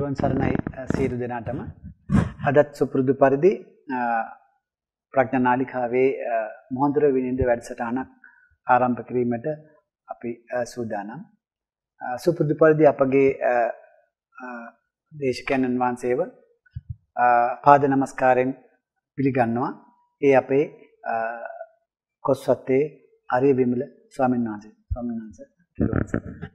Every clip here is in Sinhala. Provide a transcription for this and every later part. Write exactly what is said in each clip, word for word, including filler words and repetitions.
තෙරුවන් සරණයි සියලු දෙනාටම. අදත් සුපුරුදු පරිදි ප්‍රඥා නාලිකාවේ මොහොන්තර විනිවිද වැඩසටහනක් ආරම්භ කිරීමට අපි සූදානම්. සුපුරුදු පරිදි අපගේ දේශකයන්න් වහන්සේව පාද නමස්කාරයෙන් පිළිගන්නවා. ඒ අපේ කොස්වත්තේ ආර්ය විමල ස්වාමීන් වහන්සේ. ස්වාමීන් වහන්සේ තෙරුවන් සරණයි.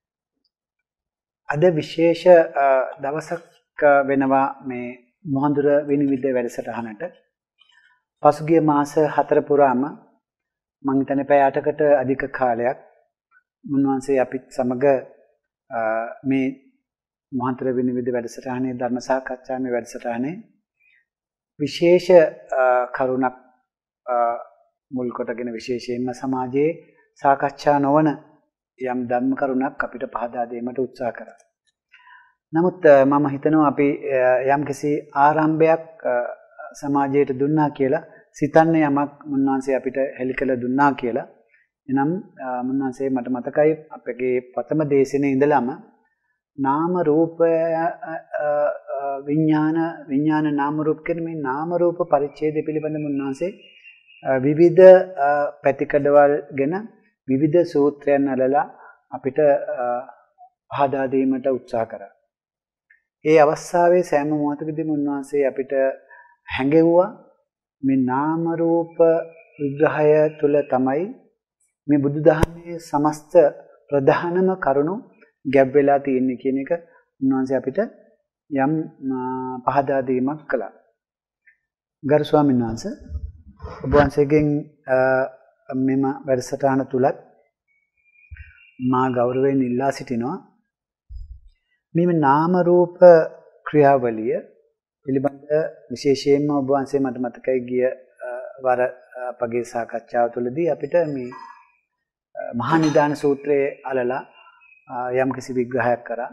අද විශේෂ දවසක් වෙනවා මේ මොහොන්දුර විනිවිද වැඩසටහනට. පසුගිය මාස හතර පුරාම මම හිතන්නේ පැය අටකට අධික කාලයක් මුන්වන්සේ අපිත් සමග මේ මොහොන්දුර විනිවිද වැඩසටහනේ ධර්ම සාකච්ඡාවේ වැඩසටහනේ විශේෂ කරුණක් මුල් කොටගෙන විශේෂයෙන්ම සමාජයේ සාකච්ඡා නොවන යම් ධර්ම කරුණක් අපිට පහදා දෙීමට උත්සාහ කරා. නමුත් මම හිතනවා අපි යම්කිසි ආරම්භයක් සමාජයට දුන්නා කියලා සිතන්නේ යමක් මුන්වන්සේ අපිට හෙළි කළ දුන්නා කියලා. එනම් මුන්වන්සේ මට මතකයි අපගේ ප්‍රථම දේශනේ ඉඳලම නාම රූප විඥාන විඥාන නාම රූප කියන මේ නාම රූප පරිච්ඡේදය පිළිබඳ මුන්වන්සේ විවිධ පැතිකඩවල් ගැන විවිධ සූත්‍රයන් අලලා අපිට පහදා දීමට උත්සාහ කරා. ඒ අවස්ථාවේ සෑම මොහොතකදීම උන්වහන්සේ අපිට හැඟෙව්වා මේ නාම රූප විග්‍රහය තුළ තමයි මේ බුදුදහමේ සමස්ත ප්‍රධානම කරුණු ගැබ් වෙලා තියෙන්නේ කියන එක උන්වහන්සේ අපිට යම් පහදා දීමක් කළා. ගරු ස්වාමීන් වහන්සේ ඔබ වහන්සේගෙන් මෙම වැඩසටහන තුලත් මා ගෞරවයෙන් ඉල්ලා සිටිනවා මේ නාම රූප ක්‍රියාවලිය පිළිබඳ විශේෂයෙන්ම ඔබ වහන්සේ මට මතකයි ගිය වර අපගේ සාකච්ඡාව තුළදී අපිට මේ මහා නිදාන සූත්‍රයේ අලලා යම් කිසි විග්‍රහයක් කරා.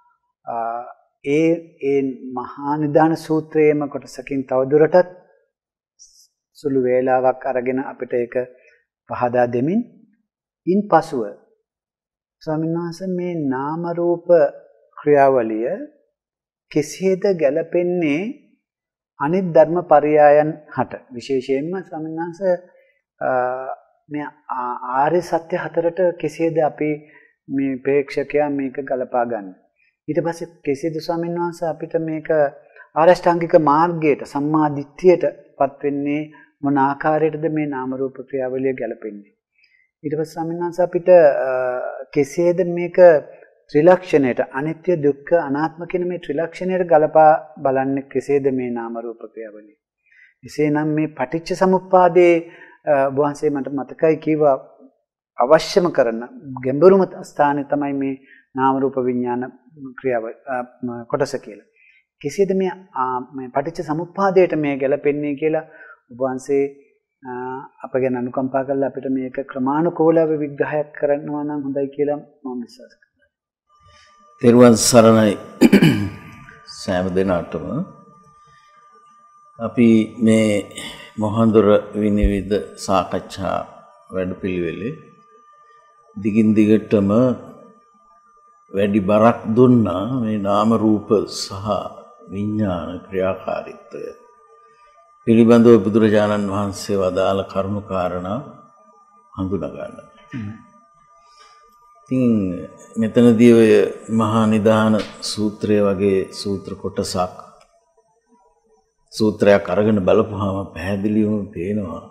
ඒ ඒ මහා නිදාන සූත්‍රයේම කොටසකින් තවදුරටත් සුළු වේලාවක් අරගෙන අපිට ඒක පහදා දෙමින් ඉන් පසුව ස්වාමීන් වහන්සේ මේ නාම රූප ක්‍රියාවලිය කෙසේද ගැලපෙන්නේ අනිත් ධර්ම පරයයන් හට විශේෂයෙන්ම ස්වාමීන් වහන්සේ මේ ආර්ය සත්‍ය හතරට කෙසේද අපි මේ ප්‍රේක්ෂකයා මේක ගලපා ගන්න. ඊට පස්සේ කෙසේද ස්වාමීන් වහන්සේ අපිට මේක ආරෂ්ඨාංගික මාර්ගයට සම්මා දිට්ඨියටපත් වෙන්නේ මොන ආකාරයකටද මේ නාම රූප ක්‍රියාවලිය ගැලපෙන්නේ. ඊට පස්සේ ස්වාමීන් වහන්සේ අපිට කෙසේද මේක ත්‍රිලක්ෂණයට අනිත්‍ය දුක්ඛ අනාත්ම කියන මේ ත්‍රිලක්ෂණයට ගලපා බලන්නේ කෙසේද මේ නාම රූප ක්‍රියාවලිය. එසේනම් මේ පටිච්ච සමුප්පාදයේ වහන්සේ මට මතකයි කීවා අවශ්‍යම කරන ගැඹුරුම ස්ථානය තමයි මේ නාම රූප විඥාන ක්‍රියාව කොටස කියලා. කෙසේද මේ මේ පටිච්ච සමුප්පාදයට මේ ගැලපෙන්නේ කියලා ඔබ වහන්සේ අප ගැන අනුකම්පා කරලා අපිට මේක ක්‍රමානුකූලව විග්‍රහයක් කරනවා නම් හොඳයි කියලා මම විශ්වාස කරනවා. තෙරුවන් සරණයි සෑම දිනකටම අපි මේ මොහොන්දුර විනිවිද සාකච්ඡා වැඩපිළිවෙලේ දිගින් දිගටම වැඩි බරක් දුන්නා මේ නාම රූප සහ විඥාන ක්‍රියාකාරීත්වය පිළිබඳව බුදුරජාණන් වහන්සේ වදාළ කරුණු කාරණා හඳුනා ගන්න. ඉතින් මෙතනදී ඔය මහා නිදාන සූත්‍රය වගේ සූත්‍ර කොටසක් සූත්‍රයක් අරගෙන බලපුවාම පැහැදිලිවම පේනවා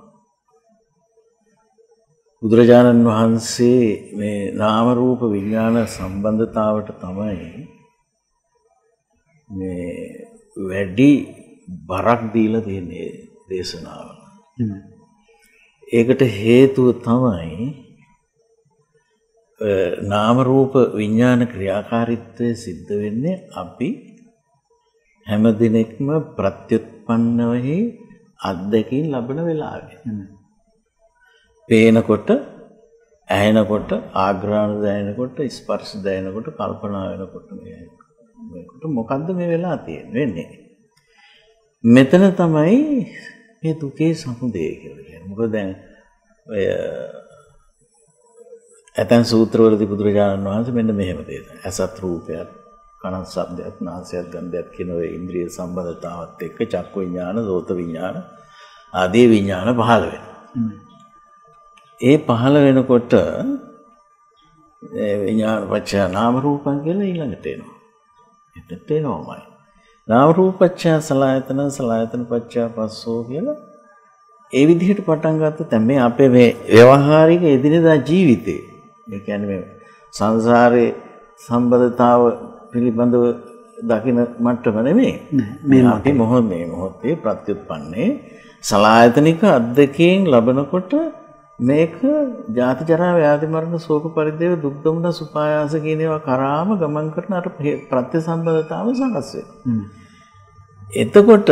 බුදුරජාණන් වහන්සේ මේ නාම රූප විඥාන සම්බන්ධතාවට තමයි මේ වැඩි බරක් දීලා තියෙන්නේ දේශනාව. ඒකට හේතුව තමයි නාම රූප විඥාන ක්‍රියාකාරීත්වය සිද්ධ වෙන්නේ අපි හැම දිනෙකම ප්‍රත්‍යুৎපන්නවෙහි අත්දැකීම් ලබන වෙලාවේ. පේනකොට, ඇහෙනකොට, ආග්‍රහණ දැනෙනකොට, ස්පර්ශ දැනෙනකොට, කල්පනා වෙනකොට මේකට මොකද්ද මේ වෙලා තියෙන්නේ? මෙතන තමයි මේ දුකේ සමුදය කියලා කියන්නේ. මොකද දැන් ඔය ඇතන් සූත්‍රවලදී බුදුරජාණන් වහන්සේ මෙන්න මෙහෙම දේශනා. අසත් රූපයක් කන ශබ්දයක් නාසයක් ගන්ධයක් කියන ඔය ඉන්ද්‍රිය සම්බන්ධතාවත් එක්ක චක්කු විඥාන, සෝත විඥාන ආදී විඥාන පහළ වෙනවා. ඒ පහළ වෙනකොට විඥාන පත්‍ය නාම රූපං කියලා ඊළඟට එනවා. එතට එනවාමයි. නාම රූප පත්‍ය සලආයතන සලආයතන පත්‍ය පස්සෝ කියලා ඒ විදිහට පටන් ගත්තොත් මේ අපේ මේ ව්‍යවහාරික එදිනෙදා ජීවිතේ ඒ කියන්නේ මේ සංසාරේ සම්බන්ධතාව පිළිබඳව දකින මට්ටම නෙමෙයි. මේ අපි මොහොත මේ මොහොතේ ප්‍රත්‍යুৎපන්නේ සලආයතනික අද්දකයෙන් ලබනකොට මේක ජාති ජරා ව්‍යාධි මරණ ශෝක පරිදේව දුක් දුම්නස් උපායාස කියන ඒවා කරාම ගමන් කරන අර ප්‍රත්‍ය සම්බන්ධතාව සකස් වෙනවා. එතකොට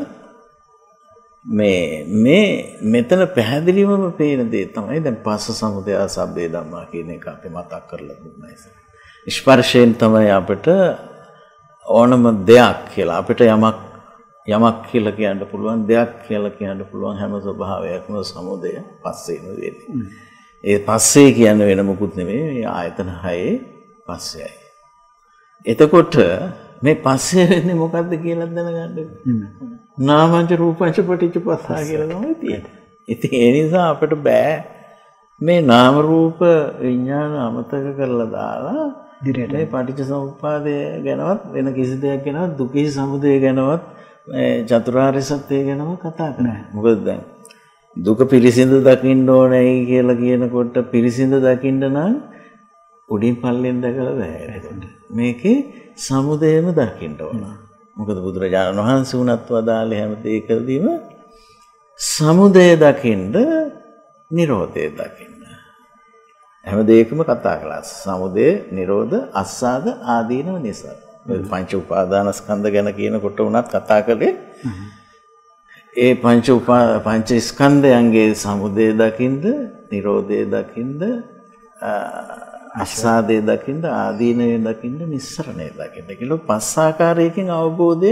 මේ මේ මෙතන පැහැදිලිවම පේන දේ තමයි දැන් පස්ස සමුදය සබ්බේ ධම්මා කියන එක අපි මතක් කරලා දුන්නා ඉතින්. ස්පර්ශයෙන් තමයි අපිට ඕනම දෙයක් කියලා අපිට යමක් යමක් කියලා කියන්න පුළුවන් දෙයක් කියලා කියන්න පුළුවන් හැම ස්වභාවයක්ම සමුදය පස්සේම වෙන්නේ. ඒ පස්සේ කියන්නේ වෙන මොකුත් නෙමෙයි මේ ආයතන හයේ පස්සයයි. එතකොට මේ පස්සේ වෙන්නේ මොකද්ද කියලා දැනගන්න. නාමංච රූපංච පටිච්ච පස්සා කියලා තමයි තියෙන්නේ. ඉතින් ඒ නිසා අපිට බෑ මේ නාම රූප විඥාන අමතක කරලා දාලා දිරේට මේ පටිච්ච සමුප්පාදය ගැනවත් වෙන කිසි දෙයක් ගැනවත් දුකේ සමුදය ගැනවත් චතුරාර්ය සත්‍ය ගැනවත් කතා කරන්නේ. මොකද දැන් දුක පිළිසිඳ දකින්න ඕනේ කියලා කියනකොට පිළිසිඳ දකින්න නම් උඩින් පල්ලෙන් දැකලා බෑ. මේකේ සමුදයම දකින්න ඕන. මොකද බුදුරජාණන් වහන්සේ උනත් වදාළේ හැම දෙයකදීම සමුදය දකින්න, නිරෝධය දකින්න. හැම දෙයකම කතා කළා. සමුදය, නිරෝධ, අස්සාද, ආදීනව නිසා. පංච උපාදානස්කන්ධ ගැන කියනකොට උනත් කතා කළේ ඒ පංච උපා පංච ස්කන්ධයන්ගේ සමුදය දකින්න, නිරෝධය දකින්න, අස්සාදේ දකින්න, ආදීනවේ දකින්න, නිස්සරණය දකින්න කියලා පස් ආකාරයකින් අවබෝධය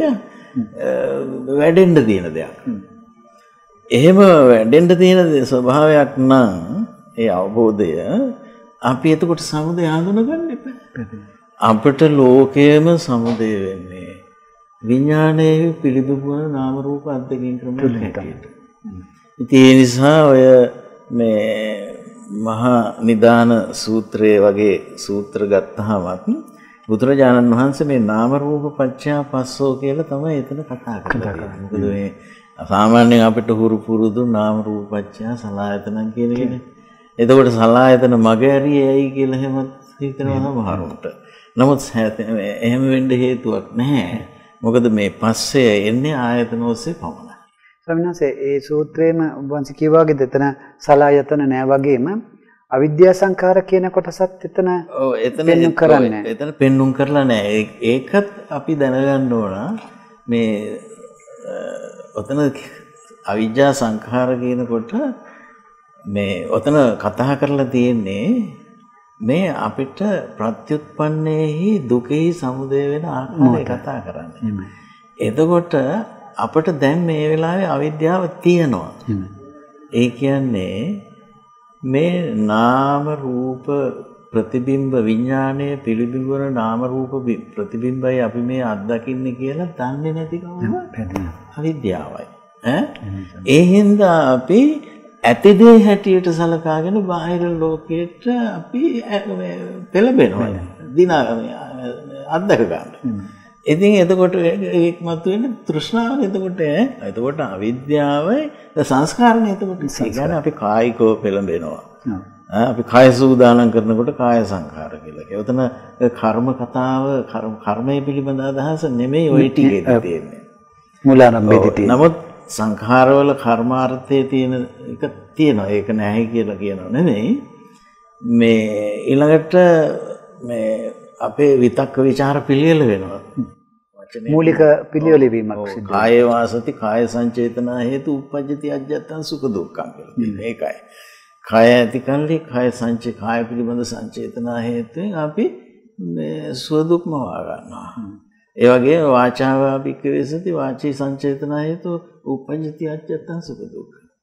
වැඩෙන්න තියෙන දෙයක්. එහෙම වැඩෙන්න තියෙන ස්වභාවයක් නම් ඒ අවබෝධය අපි එතකොට සමුදය හඳුනගන්න එපා. අපට ලෝකයේම සමුදය වෙන්නේ විඥානයේ පිළිබිඹුන නාම රූප අධ්‍යයන ක්‍රමයක් හැටියට. ඉතින් ඒ නිසා ඔය මේ මහා නිදාන සූත්‍රයේ වගේ සූත්‍ර ගත්තාමත් බුදුරජාණන් වහන්සේ මේ නාම රූප පත්‍ය පස්සෝ කියලා තමයි එතන කතා කරන්නේ. මොකද මේ සාමාන්‍යයෙන් අපිට හුරු පුරුදු නාම රූප පත්‍ය සලආයතන කියන එකනේ. එතකොට සලආයතන මග ඇරියයි කියලා එහෙම හිතනවා සමහරුන්ට. නමුත් එහෙම වෙන්න හේතුවක් නැහැ. මොකද මේ පස්සේ එන්නේ ආයතන ඔස්සේ පමණයි. ස්වාමීන් වහන්සේ ඒ සූත්‍රයේම ඔබ වහන්සේ කිව්වා වගේ එතන සලආයතන නෑ වගේම අවිද්‍යා සංඛාර කියන කොටසත් එතන ඔව් එතන පෙන්눔 කරන්නේ. එතන පෙන්눔 කරලා නෑ. ඒකත් අපි දැනගන්න ඕන මේ ඔතන අවිද්‍යා සංඛාර කියනකොට මේ ඔතන කතා කරලා තියෙන්නේ මේ අපිට ප්‍රත්‍යুৎපන්නේහි දුකෙහි සමුදය වෙන ආකාරය කතා කරන්නේ. එතකොට අපිට දැන් මේ වෙලාවේ අවිද්‍යාව තියෙනවා. ඒ කියන්නේ මේ නාම රූප ප්‍රතිබිම්බ විඥානයේ පිළිබිඹුන නාම රූප ප්‍රතිබිම්බයි අපි මේ අත්දකින්නේ කියලා දන්නේ නැතිකම අවිද්‍යාවයි. ඈ ඒ හින්දා අපි ඇතිදේ හැටියට සලකාගෙන බාහිර ලෝකයට අපි පෙළඹෙනවා. දිනා අත්දක ගන්න. ඉතින් එතකොට ඒකමත් වෙන්නේ තෘෂ්ණාව. එතකොට එතකොට අවිද්‍යාවයි සංස්කාරණය. එතකොට ඒ කියන්නේ අපි කායිකව පෙළඹෙනවා. අපි කාය සූදානම් කරනකොට කාය සංඛාර කියලා කියනවා. එතන කර්ම කතාව කර්මය පිළිබඳ අදහස නෙමෙයි ওই ටිකේ තියෙන්නේ. මූලාරම්භයේදී තියෙන. නමුත් සංඛාරවල කර්මාර්ථයේ තියෙන එක තියෙනවා. ඒක නැහැ කියලා කියනව නෙමෙයි. මේ ඊළඟට මේ අපේ විතක්ක ਵਿਚාර පිළියෙල වෙනවා. මූලික පිළියෙල වීමක් සිදු වෙනවා. කාය වාසති කාය සංචේතනා හේතු උප්පජ්ජති අජ්ජත්තං සුඛ දුක්ඛං කියලා තියෙනවා. ඒකයි. කාය ඇති කල්ලි කාය සංචේ කාය පිළිබඳ සංචේතනා හේතුවෙන් අපි මේ සුව දුක්ම වා ගන්නවා. ඒ වගේ වාචාවා භික්ඛවේ සති වාචී සංචේතනා හේතු උප්පජ්ජති අජ්ජත්තං සුඛ දුක්ඛ.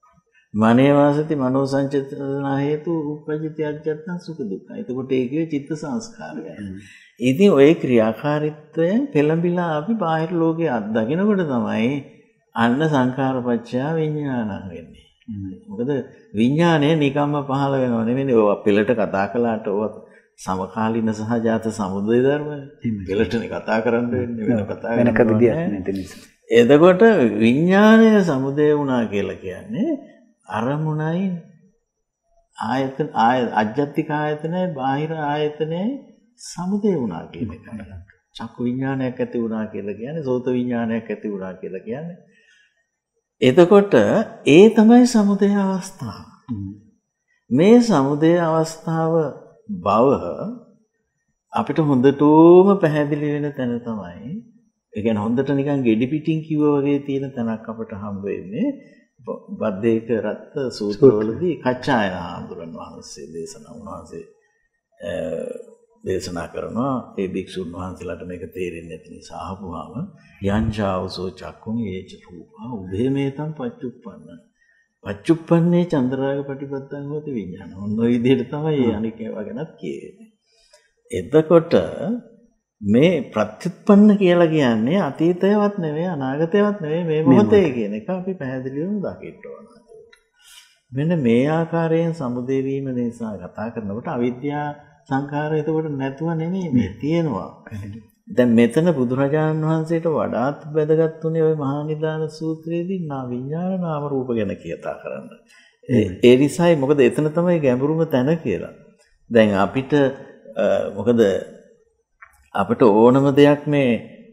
මනේ වාසති මනෝ සංචේතනා හේතු උපජ්ජති අජ්ජත්තං සුඛ දුක්ඛ. එතකොට ඒකේ චිත්ත සංස්කාරය. ඉතින් ওই ක්‍රියාකාරීත්වයෙන් පෙළඹිලා අපි බාහිර ලෝකයේ අත්දකිනකොට තමයි අන්න සංඛාරපච්චය විඥානං වෙන්නේ. මොකද විඥානය නිකම්ම පහළ වෙනව නෙමෙයි. ඔය පෙළට කතා කළාට ඔය සමකාලීන සහජාත සමුදය ධර්ම පෙළටනේ කතා කරන්න වෙන්නේ වෙන කතා වෙනක විදියක් නැති නිසා. එතකොට විඥානය සමුදය වුණා කියලා කියන්නේ අරමුණයි ආයතන ආය අජ්ජත්තික ආයතනයි බාහිර ආයතනයි සමුදය වුණා කියන එකයි. චක්කු විඥානයක් ඇති වුණා කියලා කියන්නේ සෝත විඥානයක් ඇති වුණා කියලා කියන්නේ. එතකොට ඒ තමයි සමුදය අවස්ථාව. මේ සමුදය අවස්ථාව බව අපිට හොඳටම පැහැදිලි වෙන තැන තමයි. ඒ කියන්නේ හොඳට නිකන් ගෙඩි පිටින් කිව්වා වගේ තියෙන තැනක් අපට හම්බ වෙන්නේ බද්දේක රත්ත සූත්‍රවලදී කච්චායන හාමුදුරන් වහන්සේ දේශනා උන්වහන්සේ දේශනා කරනවා. ඒ භික්ෂුන් වහන්සේලාට මේක තේරෙන්නේ නැති නිසා අහපුවාම යංජාවසෝ චක්කුම් ඒච රූපා උභේමේතං පච්චුප්පන්න. පච්චුප්පන්නේ චන්ද්‍රාග ප්‍රතිපත්තං හොති විඥාන. ඔන්න ඔය විදිහට තමයි අනික ඒවා ගැනත් කියෙන්නේ. එතකොට මේ ප්‍රත්‍යুৎপন্ন කියලා කියන්නේ අතීතයවත් නෙවෙයි අනාගතයවත් නෙවෙයි මේ මොහොතේ කියන එක අපි පැහැදිලිවම දකින්න ඕන. මෙන්න මේ ආකාරයෙන් සමුදේ වීම නිසා කතා කරනකොට අවිද්‍යා සංඛාරය එතකොට නැතුව නෙමෙයි මේ තියෙනවා. දැන් මෙතන බුදුරජාණන් වහන්සේට වඩාත් වැදගත් උනේ ওই මහා නිදාන සූත්‍රයේදී නා විඥාන නාම රූප ගැන කතා කරන්න. ඒ නිසායි මොකද එතන තමයි ගැඹුරුම තැන කියලා. දැන් අපිට මොකද අපිට ඕනම දෙයක් මේ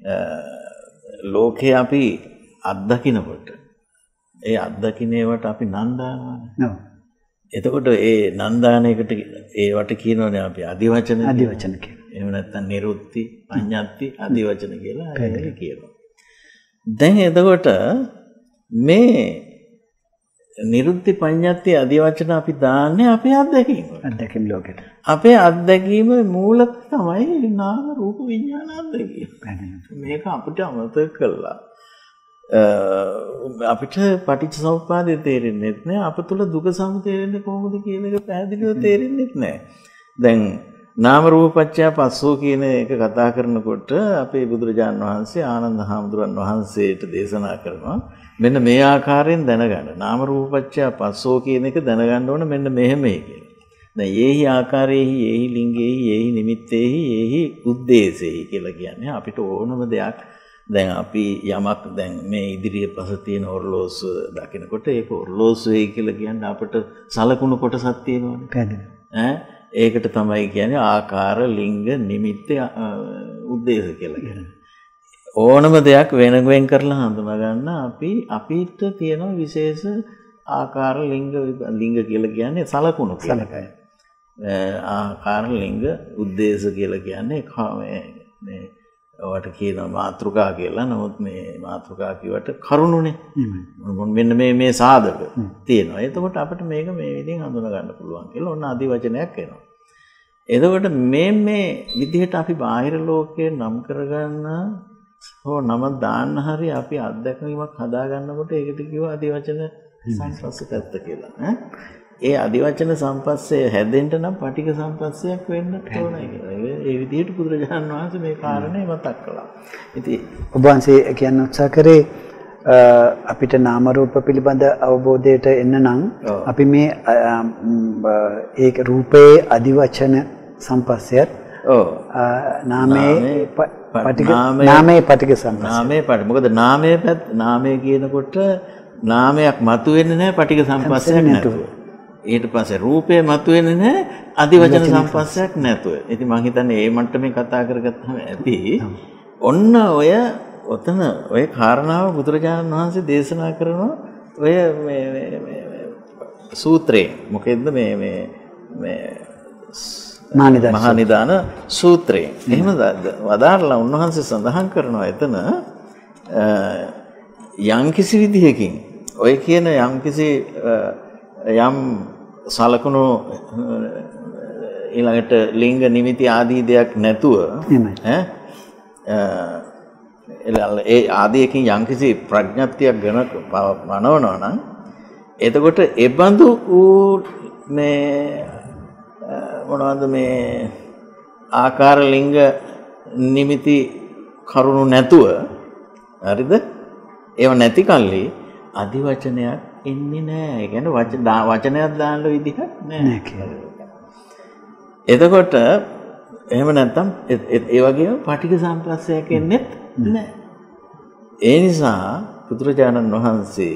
ලෝකේ අපි අත්දකින්නකොට ඒ අත්දකින්නේවට අපි නන්දානවානේ. එතකොට ඒ නන්දානයකට ඒවට කියනෝනේ අපි අදිවචන අදිවචන කියලා. එහෙම නැත්නම් නිරුත්ති, පඤ්ඤාත්ති, අදිවචන කියලා ඒක කියනවා. දැන් එතකොට මේ නිරුත්ති, පඤ්ඤාත්ති, අදිවචන අපි දාන්නේ අපේ අත්දැකීම. අත්දැකීම් ලෝකෙට. අපේ අත්දැකීම මූලික තමයි නාම රූප විඥාන අත්දැකීම. මේක අපිට අමතක කළා. අපිට පටිච්චසමුප්පාදය තේරෙන්නේ නැහැ. අප තුළ දුක සමුදය වෙන්නේ කොහොමද කියන එක පැහැදිලිව තේරෙන්නේ නැහැ. දැන් නාම රූපපච්චය පස්සෝ කියන එක කතා කරනකොට අපේ බුදුරජාණන් වහන්සේ ආනන්ද හාමුදුරන් වහන්සේට දේශනා කරනවා මෙන්න මේ ආකාරයෙන් දැනගන්න. නාම රූපපච්චය පස්සෝ කියන එක දැනගන්න ඕන මෙන්න මෙහෙමයි කියලා. දැන් යේහි ආකාරයේහි යේහි ලිංගයේහි යේහි නිමිත්තේහි යේහි උද්දේශේහි කියලා කියන්නේ අපිට ඕනම දෙයක් දැන් අපි යමක් දැන් මේ ඉදිරියේ පස තියෙන ඔරලෝසුව දකිනකොට ඒක ඔරලෝසුවයි කියලා කියන්නේ අපිට සලකුණු කොටසක් තියෙනවනේ. පැහැදිලි. ඈ ඒකට තමයි කියන්නේ ආකාර, ලිංග, නිමිත්ත, උද්දේශ කියලා කියන්නේ. ඕනම දෙයක් වෙන වෙන කරලා හඳුනා ගන්න අපි අපිට තියෙන විශේෂ ආකාර, ලිංග, ලිංග කියලා කියන්නේ සලකුණු කියලා. ආකාර, ලිංග, උද්දේශ කියලා කියන්නේ මේ ඔයාට කියනවා මාත්‍රිකා කියලා. නමුත් මේ මාත්‍රිකා කියවට කරුණුනේ. මෙන්න මේ මේ සාධක තියෙනවා. එතකොට අපිට මේක මේ විදිහෙන් හඳුනා ගන්න පුළුවන් කියලා ඔන්න අදි වචනයක් එනවා. එතකොට මේ මේ විදිහට අපි බාහිර ලෝකයේ නම් කරගන්න හෝ නම දාන්න හරි අපි අත්දැකීමක් හදා ගන්නකොට ඒකට කියව අදි වචන සංස්පස්සකත්ත කියලා. ඈ ඒ අදිවචන සම්පස්සේ හැදෙන්න නම් පටික සම්පස්සයක් වෙන්න ඕනයි කියලා. ඒ විදිහට බුදුරජාණන් වහන්සේ මේ කාරණේ මතක් කළා. ඉතින් ඔබ වහන්සේ කියන්න උත්සාහ කරේ අපිට නාම රූප පිළිබඳ අවබෝධයට එන්න නම් අපි මේ ඒක රූපයේ අදිවචන සම්පස්සයත් ඔව් නාමයේ පටික නාමයේ පටික සම්පස්සය. නාමයේ පටික. මොකද නාමයේ පැත් නාමයේ කියනකොට නාමයක් මතුවෙන්නේ නැහැ පටික සම්පස්සයක් නැතුව. ඊට පස්සේ රූපය මතුවෙන්නේ නැහැ අදිවචන සම්පස්සයක් නැතුව. ඉතින් මම හිතන්නේ මේ මට්ටමේ කතා කරගත්තාම ඇති. ඔන්න ඔය ඔතන ඔය කාරණාව බුදුරජාණන් වහන්සේ දේශනා කරන ඔය මේ මේ සූත්‍රේ මොකෙද්ද මේ මේ මේ මහා නිදාන සූත්‍රේ. එහෙම වදාරලා උන්වහන්සේ සඳහන් කරනවා එතන යම්කිසි විදිහකින් ඔය කියන යම්කිසි යම් සලකුණු ඊළඟට ලිංග නිමිති ආදී දෙයක් නැතුව ඈ ඒ ආදීකින් යම්කිසි ප්‍රඥප්තියක් ගන මනවනවා නම් එතකොට ඒ බඳු වූ මේ මොනවද මේ ආකාර ලිංග නිමිති කරුණු නැතුව හරිද? ඒව නැති කල්ලි අදි වචනයක් එන්නේ නැහැ. ඒ කියන්නේ වචන වචනයක් දාන්න විදිහක් නැහැ කියලා. එතකොට එහෙම නැත්තම් ඒ වගේම පටිඝ සම්පස්සයක් එන්නේ නැහැ. ඒ නිසා බුදුරජාණන් වහන්සේ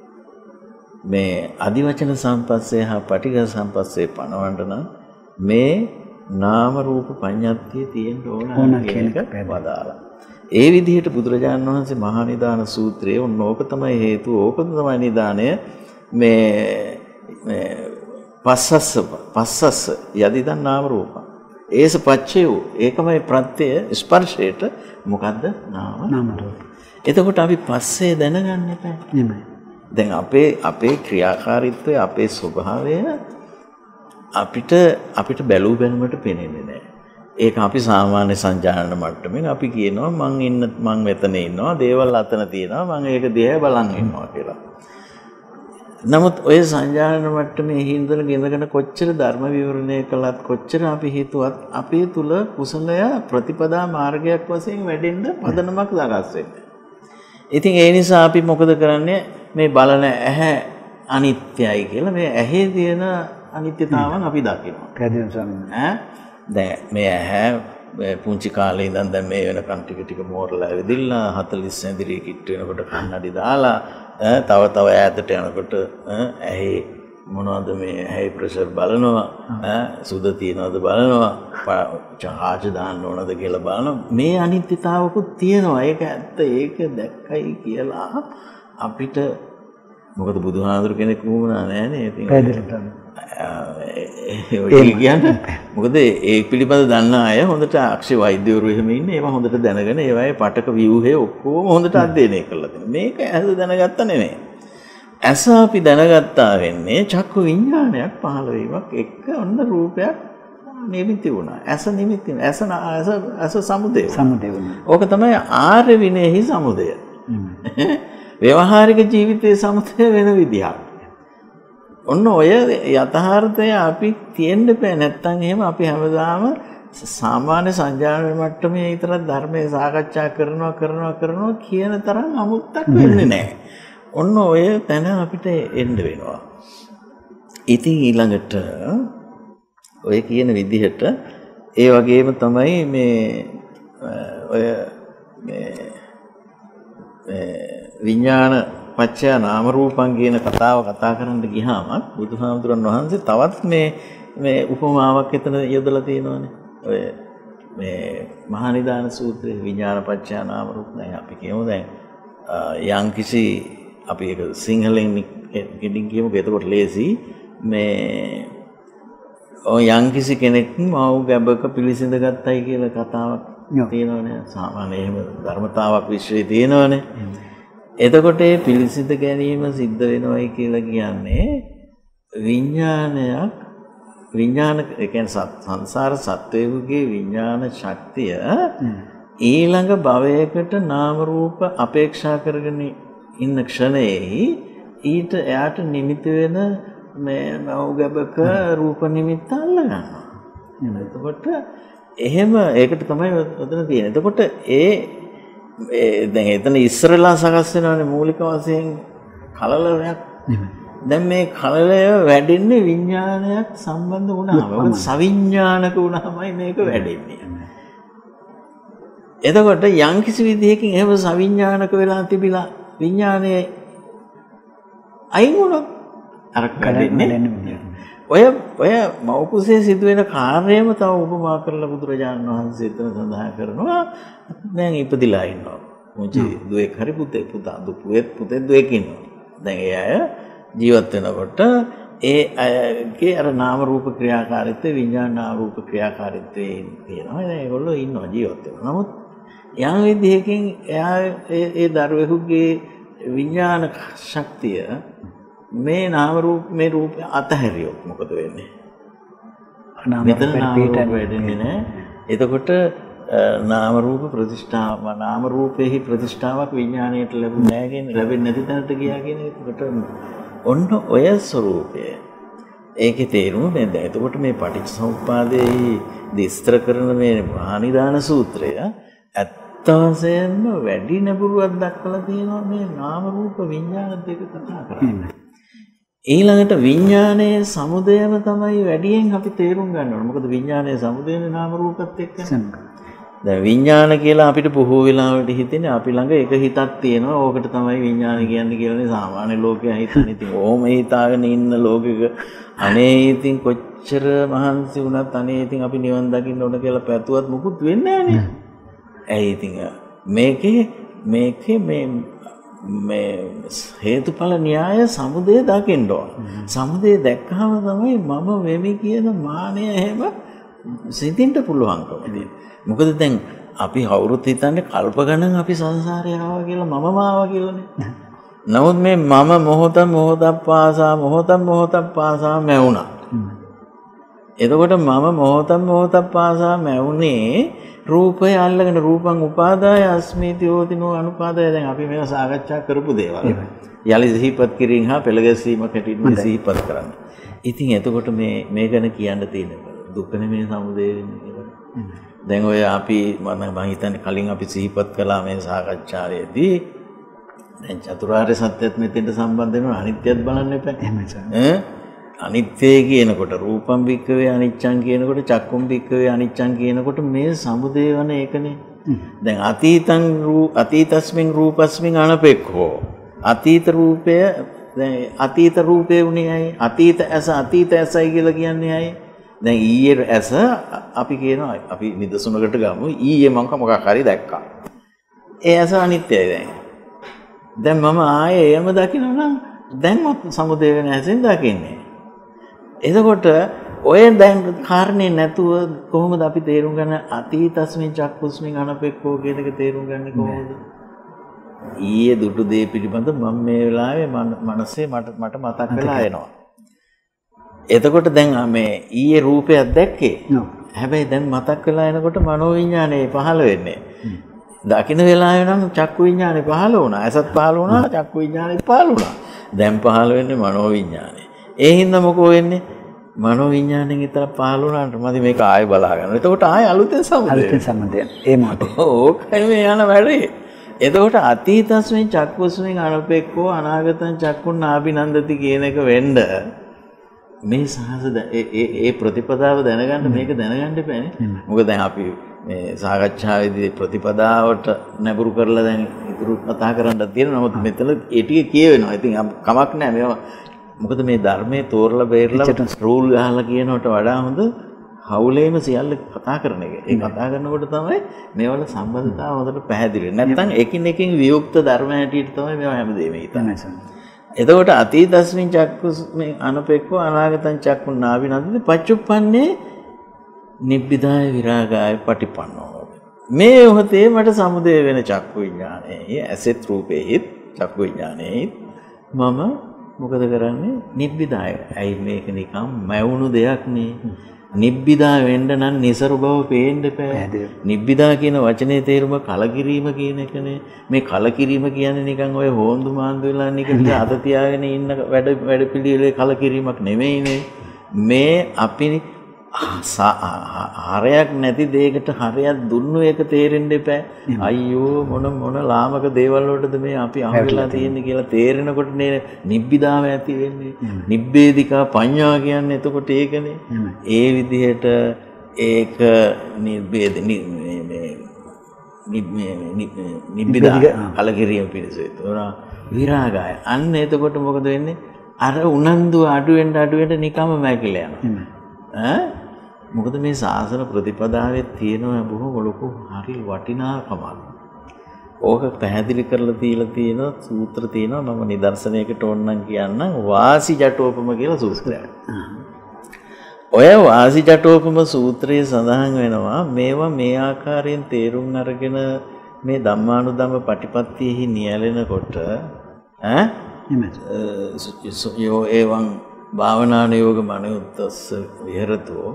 මේ අදිවචන සම්පස්සේ හා පටිඝ සම්පස්සේ පනවන්න නම් මේ නාම රූප පඤ්ඤාත්තිය තියෙන්න ඕන කියන එක වදාලා. ඒ විදිහට බුදුරජාණන් වහන්සේ මහා නිදාන සූත්‍රයේ ඕක තමයි හේතුව, ඕක තමයි නිදානය. මේ මේ පස්සස්ස පස්සස්ස යදිදන් නාම රූප. ඒස පච්චේ වූ ඒකමයි ප්‍රත්‍ය ස්පර්ශයට මොකද්ද? නාම නාම රූප. එතකොට අපි පස්සේ දැනගන්න එපා. නෙමෙයි. දැන් අපේ අපේ ක්‍රියාකාරීත්වය අපේ ස්වභාවය අපිට අපිට බැලූ බැලමට පේන්නේ නැහැ. ඒක අපි සාමාන්‍ය සංජානන මට්ටමින් අපි කියනවා මං ඉන්න මං මෙතන ඉන්නවා, දේවල් අතන තියෙනවා, මං ඒක දිහා බලන් ඉන්නවා කියලා. නමුත් ඔය සංජානන මට්ටමේ හිඳලා ගෙනගෙන කොච්චර ධර්ම විවරණය කළත් කොච්චර අපි හිතුවත් අපේ තුල කුසලය ප්‍රතිපදා මාර්ගයක් වශයෙන් වැඩෙන්න පදනමක් දරස් වෙන්නේ. ඉතින් ඒ නිසා අපි මොකද කරන්නේ? මේ බලන ඇහැ අනිත්‍යයි කියලා මේ ඇහි තියෙන අනිත්‍යතාවන් අපි දකිනවා. පැහැදිලිව ස්වාමීන් ඈ දැන් මේ ඇහැ පුංචි කාලේ ඉඳන් දැන් මේ වෙනකන් ටික ටික මෝරලා ඇවිදිලා හතළිස් ඇඳිරි කිට්ට වෙනකොට කන්නඩි දාලා තව තව ඈතට යනකොට ඇහි මොනවද මේ ඇහි ප්‍රෙෂර් බලනවා ඈ සුද තියනවද බලනවා චාර්ජ් දාන්න ඕනද කියලා බලනවා. මේ අනිත්‍යතාවකුත් තියෙනවා. ඒක ඇත්ත. ඒක දැක්කයි කියලා අපිට මොකද බුදුහාඳුර කෙනෙක් වුණා නෑනේ. ඉතින් ඒ කියන්නේ මොකද ඒ පිළිබඳ දන්න අය හොඳට අක්ෂය වෛද්‍යවරු එහෙම ඉන්නේ. ඒවා හොඳට දැනගෙන ඒවායේ පටක ව්‍යුහය ඔක්කොම හොඳට අධ්‍යයනය කරලා තියෙනවා. මේක ඇස දැනගත්ත නෙමෙයි. ඇස අපි දැනගත්තා වෙන්නේ චක්කු විඥානයක් පහළ වීමක් එක්ක ඔන්න රූපයක් නිමිති වුණා. ඇස නිමිති ඇස ඇස ඇස සමුදය. සමුදය වුණා. ඕක තමයි ආර්ය විනයෙහි සමුදය. ව්‍යවහාරික ජීවිතයේ සමුදය වෙන විදිහක්. ඔන්න ඔය යථාර්ථය අපි තියෙන්න බෑ. නැත්තම් එහෙම අපි හැමදාම සාමාන්‍ය සංජානන මට්ටමේ විතරක් ධර්මයේ සාකච්ඡා කරනවා කරනවා කරනවා කියන තරම් අමුත්තක් වෙන්නේ නැහැ. ඔන්න ඔය තැන අපිට එන්න වෙනවා. ඉතින් ඊළඟට ඔය කියන විදිහට ඒ වගේම තමයි මේ ඔය මේ විඥාන පත්‍ය නාම රූපං කියන කතාව කතා කරන්න ගියාම බුදුහාමුදුරන් වහන්සේ තවත් මේ මේ උපමාවක් එතන යොදලා තියෙනවානේ. ඔය මේ මහා නිදාන සූත්‍රයේ විඥාන පත්‍ය නාම රූප නෑ අපි කියමු දැන් යම්කිසි අපි ඒක සිංහලෙන් ගෙඩින් කියමු. එතකොට ලේසි මේ ඔය යම්කිසි කෙනෙක් මව ගැබක පිළිසිඳ ගත්තයි කියලා කතාවක් තියෙනවනේ. සාමාන්‍ය එහෙම ධර්මතාවක් විශ්වයේ තියෙනවනේ. එතකොට ඒ පිළිසිඳ ගැනීම සිද්ධ වෙනවයි කියලා කියන්නේ විඥානයක් විඥාන ඒ කියන්නේ සංසාර සත්වයේ විඥාන ශක්තිය ඊළඟ භවයකට නාම රූප අපේක්ෂා කරගෙන ඉන්න ක්ෂණයේ ඊට එයාට නිමිති වෙන මේ නවගබක රූප නිමිත්ත අල්ල ගන්නවා. එතකොට එහෙම ඒකට තමයි උතන තියෙන්නේ. එතකොට ඒ දැන් එතන ඉස්සරලා සකස් වෙනවානේ මූලික වශයෙන් කලලයක්. දැන් මේ කලලය වැඩෙන්නේ විඥානයක් සම්බන්ධ වුණාම. මොකද සවිඥානික වුණාමයි මේක වැඩෙන්නේ. එතකොට යම්කිසි විදිහකින් එහෙම සවිඥානික වෙලා තිබිලා විඥානයේ අයින් වුණොත් අර කඩන්නේ. ඔය ඔය මෞකුසේ සිදුවෙන කාර්යයම තව උපමා කරලා බුදුරජාණන් වහන්සේ එතන සඳහන් කරනවා. දැන් ඉපදිලා ඉන්නවා. මොචි දුවෙක් හරි පුතෙක් පුතා දුපුවෙක් පුතෙක් දුවෙක් ඉන්නවා. දැන් ඒ අය ජීවත් වෙනකොට ඒ අයගේ අර නාම රූප ක්‍රියාකාරීත්වය විඥාන නාම රූප ක්‍රියාකාරීත්වයේ තියෙනවා. දැන් ඒගොල්ලෝ ඉන්නවා ජීවත් වෙනවා. නමුත් යම් විදිහකින් එයා ඒ ඒ දරුවෙකුගේ විඥාන ශක්තිය මේ නාම රූප මේ රූප අතහැරියොත් මොකද වෙන්නේ? මෙතන නාම රූප වෙන්නේ නැහැ. එතකොට නාම රූප ප්‍රතිෂ්ඨාව නාම රූපෙහි ප්‍රතිෂ්ඨාවක් විඥාණයට ලැබුණේ නැහැ කියන්නේ ලැබෙන්නේ නැති තැනට ගියා කියන එකට ඔන්න ඔය ස්වરૂපය. ඒකේ තේරුම මේ දැන් එතකොට මේ පටිච්චසමුප්පාදයේ විස්තර කරන මේ මහානිදාන සූත්‍රය ඇත්ත වශයෙන්ම වැඩි නැඹුරුවක් දක්වලා තියෙනවා මේ නාම රූප විඥාන දෙක කතා කරන්නේ. ඊළඟට විඥානයේ සමුදයම තමයි වැඩියෙන් අපි තේරුම් ගන්න ඕනේ. මොකද විඥානයේ සමුදයනේ නාම රූපත් එක්ක. දැන් විඥාන කියලා අපිට බොහෝ වෙලාවට හිතෙන්නේ අපි ළඟ එක හිතක් තියෙනවා. ඕකට තමයි විඥාන කියන්නේ කියලානේ සාමාන්‍ය ලෝකයා හිතන්නේ. ඉතින් ඕම හිතාගෙන ඉන්න ලෝකෙක අනේ ඉතින් කොච්චර මහන්සි වුණත් අනේ ඉතින් අපි නිවන් දකින්න ඕන කියලා පැතුවත් මුකුත් වෙන්නේ නැහැ නේ. ඇයි ඉතින් මේකේ මේකේ මේ මේ හේතුඵල න්‍යාය සමුදය දකින්න ඕන. සමුදය දැක්කම තමයි මම වෙමි කියන මානය එහෙම සිතින්ට පුළුවන්කම තියෙන්නේ. මොකද දැන් අපි කවුරුත් හිතන්නේ කල්ප ගණන් අපි සංසාරේ ආවා කියලා මමම ආවා කියලානේ. නමුත් මේ මම මොහොත මොහොතක් පාසා මොහොත මොහොතක් පාසා මැවුණා. එතකොට මම මොහොත මොහොතක් පාසා මැවුනේ රූපය අල්ලගෙන රූපං උපාදාය අස්මීති හෝතිනෝ අනුපාදාය. දැන් අපි මේවා සාකච්ඡා කරපු දේවල්. යලි සිහිපත් කිරීම හා පෙළගැස්වීම කැටින් සිහිපත් කරන්න. ඉතින් එතකොට මේ මේ ගැන කියන්න තියෙන දුක නෙමෙයි සමුදය වෙන්නේ කියලා. දැන් ඔය අපි මම හිතන්නේ කලින් අපි සිහිපත් කළා මේ සාකච්ඡාවේදී දැන් චතුරාර්ය සත්‍යත් මෙතෙන්ට සම්බන්ධ වෙනවා අනිත්‍යත් බලන්න එපා. එහෙමයි සර්. ඈ අනිත්‍ය කියනකොට රූපම් වික්කවේ අනිච්චං කියනකොට චක්කුම් වික්කවේ අනිච්චං කියනකොට මේ සමුදේ වන එකනේ. දැන් අතීතං රූ අතීතස්මින් රූපස්මින් අනපෙක්ඛෝ. අතීත රූපය දැන් අතීත රූපේ උනේ ඇයි? අතීත ඇස අතීත ඇසයි කියලා කියන්නේ ඇයි? දැන් ඊයේ ඇස අපි කියනවා අපි නිදසුනකට ගමු ඊයේ මම මොකක් හරි දැක්කා. ඒ ඇස අනිත්‍යයි දැන්. දැන් මම ආයේ එයම දකිනවා නම් දැන් සමුදේ වෙන ඇසෙන් දකින්නේ. එතකොට ඔය දැන් කාරණේ නැතුව කොහොමද අපි තේරුම් ගන්න අතීතස්මින් චක්කුස්මින් අනපෙක්ඛෝ කියන එක තේරුම් ගන්නේ කොහොමද? ඊයේ දුටු දේ පිළිබඳ මම මේ වෙලාවේ මනසේ මට මට මතක් වෙලා එනවා. එතකොට දැන් මේ ඊයේ රූපයක් දැක්කේ. හැබැයි දැන් මතක් වෙලා එනකොට මනෝවිඤ්ඤාණය පහළ වෙන්නේ. දකින්න වෙලාවේ නම් චක්කු විඤ්ඤාණය පහළ වුණා. ඇසත් පහළ වුණා, චක්කු විඤ්ඤාණය පහළ වුණා. දැන් පහළ වෙන්නේ මනෝවිඤ්ඤාණය. ඒ හින්දා මොකෝ වෙන්නේ? මනෝවිඤ්ඤාණයෙන් විතර පහළ වුණාට මදි මේක ආයෙ බලා ගන්න. එතකොට ආයෙ අලුතෙන් සම්බන්ධ අලුතෙන් සම්බන්ධය. ඒ මොකද? ඕකයි මේ යන වැඩේ. එතකොට අතීතස්මින් චක්කුස්මින් අනපෙක්ඛෝ අනාගතං චක්කුන් නාබිනන්දති කියන එක වෙන්න මේ සහස ඒ ඒ ප්‍රතිපදාව දැනගන්න මේක දැනගන්න එපානේ. මොකද දැන් අපි මේ සාකච්ඡාවේදී ප්‍රතිපදාවට නැඹුරු කරලා දැන් ඉතුරු කතා කරන්නත් තියෙනවා. නමුත් මෙතන ඒ ටික කියවෙනවා. ඉතින් කමක් නැහැ මේවා. මොකද මේ ධර්මයේ තෝරලා බේරලා රූල් ගහලා කියනවට වඩා හොඳ හවුලේම සියල්ල කතා කරන එක. ඒ කතා කරනකොට තමයි මේවල සම්බන්ධතාව හොඳට පැහැදිලි. නැත්නම් එකින් එකින් වියුක්ත ධර්ම හැටියට තමයි මේවා හැමදේම හිතන්නේ. එතකොට අතීතස්මින් චක්කුස්මින් අනපෙක්ඛෝ අනාගතං චක්කුන් නාබිනන්දති පච්චුප්පන්නේ නිබ්බිදාය විරාගාය පටිපන්නෝ. මේ මොහොතේ මට සමුදය වෙන චක්කු විඥානයේ ඇසෙත් රූපෙහිත් චක්කු විඥානයේ මම මොකද කරන්නේ? නිබ්බිදාය. ඇයි මේක නිකම් මැවුණු දෙයක් නේ. නිබ්බිදා වෙන්න නම් નિසරු බව පේන්න එපා. නිබ්බිදා කියන වචනේ තේරුම කලකිරීම කියන එකනේ. මේ කලකිරීම කියන්නේ නිකන් ඔය හොඳු මාන්දු වෙලා නිකන් අත තියාගෙන ඉන්න වැඩ වැඩ පිළිවෙලේ කලකිරීමක් නෙමෙයිනේ. මේ අපි හරයක් නැති දෙයකට හරයක් දුන්නු එක තේරෙන්න එපා. අයියෝ මොන මොන ලාමක දේවල් වලටද මේ අපි අහුවෙලා තියෙන්නේ කියලා තේරෙනකොට නේ නිබ්බිදාව ඇති වෙන්නේ. නිබ්බේධිකා පඤ්ඤා කියන්නේ එතකොට ඒකනේ. ඒ විදිහට ඒක නිබ්බේද නිබ්බිදා කලකිරීම පිණිස ඒතොරා විරාගය. අන්න එතකොට මොකද වෙන්නේ? අර උනන්දු අඩු වෙන්න අඩු වෙන්න නිකම්ම මැකිලා යනවා. ඈ මොකද මේ සාසන ප්‍රතිපදාවේ තියෙන බොහොම ලොකු හරි වටිනාකමක්. ඕක පැහැදිලි කරලා තියලා තියෙන සූත්‍ර තියෙනවා. මම නිදර්ශනයකට ඕනනම් කියන්නම් වාසි ජටෝපම කියලා සූත්‍රයක්. ඔය වාසි ජටෝපම සූත්‍රයේ සඳහන් වෙනවා මේවා මේ ආකාරයෙන් තේරුම් අරගෙන මේ ධම්මානුධම්ම පටිපත්තියෙහි නියැලෙනකොට ඈ යෝ එවං භාවනානුයෝග මනෝත්තස්ස විහෙරතෝ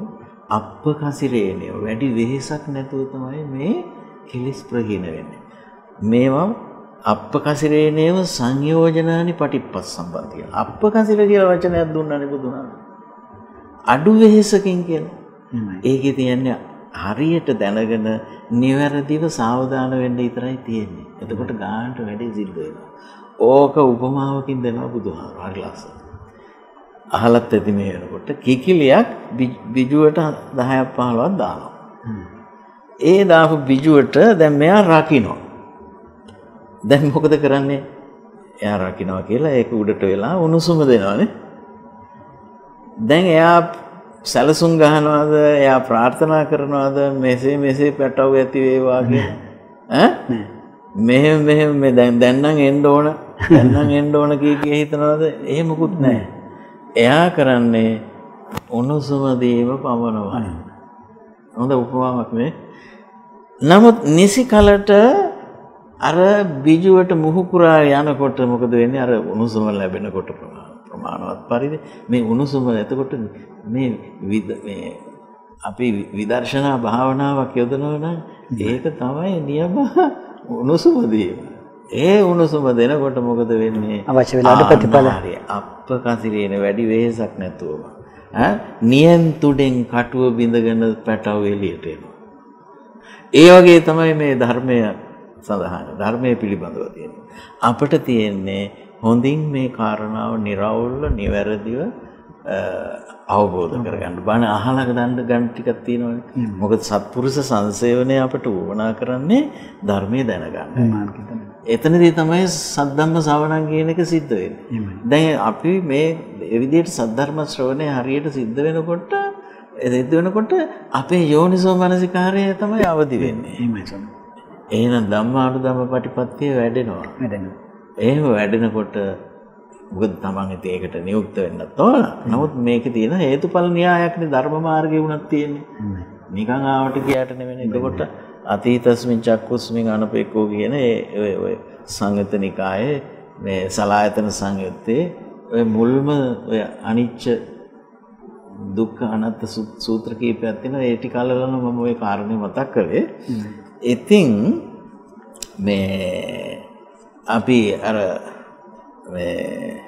අප්පකසිරේනිය වැඩි වෙහෙසක් නැතුව තමයි මේ කිලිස් ප්‍රහීන වෙන්නේ. මේවා අප්පකසිරේනේව සංයෝජනානි පටිපස්සම්පන්තිය. අප්පකසිර කියලා වචනයක් දුන්නානේ බුදුහාමුදුරුවෝ. අඩු වෙහෙසකින් කියලා. ඒකේ තියන්නේ හරියට දැනගෙන නිවැරදිව සාවධාන වෙන්න විතරයි තියෙන්නේ. එතකොට ගානට වැඩි සිද්ධ වෙනවා. ඕක උපමාවකින් දෙනවා බුදුහාමුදුරුවෝ. හරි ලස්සන. අහලත් ඇති මේ වෙනකොට කිකිලියක් බිජුවට දහයක් පහළොවක් දානවා. ඒ දාපු බිජුවට දැන් මෙයා රකින්නවා. දැන් මොකද කරන්නේ? එයා රකින්නවා කියලා ඒක උඩට වෙලා උණුසුම දෙනවානේ. දැන් එයා සැලසුම් ගහනවාද? එයා ප්‍රාර්ථනා කරනවාද? මෙසේ මෙසේ පැටව ඇති වේවා කියලා. ඈ? මෙහෙම මෙහෙම මේ දැන් දැන් නම් එන්න ඕන. දැන් නම් එන්න ඕන කී කී හිතනවාද? එහෙම මුකුත් නැහැ. එයා කරන්නේ උණුසුම දීම පමණමයි. හොඳ උපමාවක් නේ. නමුත් නිසි කලට අර බිජුවට මුහුකුරා යනකොට මොකද වෙන්නේ? අර උණුසුම ලැබෙනකොට ප්‍රමාණවත් පරිදි මේ උණුසුම එතකොට මේ මේ අපි විදර්ශනා භාවනාවක් යොදනවා නම් ඒක තමයි නියම උණුසුම දීම. ඒ උණුසුම දෙනකොට මොකද වෙන්නේ? අවශ්‍ය වෙලාවට ප්‍රතිඵල. අප්පකසිරේන වැඩි වෙහසක් නැතුවම ඈ නියන් තුඩෙන් කටුව බිඳගෙන පැටව එළියට එනවා. ඒ වගේ තමයි මේ ධර්මය සඳහන්. ධර්මයේ පිළිබඳව තියෙන්නේ. අපිට තියෙන්නේ හොඳින් මේ කාරණාව निराවුල්ව නිවැරදිව අවබෝධ කරගන්න. බණ අහලා ගන්න ගන්න ටිකක් තියෙනවානේ. මොකද සත්පුරුෂ සංසේවනය අපට වුණා කරන්නේ ධර්මයේ දැනගන්න. එතනදී තමයි සද්ධම්ම ශ්‍රවණම් කියන එක සිද්ධ වෙන්නේ. දැන් අපි මේ විදිහට සද්ධර්ම ශ්‍රවණය හරියට සිද්ධ වෙනකොට සිද්ධ වෙනකොට අපේ යෝනිසෝ මනසිකාරය තමයි අවදි වෙන්නේ. එහෙනම් ධම්මානුධම්ම පටිපත්තිය වැඩෙනවා. වැඩෙනවා. එහෙම වැඩෙනකොට මොකද තමන් ඉතින් ඒකට නියුක්ත වෙන්නත් ඕන. නමුත් මේකේ තියෙන හේතුඵල න්‍යායක්නේ ධර්ම මාර්ගේ වුණත් තියෙන්නේ. නිකන් ආවට ගියාට නෙවෙයි. එතකොට අතීතස්මින් චක්කුස්මින් අනපේක්ඛෝ කියන ඒ ඔය සංයුත්ත නිකායේ මේ සලායතන සංයුත්තේ ඔය මුල්ම ඔය අනිච්ච දුක්ඛ අනාත්ම සූත්‍ර කීපයක් තියෙනවා. ඒ ටික අල්ලලා මම ওই කාරණේ මතක් කරේ. ඉතින් මේ අපි අර මේ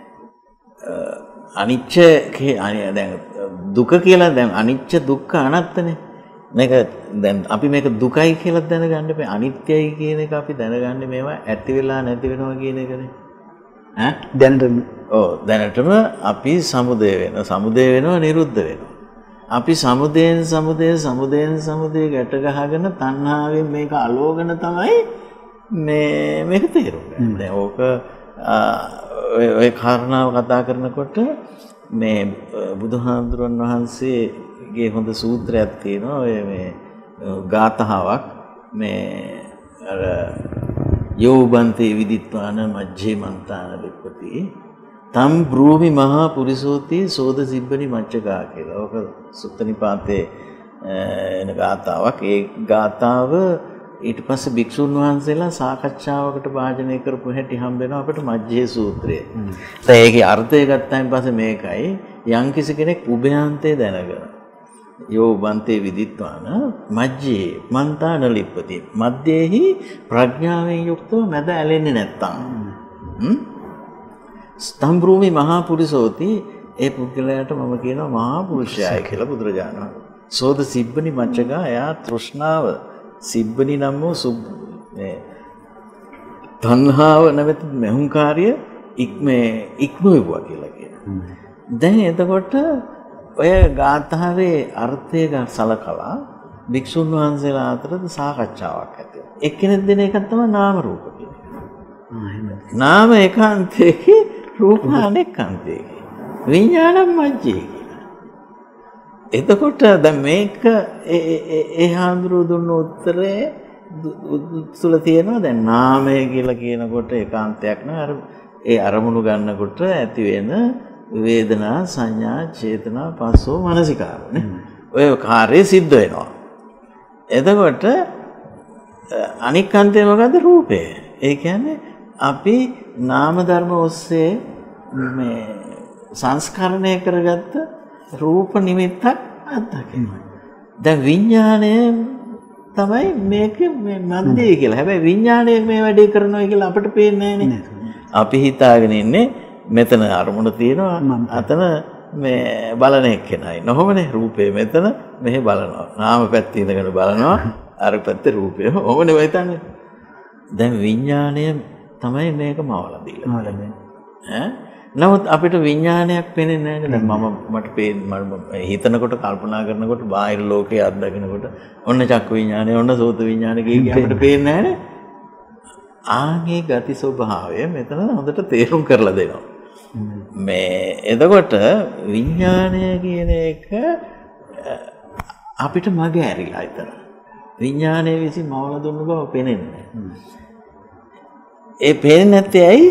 අනිච්ච දැන් දුක කියලා දැන් අනිච්ච දුක්ඛ අනාත්තනේ. මේක දැන් අපි මේක දුකයි කියලා දැනගන්න බෑ. අනිත්‍යයි කියන එක අපි දැනගන්නේ මේවා ඇති වෙලා නැති වෙනවා කියන එකනේ. ඈ දැනටම ඔව් දැනටම අපි සමුදය වෙනවා. සමුදය වෙනවා නිරුද්ධ වෙනවා. අපි සමුදයෙන් සමුදය සමුදයෙන් සමුදය ගැට ගහගෙන තණ්හාවෙන් මේක අලෝගන තමයි මේ මේක තේරුම් ගන්න. දැන් ඕක ඔය ඔය කාරණාව කතා කරනකොට මේ බුදුහාමුදුරන් වහන්සේගේ හොඳ සූත්‍රයක් තියෙනවා. ඔය මේ ගාථාවක් මේ අර යෝබන්තේ විදිත්වාන මජ්ජේ මන්තාන විප්පති තම් බ්‍රූමි මහා පුරිසෝති සෝද සිබ්බනි මච්චකා කියලා. ඕක සුත්ත නිපාතේ එන ගාථාවක්. ඒ ගාථාව ඊට පස්සේ භික්ෂුන් වහන්සේලා සාකච්ඡාවකට භාජනය කරපු හැටි හම්බ වෙනවා අපිට මජ්ජේ සූත්‍රය. දැන් ඒකේ අර්ථය ගත්තාන් පස්සේ මේකයි යම් කිසි කෙනෙක් උභයාන්තේ දැනගෙන යෝ බන්තේ විදිත්වාන මජ්ජේ මන්තාන ලිප්පති මධ්‍යේහි ප්‍රඥාවෙන් යුක්තව මැද ඇලෙන්නේ නැත්තම් හ්ම් ස්තම්භූමි මහා පුරිසෝති ඒ පුද්ගලයාට මම කියනවා මහා පුරුෂයයි කියලා බුදුරජාණන් වහන්සේ. සෝද සිබ්බනි මච්චගා එයා තෘෂ්ණාව සිබ්බනි නම් වූ සුබ් මේ තණ්හාව නැමැති මෙහුම්කාරිය ඉක්මේ ඉක්මවුවා කියලා කියනවා. දැන් එතකොට ඔය ගාථාවේ අර්ථය සලකලා භික්ෂුන් වහන්සේලා අතර සාකච්ඡාවක් ඇති වෙනවා. එක්කෙනෙක් දෙන එකක් තමයි නාම රූප කියන්නේ. නාම ඒකාන්තයේ රූප අනෙකාන්තයේ විඥානම් මජ්ජේ කියලා. එතකොට දැන් මේක ඒ හාමුදුරුවෝ දුන්න උත්තරේ තුල තියෙනවා දැන් නාමය කියලා කියනකොට ඒකාන්තයක් නෑ අර ඒ අරමුණු ගන්නකොට ඇති වෙන වේදනා සංඥා චේතනා පස්සෝ මනසිකාරනේ ඔය කාර්යය සිද්ධ වෙනවා. එතකොට අනික් අන්තය මොකද්ද? රූපය. ඒ කියන්නේ අපි නාම ධර්ම ඔස්සේ මේ සංස්කරණය කරගත්ත රූප නිමිත්තක් අත්දකිනවා. දැන් විඥාණය තමයි මේක මේ මන්දේ කියලා. හැබැයි විඥාණය මේ වැඩේ කරනවා කියලා අපිට පේන්නේ නැහැ. අපි හිතාගෙන ඉන්නේ මෙතන අරමුණ තියෙනවා අතන මේ බලන එක්කෙනයි. නොහොමනේ රූපේ මෙතන මෙහෙ බලනවා. නාම පැත්තේ ඉඳගෙන බලනවා අර පැත්තේ රූපය. ඔහොමනේ ඔය හිතන්නේ. දැන් විඥාණය තමයි මේක මවලා දීලා. ඈ නමුත් අපිට විඥානයක් පේන්නේ නැහැ නේද? මම මට පේන්නේ මම හිතනකොට කල්පනා කරනකොට බාහිර ලෝකයේ අත්දකිනකොට ඔන්න චක්ක විඥානය ඔන්න සෝත විඥානය කිය අපිට පේන්නේ නැහැ නේ. ආගේ ගති ස්වභාවය මෙතන හොඳට තේරුම් කරලා දෙනවා. මේ එතකොට විඥානය කියන එක අපිට මගේ ඇරිලා ඉතන. විඥානය විසින් මවලා දුන්න බව පේන්නේ නැහැ. ඒ පේන්නේ නැත්තේ ඇයි?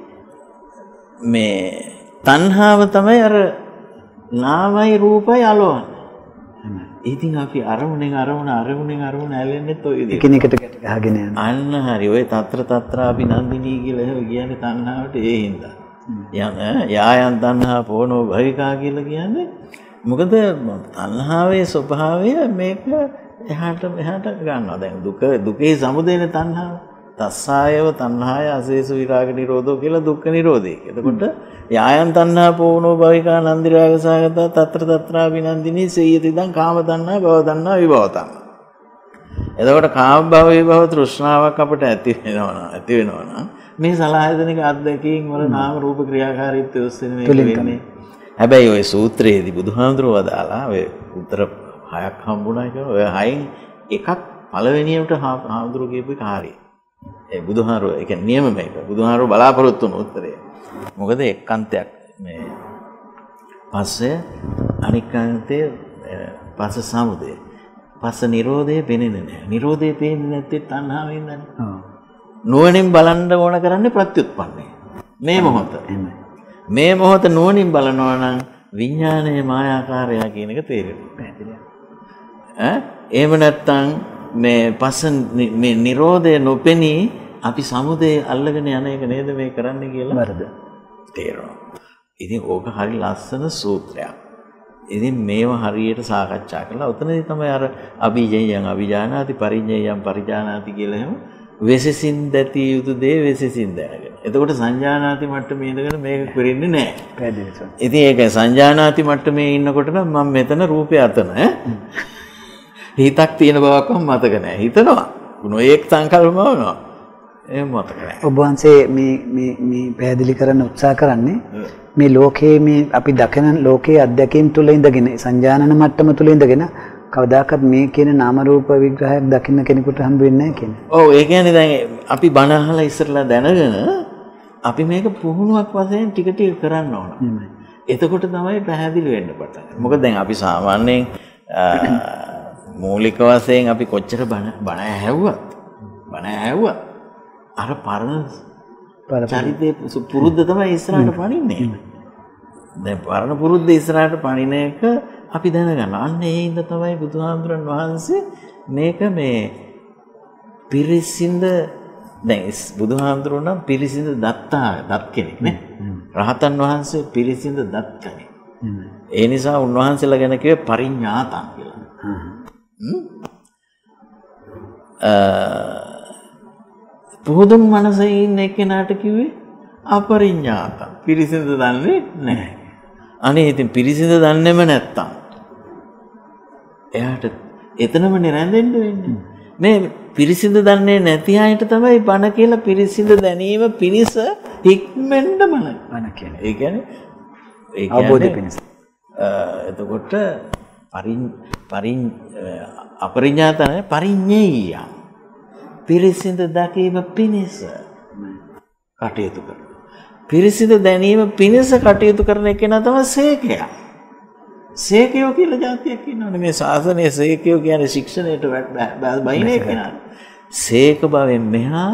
මේ තණ්හාව තමයි අර නාමයි රූපයි අලවන්නේ. ඉතින් අපි අරමුණෙන් අරමුණ අරමුණෙන් අරමුණ ඇලෙන්නේ toy විදිහට. එකිනෙකට ගැට ගහගෙන යනවා. අන්න හරි. ඔය తත්‍ර తත්‍ර අභිනන්දිනී කියලා එහෙම කියන්නේ තණ්හාවට ඒ හින්දා. යන යායන් තණ්හා පොනෝ භවිකා කියලා කියන්නේ මොකද තණ්හාවේ ස්වභාවය මේක එහාට මෙහාට ගන්නවා. දැන් දුක දුකේ සමුදයනේ තණ්හාව. තස්සායව තණ්හාය අසේසු විරාග නිරෝධෝ කියලා දුක්ඛ නිරෝධය. එතකොට යායන් තණ්හා පෝනෝ භවිකා නන්දි රාගසගත తත්‍ර తත්‍රා විනන්දිනී සේයති දං කාම තණ්හා භව තණ්හා විභව තණ්හා. එතකොට කාම භව විභව තෘෂ්ණාවක් අපිට ඇති වෙනවා ඇති වෙනවා මේ සලආයතනික අද්දකීම් වල නාම රූප ක්‍රියාකාරීත්වය ඔස්සේ මේක වෙන්නේ. හැබැයි ওই සූත්‍රයේදී බුදුහාමුදුරුවෝ වදාලා ඔය උත්තර හයක් හම්බුණා කියලා ඔය හයෙන් එකක් පළවෙනියට හාමුදුරුවෝ කියපු එක හරියි. ඒ බුදුහාරෝ ඒ කියන්නේ නියම මේක. බුදුහාරෝ බලාපොරොත්තු වුණු උත්තරය. මොකද එක්කන්තයක් මේ පස්සේ අනික්කන්තය පස්ස සමුදය. පස්ස නිරෝධය පෙනෙන්නේ නැහැ. නිරෝධය පේන්නේ නැත්තේ තණ්හාවෙන් නේද? ඔව්. නුවණින් බලන්න ඕන කරන්නේ ප්‍රත්‍යুৎපන්නය. මේ මොහොත. මේ මොහොත නුවණින් බලනවා නම් විඥානයේ මායාකාරය කියන එක තේරෙනවා. පැහැදිලිද? ඈ එහෙම නැත්තම් මේ පස්ස මේ නිරෝධය නොපෙනී අපි සමුදේ අල්ලගෙන යන එක නේද මේ කරන්නේ කියලා වරද තේරෙනවා. ඉතින් ඕක හරි ලස්සන සූත්‍රයක්. ඉතින් මේව හරියට සාකච්ඡා කළා. උතනදී තමයි අර අභිජයයන් අභිජානාති පරිඤ්ඤයයන් පරිජානාති කියලා එහෙම වෙසසින් දැති යුතු දේ වෙසසින් දැනගෙන. එතකොට සංජානාති මට්ටමේ ඉඳගෙන මේක කරෙන්නේ නැහැ. පැහැදිලිද? ඉතින් ඒක සංජානාති මට්ටමේ ඉන්නකොට නම් මම මෙතන රූපය අතන ඈ හිතක් තියෙන බවක් මම මතක නැහැ. හිතනවා. නොඑක් සංකල්පම වුණා. එහෙම මතක නැහැ. ඔබ වහන්සේ මේ මේ මේ පැහැදිලි කරන්න උත්සාහ කරන්නේ මේ ලෝකයේ මේ අපි දකින ලෝකයේ අධ්‍යක්ීම් තුල ඉඳගෙන සංජානන මට්ටම තුල ඉඳගෙන කවදාකවත් මේ කියන නාම රූප විග්‍රහයක් දකින්න කෙනෙකුට හම්බ වෙන්නේ නැහැ කියන්නේ. ඔව් ඒ කියන්නේ දැන් අපි බණ අහලා ඉස්සරලා දැනගෙන අපි මේක පුහුණුවක් වශයෙන් ටික ටික කරන්න ඕන. එතකොට තමයි පැහැදිලි වෙන්න පටන් ගන්නේ. මොකද දැන් අපි සාමාන්‍යයෙන් මූලික වශයෙන් අපි කොච්චර බණ බණ ඇහුවත් බණ ඇහුවත් අර පරණ චරිතේ පුරුද්ද තමයි ඉස්සරහට පනින්නේ. දැන් පරණ පුරුද්ද ඉස්සරහට පනින එක අපි දැනගන්න. අන්න ඒ හින්දා තමයි බුදුහාමුදුරන් වහන්සේ මේක මේ පිරිසිඳ දැන් බුදුහාමුදුරුවෝ නම් පිරිසිඳ දත්තා දත් කෙනෙක් නේ. රහතන් වහන්සේ පිරිසිඳ දත් කෙනෙක්. ඒ නිසා උන්වහන්සේලා ගැන කිව්වේ පරිඥාතං කියලා. පුදුම මනසේ ඉන්න එක්කෙනාට කිව්වේ අපරිඥාත පිරිසිදු දන්නේ නැහැ. අනේ ඉතින් පිරිසිදු දන්නේම නැත්තම් එයාට එතනම නිරැඳෙන්න වෙන්නේ. මේ පිරිසිදු දන්නේ නැති අයට තමයි බණ කියලා පිරිසිදු දැනීම පිණිස හික්මෙන්න බණ බණ කියන්නේ. ඒ කියන්නේ ඒ අවබෝධය පිණිස. එතකොට පරින් පරින් අපරිඥාතන පරිඤ්ඤය පිරිසිදු දැකීම පිණිස කටයුතු කරනවා. පිරිසිදු දැනීම පිණිස කටයුතු කරන කෙනා තමයි සේකයා. සේකයෝ කියලා જાතියක් ඉන්නවනේ මේ ශාසනයේ සේකයෝ කියන්නේ ශික්ෂණයට බයිනේ කෙනා. සේක භවෙන් මෙහා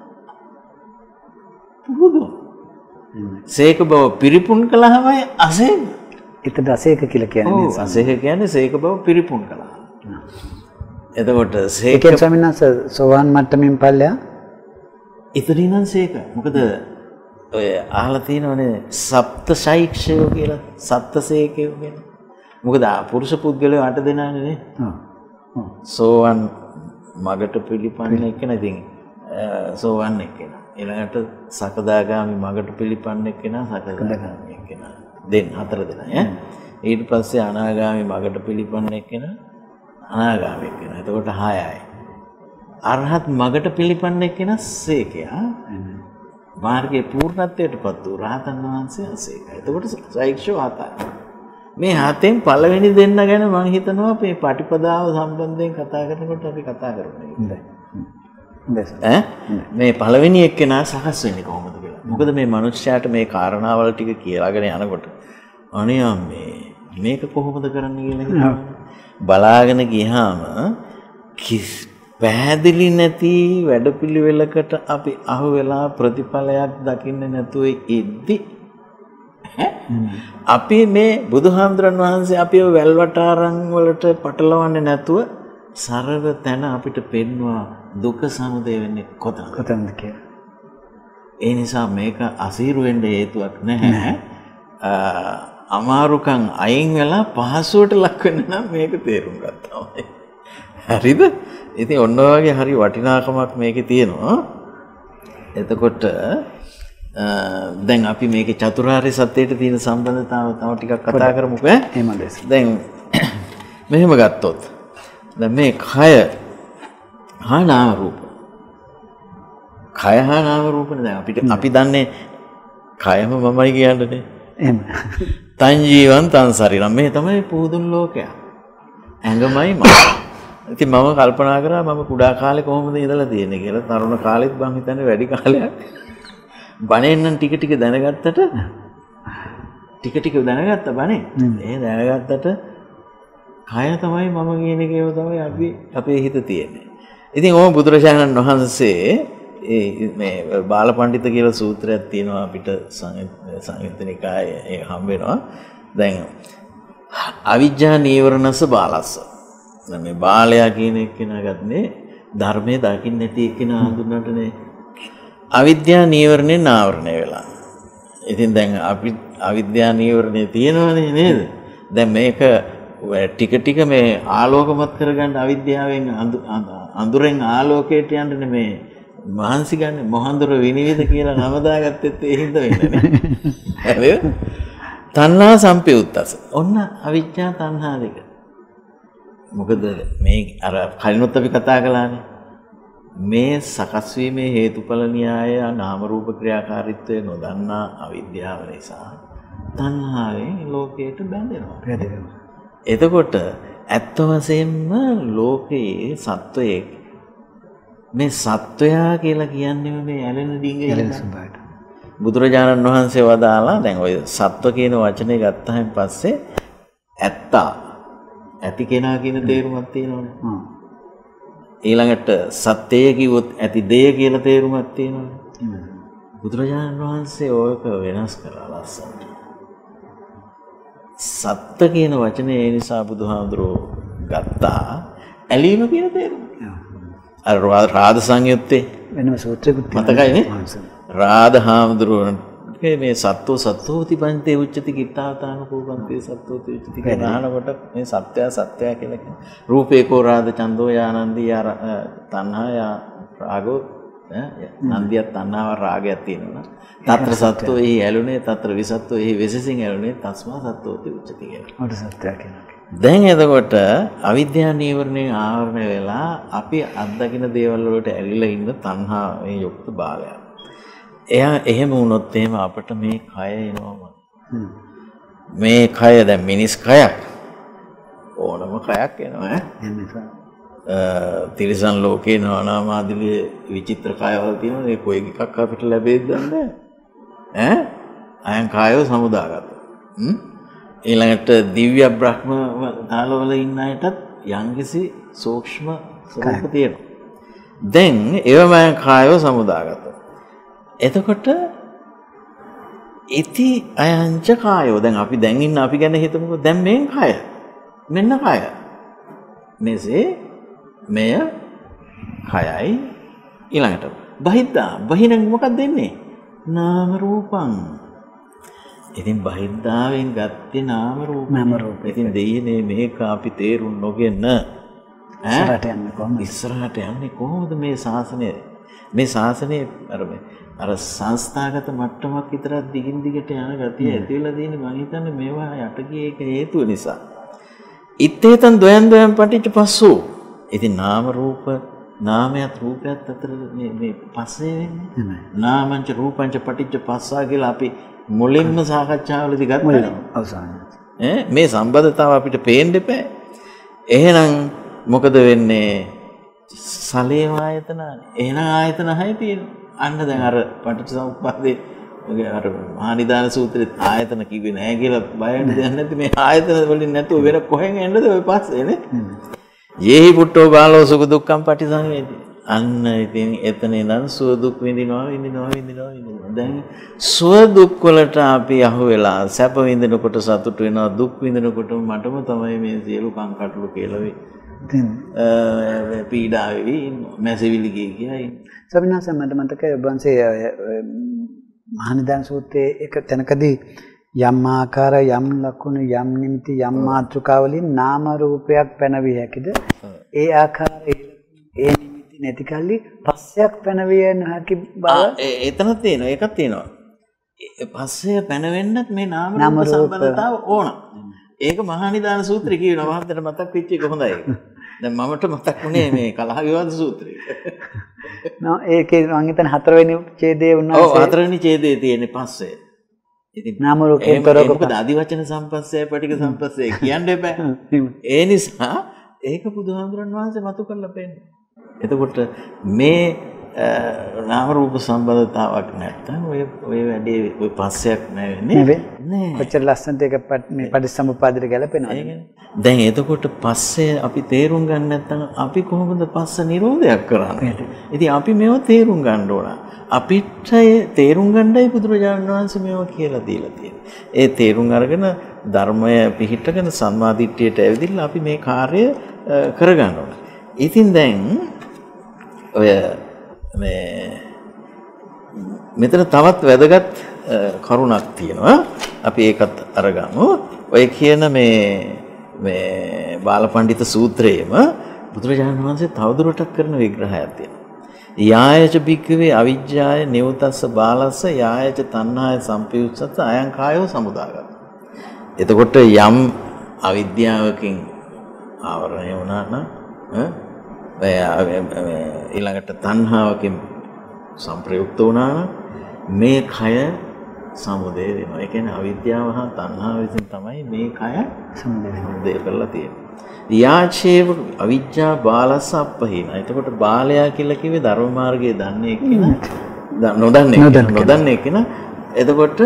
පුරුදු. සේක භව පිරිපුන් කළාමයි අසේක. ඒකට අසේක කියලා කියන්නේ. ඔව් අසේක කියන්නේ සේක භව පිරිපුන් කළා. එතකොට සේක කියන්නේ ස්වාමීන් වහන්සේ සෝවාන් මට්ටමින් පල්ලෙයා ඉතින් නම් සේක. මොකද ඔය අහලා තියෙනවනේ සප්ත ශෛක්ෂයෝ කියලා සප්ත සේකයෝ කියලා. මොකද පුරුෂ පුද්ගලයෝ අට දෙනානේ නේ. ඔව්. සෝවාන් මගට පිළිපන්න එක්කෙන ඉතින් සෝවන් එක්කෙන. ඊළඟට සකදාගාමි මගට පිළිපන්න එක්කෙන සකදාගාමි එක්කෙන. දෙන්න හතර දෙනා ඈ. ඊට පස්සේ අනාගාමි මගට පිළිපන්න එක්කෙන අනාගාමි එක්කෙන. එතකොට හයයි. අරහත් මගට පිළිපන්න එක්කෙන සේකයා. මාර්ගයේ පූර්ණත්වයටපත් වූ රහතන් වහන්සේ අසේකයි. එතකොට සෛක්ෂෝ හතයි. මේ හතෙන් පළවෙනි දෙන්න ගැන මම හිතනවා මේ පටිපදාව සම්බන්ධයෙන් කතා කරනකොට අපි කතා කරන්නේ. හොඳයි. හොඳයි. ඈ මේ පළවෙනි එක්කෙනා සකස් වෙන්නේ කොහොමද කියලා. මොකද මේ මනුෂ්‍යයාට මේ කාරණාවල් ටික කියලාගෙන යනකොට අනේ මේ මේක කොහොමද කරන්න කියලා හිතනවා. බලාගෙන ගියාම පැහැදිලි නැති වැඩපිළිවෙලකට අපි අහු වෙලා ප්‍රතිඵලයක් දකින්න නැතුව ඉද්දි අපි මේ බුදුහාමුදුරන් වහන්සේ අපිව වැල්වටාරම් වලට පටලවන්නේ නැතුව සරල තැන අපිට පෙන්වුවා දුක සමුදය වෙන්නේ කොතනද කොතනද කියලා. ඒ නිසා මේක අසීරු වෙන්න හේතුවක් නැහැ. අමාරුකම් අයින් වෙලා පහසුවට ලක් වෙන්න නම් මේක තේරුම් ගත්තා. හරිද? ඉතින් ඔන්න ඔයගේ හරි වටිනාකමක් මේකේ තියෙනවා. එතකොට දැන් අපි මේකේ චතුරාර්ය සත්‍යයට තියෙන සම්බන්ධතාව තව ටිකක් කතා කරමුකෝ ඈ. එහෙමද? දැන් මෙහෙම ගත්තොත් දැන් මේ කය හා නාම රූප. කය හා නාම රූපනේ දැන් අපිට අපි දන්නේ කයම මමයි කියන්නේ. එහෙම. තන් ජීවන් තන් ශරීරම් මේ තමයි පුදුන් ලෝකය. ඇඟමයි මම. ඉතින් මම කල්පනා කරා මම කුඩා කාලේ කොහොමද ඉඳලා තියෙන්නේ කියලා. තරුණ කාලෙත් මං හිතන්නේ වැඩි කාලයක් බණෙන් නම් ටික ටික දැනගත්තට ටික ටික දැනගත්ත බණේ. ඒ දැනගත්තට කය තමයි මම කියන එකේව තමයි අපි අපේ හිත තියෙන්නේ. ඉතින් ඕම බුදුරජාණන් වහන්සේ ඒ මේ බාලපඬිත කියලා සූත්‍රයක් තියෙනවා අපිට සංයුත්ත නිකායේ ඒ හම්බ වෙනවා. දැන් අවිජ්ජා නීවරණස බාලස්ස. දැන් මේ බාලයා කියන එක්කෙනා ගන්නේ ධර්මයේ දකින්න නැති එක්කෙනා හඳුන්වන්නනේ. අවිද්‍යා නීවරණේ නාවරණය වෙලා. ඉතින් දැන් අපි අවිද්‍යා නීවරණේ තියෙනවනේ නේද? දැන් මේක ටික ටික මේ ආලෝකමත් කරගන්න අවිද්‍යාවෙන් අඳුරෙන් ආලෝකයට යන්න නෙමේ මහන්සි ගන්න මොහඳුර විනිවිද කියලා නම දාගත්තෙත් ඒ හින්දා වෙන්නේ නේ. හරිද? තණ්හා සම්පයුත්තස. ඔන්න අවිද්‍යා තණ්හා දෙක. මොකද මේ අර කලිනුත් අපි කතා කළානේ. මේ සකස් වීමේ හේතුඵල න්‍යාය නාම රූප ක්‍රියාකාරීත්වය නොදන්නා අවිද්‍යාව නිසා තණ්හාවෙන් ලෝකයට බැඳෙනවා. බැඳෙනවා. එතකොට ඇත්ත වශයෙන්ම ලෝකයේ සත්වයේ මේ සත්වයා කියලා කියන්නේ මේ ඇලෙන ඩිංගේ ඇලෙන ස්වභාවයට. බුදුරජාණන් වහන්සේ වදාලා දැන් ඔය සත්ව කියන වචනේ ගත්තාන් පස්සේ ඇත්තා ඇති කෙනා කියන තේරුමක් තියෙනවනේ. හ්ම්. ඊළඟට සත්‍යය කිව්වොත් ඇති දෙය කියලා තේරුමක් තියෙනවනේ. බුදුරජාණන් වහන්සේ ඕක වෙනස් කරලා ලස්සනට. සත්ත්ව කියන වචනේ ඒ නිසා බුදුහාමුදුරුවෝ ගත්තා ඇලීම කියන තේරුම. අර රාද සංයුත්තේ වෙනම සූත්‍රයකුත් මතකයි නේ? රාද හාමුදුරුවන්ගේ මේ සත්ත්ව සත්ත්වෝති පංචේ උච්චති කිත්තාවතාන කෝපන්තේ සත්ත්වෝති උච්චති කියනකොට මේ සත්‍යය සත්‍යය කියලා කියන්නේ. රූපේකෝ රාද චන්දෝ යානන්දී යා තණ්හා යා රාගෝ නන්දියක් තණ්හාව රාගයක් තියෙනවා. తත්‍ර සත්ත්වෝ එහි ඇලුනේ తත්‍ර විසත්ත්වෝ එහි වෙසසින් ඇලුනේ තස්මා සත්ත්වෝති උච්චති කියලා. ඔඩ සත්‍යය කියනවා. දැන් එතකොට අවිද්‍යා නීවරණයෙන් ආවරණය වෙලා අපි අත්දකින දේවල් වලට ඇලිලා ඉන්න තණ්හාවෙන් යුක්ත භාවය. එයා එහෙම වුණොත් එහෙම අපිට මේ කය එනවම. මේ කය දැන් මිනිස් කයක් ඕනම කයක් එනවා ඈ. තිරිසන් ලෝකේ නානාමාදිලේ විචිත්‍ර කයවල තියෙනවා. ඒ කොයි එකක් අපිට ලැබෙයිද දන්නේ ඈ. අයන් කායව සමුදාගත්තා. හ්ම්. ඊළඟට දිව්‍ය බ්‍රහ්ම තාලවල ඉන්න අයටත් යම්කිසි සූක්ෂම ස්වરૂප තියෙනවා. දැන් ඒවම කායව සමුදාගත්තා. එතකොට ඉති අයංච කායෝ දැන් අපි දැන් ඉන්න අපි ගැන හිතමුකෝ දැන් මේ කය මෙන්න කය මෙසේ මෙය කයයි ඊළඟට බහිද්දා බහිනෙන් මොකක්ද දෙන්නේ නාම රූපං. ඉතින් බහිද්දාවෙන් ගත්තේ නාම රූප. නාම රූප. ඉතින් දෙයනේ මේක අපි තේරුම් නොගෙන ඉස්සරහට යන්නේ කොහොමද? ඉස්සරහට යන්නේ කොහොමද මේ ශාසනය? මේ ශාසනය අර මේ අර සංස්ථාගත මට්ටමක් විතරක් දිගින් දිගට යන ගතිය ඇති වෙලා තියෙන්නේ මම හිතන්නේ මේවා යට ගියේ ඒක හේතුව නිසා. ඉත්තේතන් ද්වයන් ද්වයන් පටිච්ච පස්සෝ. ඉතින් නාම රූප නාමයත් රූපයත් අතර මේ මේ පස්සේ වෙන්නේ. නාමංච රූපංච පටිච්ච පස්සා කියලා අපි මුලින්ම සාකච්ඡාවලදී ගත්තා. අවසානයේ. ඈ මේ සම්බන්ධතාව අපිට පේන්න එපා. එහෙනම් මොකද වෙන්නේ? සලේව ආයතන. එහෙනම් ආයතන හය තියෙනවා. අන්න දැන් අර පටිච්චසමුප්පාදේ ඔගේ අර මහනිදාන සූත්‍රෙත් ආයතන කිව්වේ නැහැ කියලා බයෙන් දෙයක් නැති මේ ආයතන වලින් නැතුව වෙන කොහෙන් එන්නද ඔය පස්සේ නේ? යේහි පුට්ටෝ බාලෝ සුඛ දුක්ඛම් පටිසංවේදී. අන්න ඉතින් එතන ඉඳන් සුව දුක් විඳිනවා විඳිනවා විඳිනවා විඳිනවා. දැන් සුව දුක් වලට අපි අහු වෙලා සැප විඳිනකොට සතුට වෙනවා දුක් විඳිනකොට මටම තමයි මේ සියලු කංකටොළු කියලා වෙයි. දැන් පීඩා වෙවි මැසිවිලි ගිය කියයි. සබිනාස මට මතකයි ඔබ වහන්සේ මහනිදාන සූත්‍රයේ එක තැනකදී යම් ආකාර යම් ලක්ෂණ යම් නිමිති යම් මාත්‍රිකා වලින් නාම රූපයක් පැනවිය හැකිද? ඒ ආකාරයේ ඒ නිමිති නැති කල්ලි පස්සයක් පැනවිය නොහැකි බව එතන තියෙනවා. ඒකක් තියෙනවා. පස්සේ පැනවෙන්නත් මේ නාම රූප සම්බන්ධතාව ඕන. ඒක මහනිදාන සූත්‍රය කියනවා. මහත්තයට මතක් වෙච්ච එක හොඳයි. දැන් මමට මතක් වුණේ මේ කලහ විවාද සූත්‍රය. නෝ ඒකේ මම හිතන්නේ හතරවෙනි ඡේදයේ වුණා. ඔව් හතරවෙනි ඡේදයේ තියෙන්නේ පස්සේ. ඉතින් නාම රූපයෙන් තොරව මොකද ආදිවචන සම්පස්සේ පටික සම්පස්සේ කියන්න එපා. ඒ නිසා ඒක බුදුහාමුදුරන් වහන්සේ මතු කරලා පෙන්නනවා. එතකොට මේ නාම රූප සම්බන්ධතාවක් නැත්තම් ඔය ඔය වැඩේ ඔය පස්සයක් නැවෙන්නේ නෑ. කොච්චර ලස්සනට ඒක මේ පටිච්චසමුප්පාදයට ගැලපෙනවද? දැන් එතකොට පස්සේ අපි තේරුම් ගන්න නැත්නම් අපි කොහොමද පස්ස නිරෝධයක් කරන්නේ? ඉතින් අපි මේව තේරුම් ගන්න ඕන. අපිට තේරුම් ගන්නයි බුදුරජාණන් වහන්සේ මේව කියලා දීලා තියෙන්නේ. ඒ තේරුම් අරගෙන ධර්මය පිහිටගෙන සම්මාදිට්ඨියට ඇවිදilla අපි මේ කාර්යය කරගන්න ඕන. ඉතින් දැන් ඔය මේ මෙතන තවත් වැදගත් කරුණක් තියෙනවා. අපි ඒකත් අරගමු. ඔය කියන මේ මේ බාලපඬිත සූත්‍රයේම බුදුරජාණන් වහන්සේ තවදුරටත් කරන විග්‍රහයක් තියෙනවා. යායච භික්ඛවේ අවිජ්ජාය නියුතස්ස බාලස්ස යායච තණ්හාය සම්පයුස්සත අයං කායෝ සමුදාගත. එතකොට යම් අවිද්‍යාවකින් ආවරණය වුණා නම් ඊළඟට තණ්හාවකින් සංප්‍රයුක්ත වුණා නම් මේ කය සමුදය වෙනවා. ඒ කියන්නේ අවිද්‍යාව හා තණ්හාව විසින් තමයි මේ කය සමුදය කරලා තියෙන්නේ. යාචේව අවිජ්ජා බාලස්ස අප්පහින. එතකොට බාලයා කියලා කිව්වේ ධර්ම මාර්ගයේ දන්නේ කෙනා නොදන්නේ නොදන්නේ කෙනා. එතකොට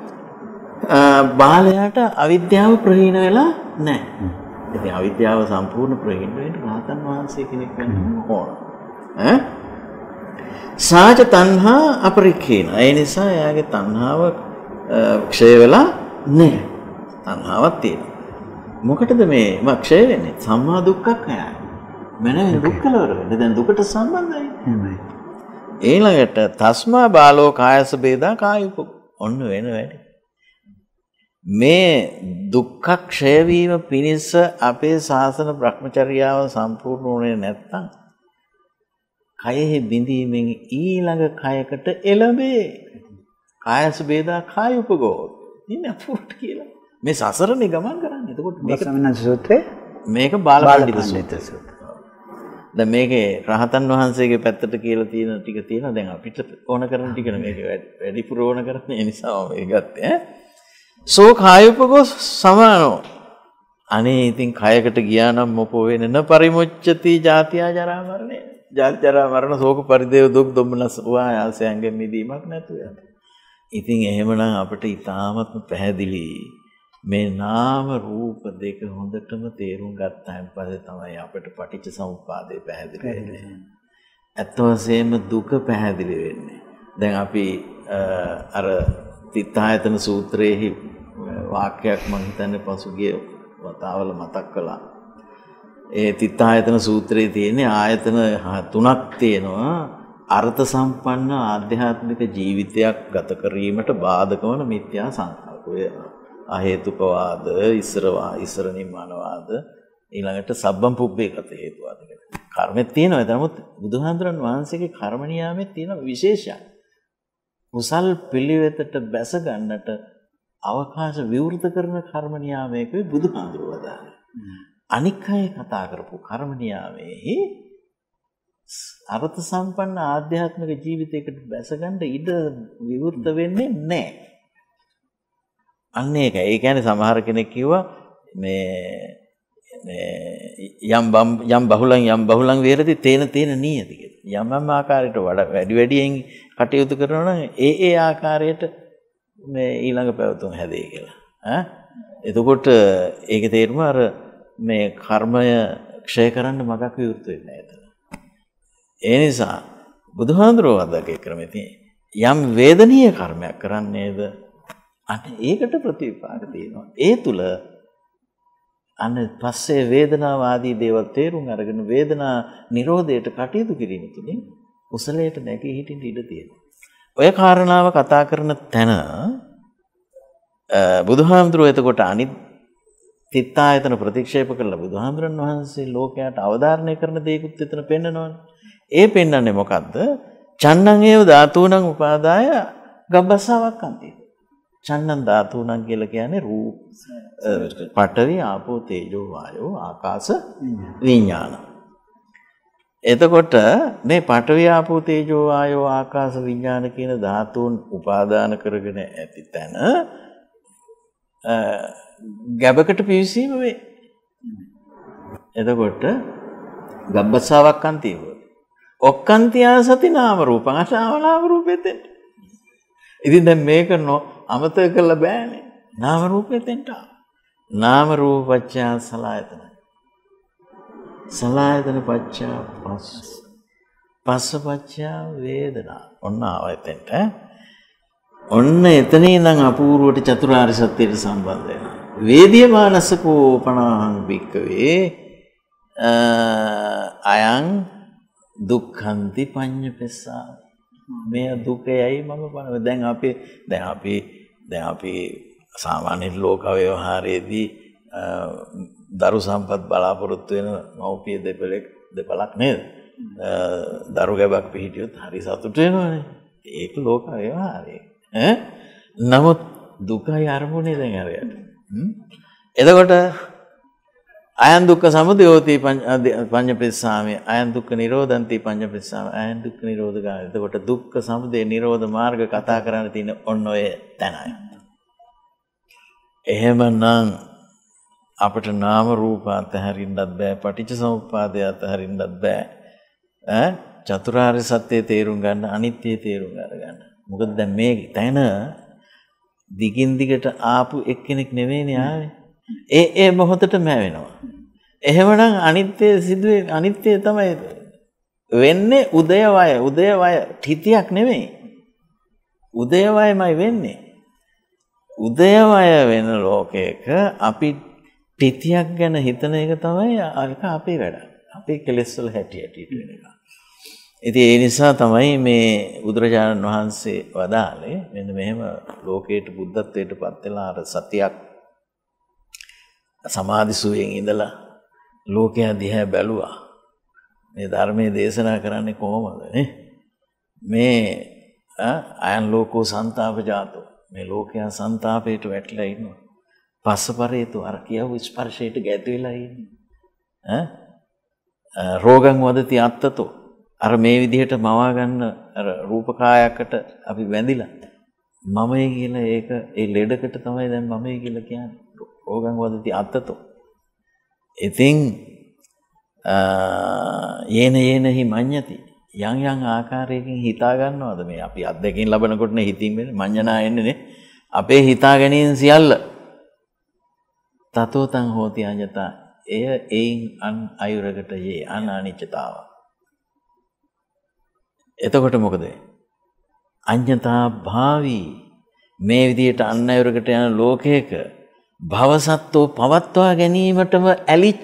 බාලයාට අවිද්‍යාව ප්‍රහීන වෙලා නැහැ. ඉතින් අවිද්‍යාව සම්පූර්ණ ප්‍රහීන වෙන්න රහතන් වහන්සේ කෙනෙක් වෙන්න ඕන. ඈ සාච තණ්හා අපරික්ඛේන. ඒ නිසා එයාගේ තණ්හාව ක්ෂය වෙලා නැහැ. තණ්හාවක් තියෙනවා. මොකටද මේ ක්ෂය වෙන්නේ? සම්මා දුක්ඛක්ඛය. මනස දුක් කලවර වෙන්නේ. දැන් දුකට සම්බන්ධයි. එහෙමයි. ඊළඟට තස්මා බාලෝ කායස බේදා කායුප. ඔන්න වෙන වැඩි. මේ දුක්ඛ ක්ෂය වීම පිණිස අපේ ශාසන බ්‍රහ්මචර්යාව සම්පූර්ණ වුණේ නැත්නම් කයෙහි බිඳීමෙන් ඊළඟ කයකට එළඹේ. කායස බේදා කායුපගෝ. ඉන්නේ අපුරට කියලා. මේ සසරනේ ගමන් කරන්නේ. එතකොට මේක සමනස සූත්‍රේ මේක බාලපඬිත සූත්‍රය. දැන් මේකේ රහතන් වහන්සේගේ පැත්තට කියලා තියෙන ටික තියෙනවා. දැන් අපිට ඕන කරන ටික මේක වැඩිපුර ඕන කරන්නේ. ඒ නිසා මේ ගත්තේ ඈ. සෝ කායුපගෝ සමානෝ. අනේ ඉතින් කයකට ගියා නම් මොකෝ වෙන්නේ? න පරිමුච්ඡති ජාතියා ජරා මරණය. ජාති ජරා මරණ ශෝක පරිදේව දුක් දුම්නස් වායසයන්ගෙන් මිදීමක් නැතුව යනවා. ඉතින් එහෙමනම් අපිට ඊටාමත්ම පැහැදිලි මේ නාම රූප දෙක හොඳටම තේරුම් ගත්තාන් පස්සේ තමයි අපිට පටිච්ච සමුප්පාදේ පැහැදිලි වෙන්නේ. ඇත්ත වශයෙන්ම දුක පැහැදිලි වෙන්නේ. දැන් අපි අර තිත්තායතන සූත්‍රයේ වාක්‍යයක් මම හිතන්නේ පසුගිය වතාවල මතක් කළා. ඒ තිත්තායතන සූත්‍රයේ තියෙන්නේ ආයතන තුනක් තියෙනවා. අර්ථ සම්පන්න ආධ්‍යාත්මික ජීවිතයක් ගත කිරීමට බාධක වන මිත්‍යා සංකල්පය. අහේතුකවාද, ඉස්සරවා ඉස්සර නිර්මාණවාද, ඊළඟට සබ්බම් පුබ්බේකත හේතුවාද කියලා. කර්මෙත් තියෙනවා. නමුත් බුදුහාමුදුරන් වහන්සේගේ කර්ම නියාමයේ තියෙන විශේෂයක්. කුසල් පිළිවෙතට බැස ගන්නට අවකාශ විවෘත කරන කර්ම නියාමයකයි බුදුහාමුදුරුවෝ වදාළේ. අනික් අය කතා කරපු කර්ම නියාමයේ අර්ථ සම්පන්න ආධ්‍යාත්මික ජීවිතයකට බැස ගන්න ඉඩ විවෘත වෙන්නේ නැහැ. අන්න ඒකයි. ඒ කියන්නේ සමහර කෙනෙක් කිව්වා මේ යම් යම් බහුලං යම් බහුලං වේරති තේන තේන නියති කියලා. යම් යම් ආකාරයට වැඩි වැඩියෙන් කටයුතු කරනවා නම් ඒ ඒ ආකාරයට මේ ඊළඟ පැවතුම් හැදේ කියලා. ඈ එතකොට ඒකේ තේරුම අර මේ කර්මය ක්ෂය කරන්න මගක් විවෘත වෙන්නේ නැහැ. ඒ නිසා බුදුහාඳුරෝ වදගේ ක්‍රමෙ තියෙන යම් වේදනීය කර්මයක් කරන්නේද අන්න ඒකට ප්‍රතිවිපාක තියෙනවා. ඒ තුල අන්න පස්සේ වේදනාව ආදී දේවල් තේරුම් අරගෙන වේදනා නිරෝධයට කටයුතු කිරීම තුළින් කුසලයට නැගී හිටින්න ඉඩ තියෙනවා. ඔය කාරණාව කතා කරන තැන බුදුහාමුදුරුවෝ එතකොට අනිත් තිත්තායතන ප්‍රතික්ෂේප කළා බුදුහාමුදුරන් වහන්සේ ලෝකයට අවධාරණය කරන දේකුත් එතන පෙන්නනවනේ. ඒ පෙන්නන්නේ මොකද්ද? චන්නං ඒව ධාතුණං උපාදාය ගබ්බසාවක් අන්තිම. චන්නං ධාතුණං කියලා කියන්නේ රූප පඨවි ආපෝ තේජෝ වායෝ ආකාශ විඥාන. එතකොට මේ පඨවි ආපෝ තේජෝ වායෝ ආකාශ විඥාන කියන ධාතුන් උපාදාන කරගෙන ඇති තැන ගැබකට පිවිසීම වේ. එතකොට ගබ්බසාවක් අන්තිම. ඔක්කාන්තියා සති නාම රූපං අශාවනාම රූපෙත්. ඉතින් දැන් මේක නො අමතක කරලා බෑනේ. නාම රූපෙත් එන්ට. නාම රූප පත්‍ය සලආයතන. සලආයතන පත්‍ය පස්ස. පස්ස පත්‍ය වේදනා. ඔන්න ආවතෙන්ට. ඔන්න එතන ඉඳන් අපූර්වට චතුරාර්ය සත්‍යයට සම්බන්ධ වෙනවා. වේදියමානසකෝ පණං භික්කවේ අයං දුක්ඛන්ති පඤ්ඤපෙස්සා. මේ දුකයයි මම බලව. දැන් අපි දැන් අපි දැන් අපි සාමාන්‍ය ලෝක ව්‍යවහාරයේදී දරු සම්පත් බලාපොරොත්තු වෙන මව්පිය දෙපළෙක් දෙපළක් නේද? දරු ගැබක් පිහිටියොත් හරි සතුට වෙනවනේ. ඒක ලෝක ව්‍යවහාරය. ඈ නමුත් දුකයි අරමුණේ දැන් හරියට. එතකොට අයං දුක්ඛ සමුදයෝති පඤ්ඤපෙස්සාමි අයං දුක්ඛ නිරෝධන්ති පඤ්ඤපෙස්සාමි අයං දුක්ඛ නිරෝධගාමී. එතකොට දුක්ඛ සමුදය නිරෝධ මාර්ග කතා කරන්න තියෙන ඔන්න ඔය තැනයි. එහෙමනම් අපිට නාම රූප අතහරින්නත් බෑ, පටිච්ච සමුප්පාදය අතහරින්නත් බෑ. ඈ චතුරාර්ය සත්‍ය තේරුම් ගන්න, අනිත්‍ය තේරුම් ගන්න. මොකද දැන් මේ තැන දිගින් දිගට ආපු එක්කෙනෙක් නෙවෙයිනේ ආවේ. ඒ ඒ මොහොතටම වෙනවා. එහෙමනම් අනිත්‍ය සිදුවේ අනිත්‍ය තමයි වෙන්නේ උදයවය. උදයවය තිතියක් නෙමෙයි. උදයවයමයි වෙන්නේ. උදයවය වෙන ලෝකයක අපි තිතියක් ගැන හිතන එක තමයි අරක අපේ වැඩ. අපේ කෙලෙස් වල හැටි හැටිට වෙන එක. ඉතින් ඒ නිසා තමයි මේ බුදුරජාණන් වහන්සේ වදාළේ මෙන්න මෙහෙම ලෝකයට බුද්ධත්වයට පත් වෙලා අර සතියක් සමාධිසුවයෙන් ඉඳලා ලෝකයා දිහා බැලුවා. මේ ධර්මයේ දේශනා කරන්නේ කොහොමද නේ? මේ අයන් ලෝකෝ සන්තාපජාතෝ. මේ ලෝකයා සන්තාපයට වැටලා ඉන්නවා. පස්සපරේතු අර කියව ස්පර්ශයට ගැති වෙලා ඉන්නේ. ඈ රෝගං වදති අත්තතෝ. අර මේ විදිහට මවා ගන්න අර රූපකායකට අපි වැඳිලා මමයි කියලා ඒක ඒ ලෙඩකට තමයි දැන් මමයි කියලා කියන්නේ. රෝගං වදති අත්තතෝ. ඉතින් යේන යේනහි මඤ්ඤති යම් යම් ආකාරයකින් හිතා ගන්නවද මේ අපි අත්දැකීම් ලබනකොට නේ හිතින් වෙන්නේ මඤ්ඤණා එන්නේ නේ අපේ හිතා ගැනීම සියල්ල තතෝ තං හෝති අඤ්ඤතා එය එයින් අන් අයුරකට යේ අනානිච්චතාව. එතකොට මොකද? අඤ්ඤතා භාවී මේ විදිහට අන් අයුරකට යන ලෝකයක භවසත්ත්ව පවත්වා ගැනීමටම ඇලිච්ච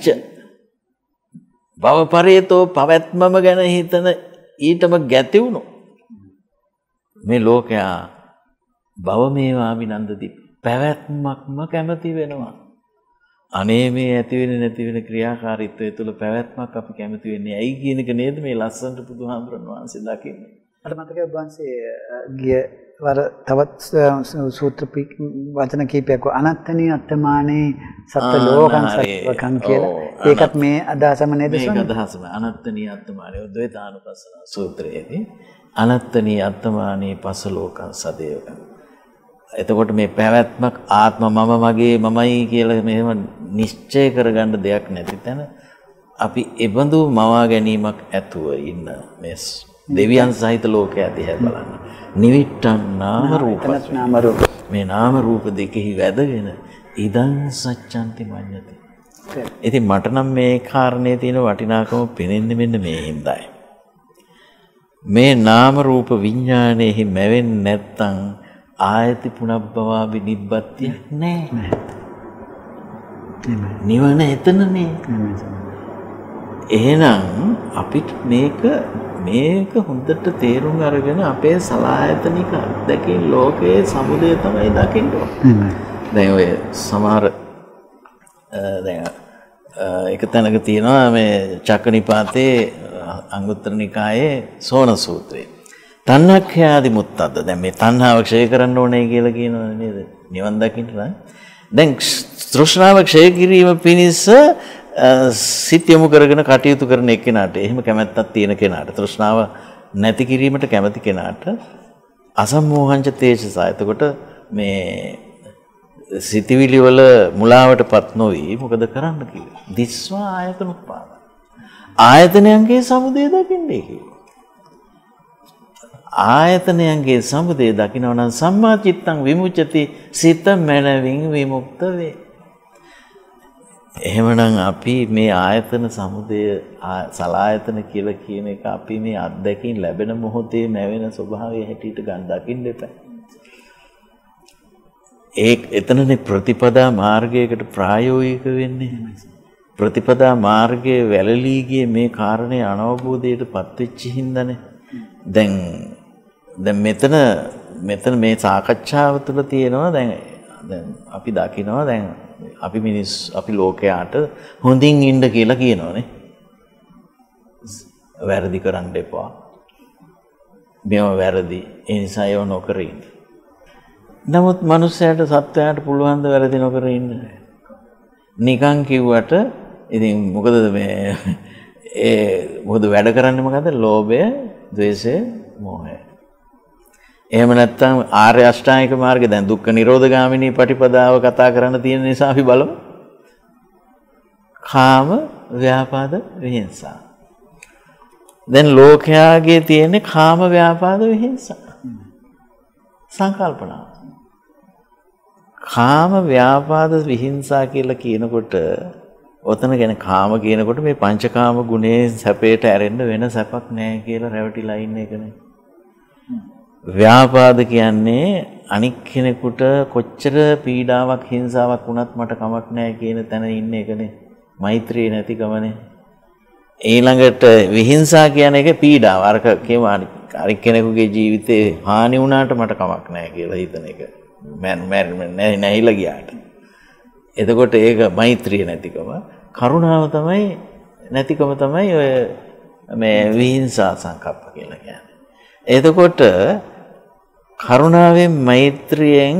භවපරේතෝ පවත්මම ගැන හිතන ඊටම ගැති වුණු මේ ලෝකයා භව මේවා අභිනන්දති පැවැත්මක්ම කැමති වෙනවා. අනේ මේ ඇති වෙන නැති වෙන ක්‍රියාකාරීත්වය තුළ පැවැත්මක් අපි කැමති වෙන්නේ ඇයි කියන එක නේද මේ ලස්සනට බුදුහාමුදුරන් වහන්සේ දකින්නේ. මට මතකයි ඔබ වහන්සේ ගිය වර තවත් සූත්‍ර වචන කීපයක් අනත්තනී අත්තමානේ සත්ත්ව ලෝකං සත්වකං කියලා. ඒකත් මේ අදහසම නේද? මේක අදහසම අනත්තනී අත්තමානේ ද්වේතානුපස්සන සූත්‍රයේදී අනත්තනී අත්තමානේ පස ලෝකං සදේවකං. එතකොට මේ පැවැත්මක් ආත්ම මම මගේ මමයි කියලා මෙහෙම නිශ්චය කරගන්න දෙයක් නැති තැන අපි එබඳු මවා ගැනීමක් ඇතුව ඉන්න මේ දෙවියන් සහිත ලෝකයේ දිහා බලන්න. නිවිට්ටන් නාම රූපස් නාම රූප. මේ නාම රූප දෙකෙහි වැදගෙන ඉදං සච්ඡන්ති මඤ්ඤති. ඉතින් මට නම් මේ කාරණේ තියෙන වටිනාකම පෙනෙන්නේ මෙන්න මේ හින්දායි. මේ නාම රූප විඥානයේහි මැවෙන්නේ නැත්තම් ආයති පුනබ්බවා විනිබ්බත්තිය නෑ. නිවන එතනනේ. එහෙනම් අපිට මේක මේක හොඳට තේරුම් අරගෙන අපේ සලායතනික අත්දැකීම් ලෝකයේ සමුදය තමයි දකින්න ඕනේ. දැන් ඔය සමහර දැන් එක තැනක තියෙනවා මේ චක්කනිපාතේ අංගුත්තර නිකායේ සෝන සූත්‍රයේ තණ්හක්ඛයාදි මුත්තද්ද. දැන් මේ තණ්හාව ක්ෂය කරන්න ඕනේ කියලා කියනවා නේද? නිවන් දකින්න නම්. දැන් තෘෂ්ණාව ක්ෂය කිරීම පිණිස සිත යොමු කරගෙන කටයුතු කරන එක්කෙනාට, එහෙම කැමැත්තක් තියෙන කෙනාට, තෘෂ්ණාව නැති කිරීමට කැමති කෙනාට අසම්මෝහංච තේජසා. එතකොට මේ සිතවිලි වල මුලාවටපත් නොවි මොකද කරන්න කිව්වේ? දිස්වා ආයතන උපාදාන. ආයතනයන්ගේ සමුදය දකින්නේ කියලා. ආයතනයන්ගේ සමුදය දකිනවා නම් සම්මා චිත්තං විමුච්ඡති, සිත මනවින් විමුක්ත වේ. එහෙමනම් අපි මේ ආයතන සමුදය සලායතන කියලා කියන එක අපි මේ අත්දැකීම් ලැබෙන මොහොතේ නැවෙන ස්වභාවය හැටියට ගන්න දකින්න එපා. ඒ එතනනේ ප්‍රතිපදා මාර්ගයකට ප්‍රායෝගික වෙන්නේ. ප්‍රතිපදා මාර්ගයේ වැළලී ගියේ මේ කාරණේ අනවබෝධයටපත් වෙච්ච හින්දානේ. දැන් දැන් මෙතන මෙතන මේ සාකච්ඡාව තුළ තියෙනවා දැන් දැන් අපි දකිනවා දැන් අපි මිනිස් අපි ලෝකයාට හොඳින් ඉන්න කියලා කියනවානේ. වැරදි කරන්න එපා. මේව වැරදි. ඒ නිසා ඒව නොකර ඉන්න. නමුත් මනුස්සයාට සත්වයාට පුළුවන් ද වැරදි නොකර ඉන්න? නිකන් කිව්වට ඉතින් මොකද මේ ඒ මොකද වැඩ කරන්නේ මොකද? ලෝභය, ද්වේෂය, මෝහය. එහෙම නැත්නම් ආර්ය අෂ්ටාංගික මාර්ගය දැන් දුක්ඛ නිරෝධ ගාමිනී පටිපදාව කතා කරන්න තියෙන නිසා අපි බලමු. කාම, ව්‍යාපාද, විහිංසා. දැන් ලෝකයාගේ තියෙන්නේ කාම, ව්‍යාපාද, විහිංසා. සංකල්පනා. කාම, ව්‍යාපාද, විහිංසා කියලා කියනකොට ඔතන ගැන කාම කියනකොට මේ පංචකාම ගුණේ සැපේට ඇරෙන්න වෙන සැපක් නැහැ කියලා රැවටිලා ඉන්න එකනේ. ව්‍යාපාද කියන්නේ අනික් කෙනෙකුට කොච්චර පීඩාවක් හිංසාවක් වුණත් මට කමක් නැහැ කියන තැන ඉන්න එකනේ. මෛත්‍රිය නැතිකමනේ. ඊළඟට විහිංසා කියන එක පීඩාව. අරක කියව අනික් කෙනෙකුගේ ජීවිතේ හානි වුණාට මට කමක් නැහැ කියලා හිතන එක. මම මම නැහිලා ගියාට. එතකොට ඒක මෛත්‍රිය නැතිකම. කරුණාව තමයි නැතිකම තමයි ඔය මේ විහිංසා සංකප්ප කියලා කියන්නේ. එතකොට කරුණාවෙන් මෛත්‍රියෙන්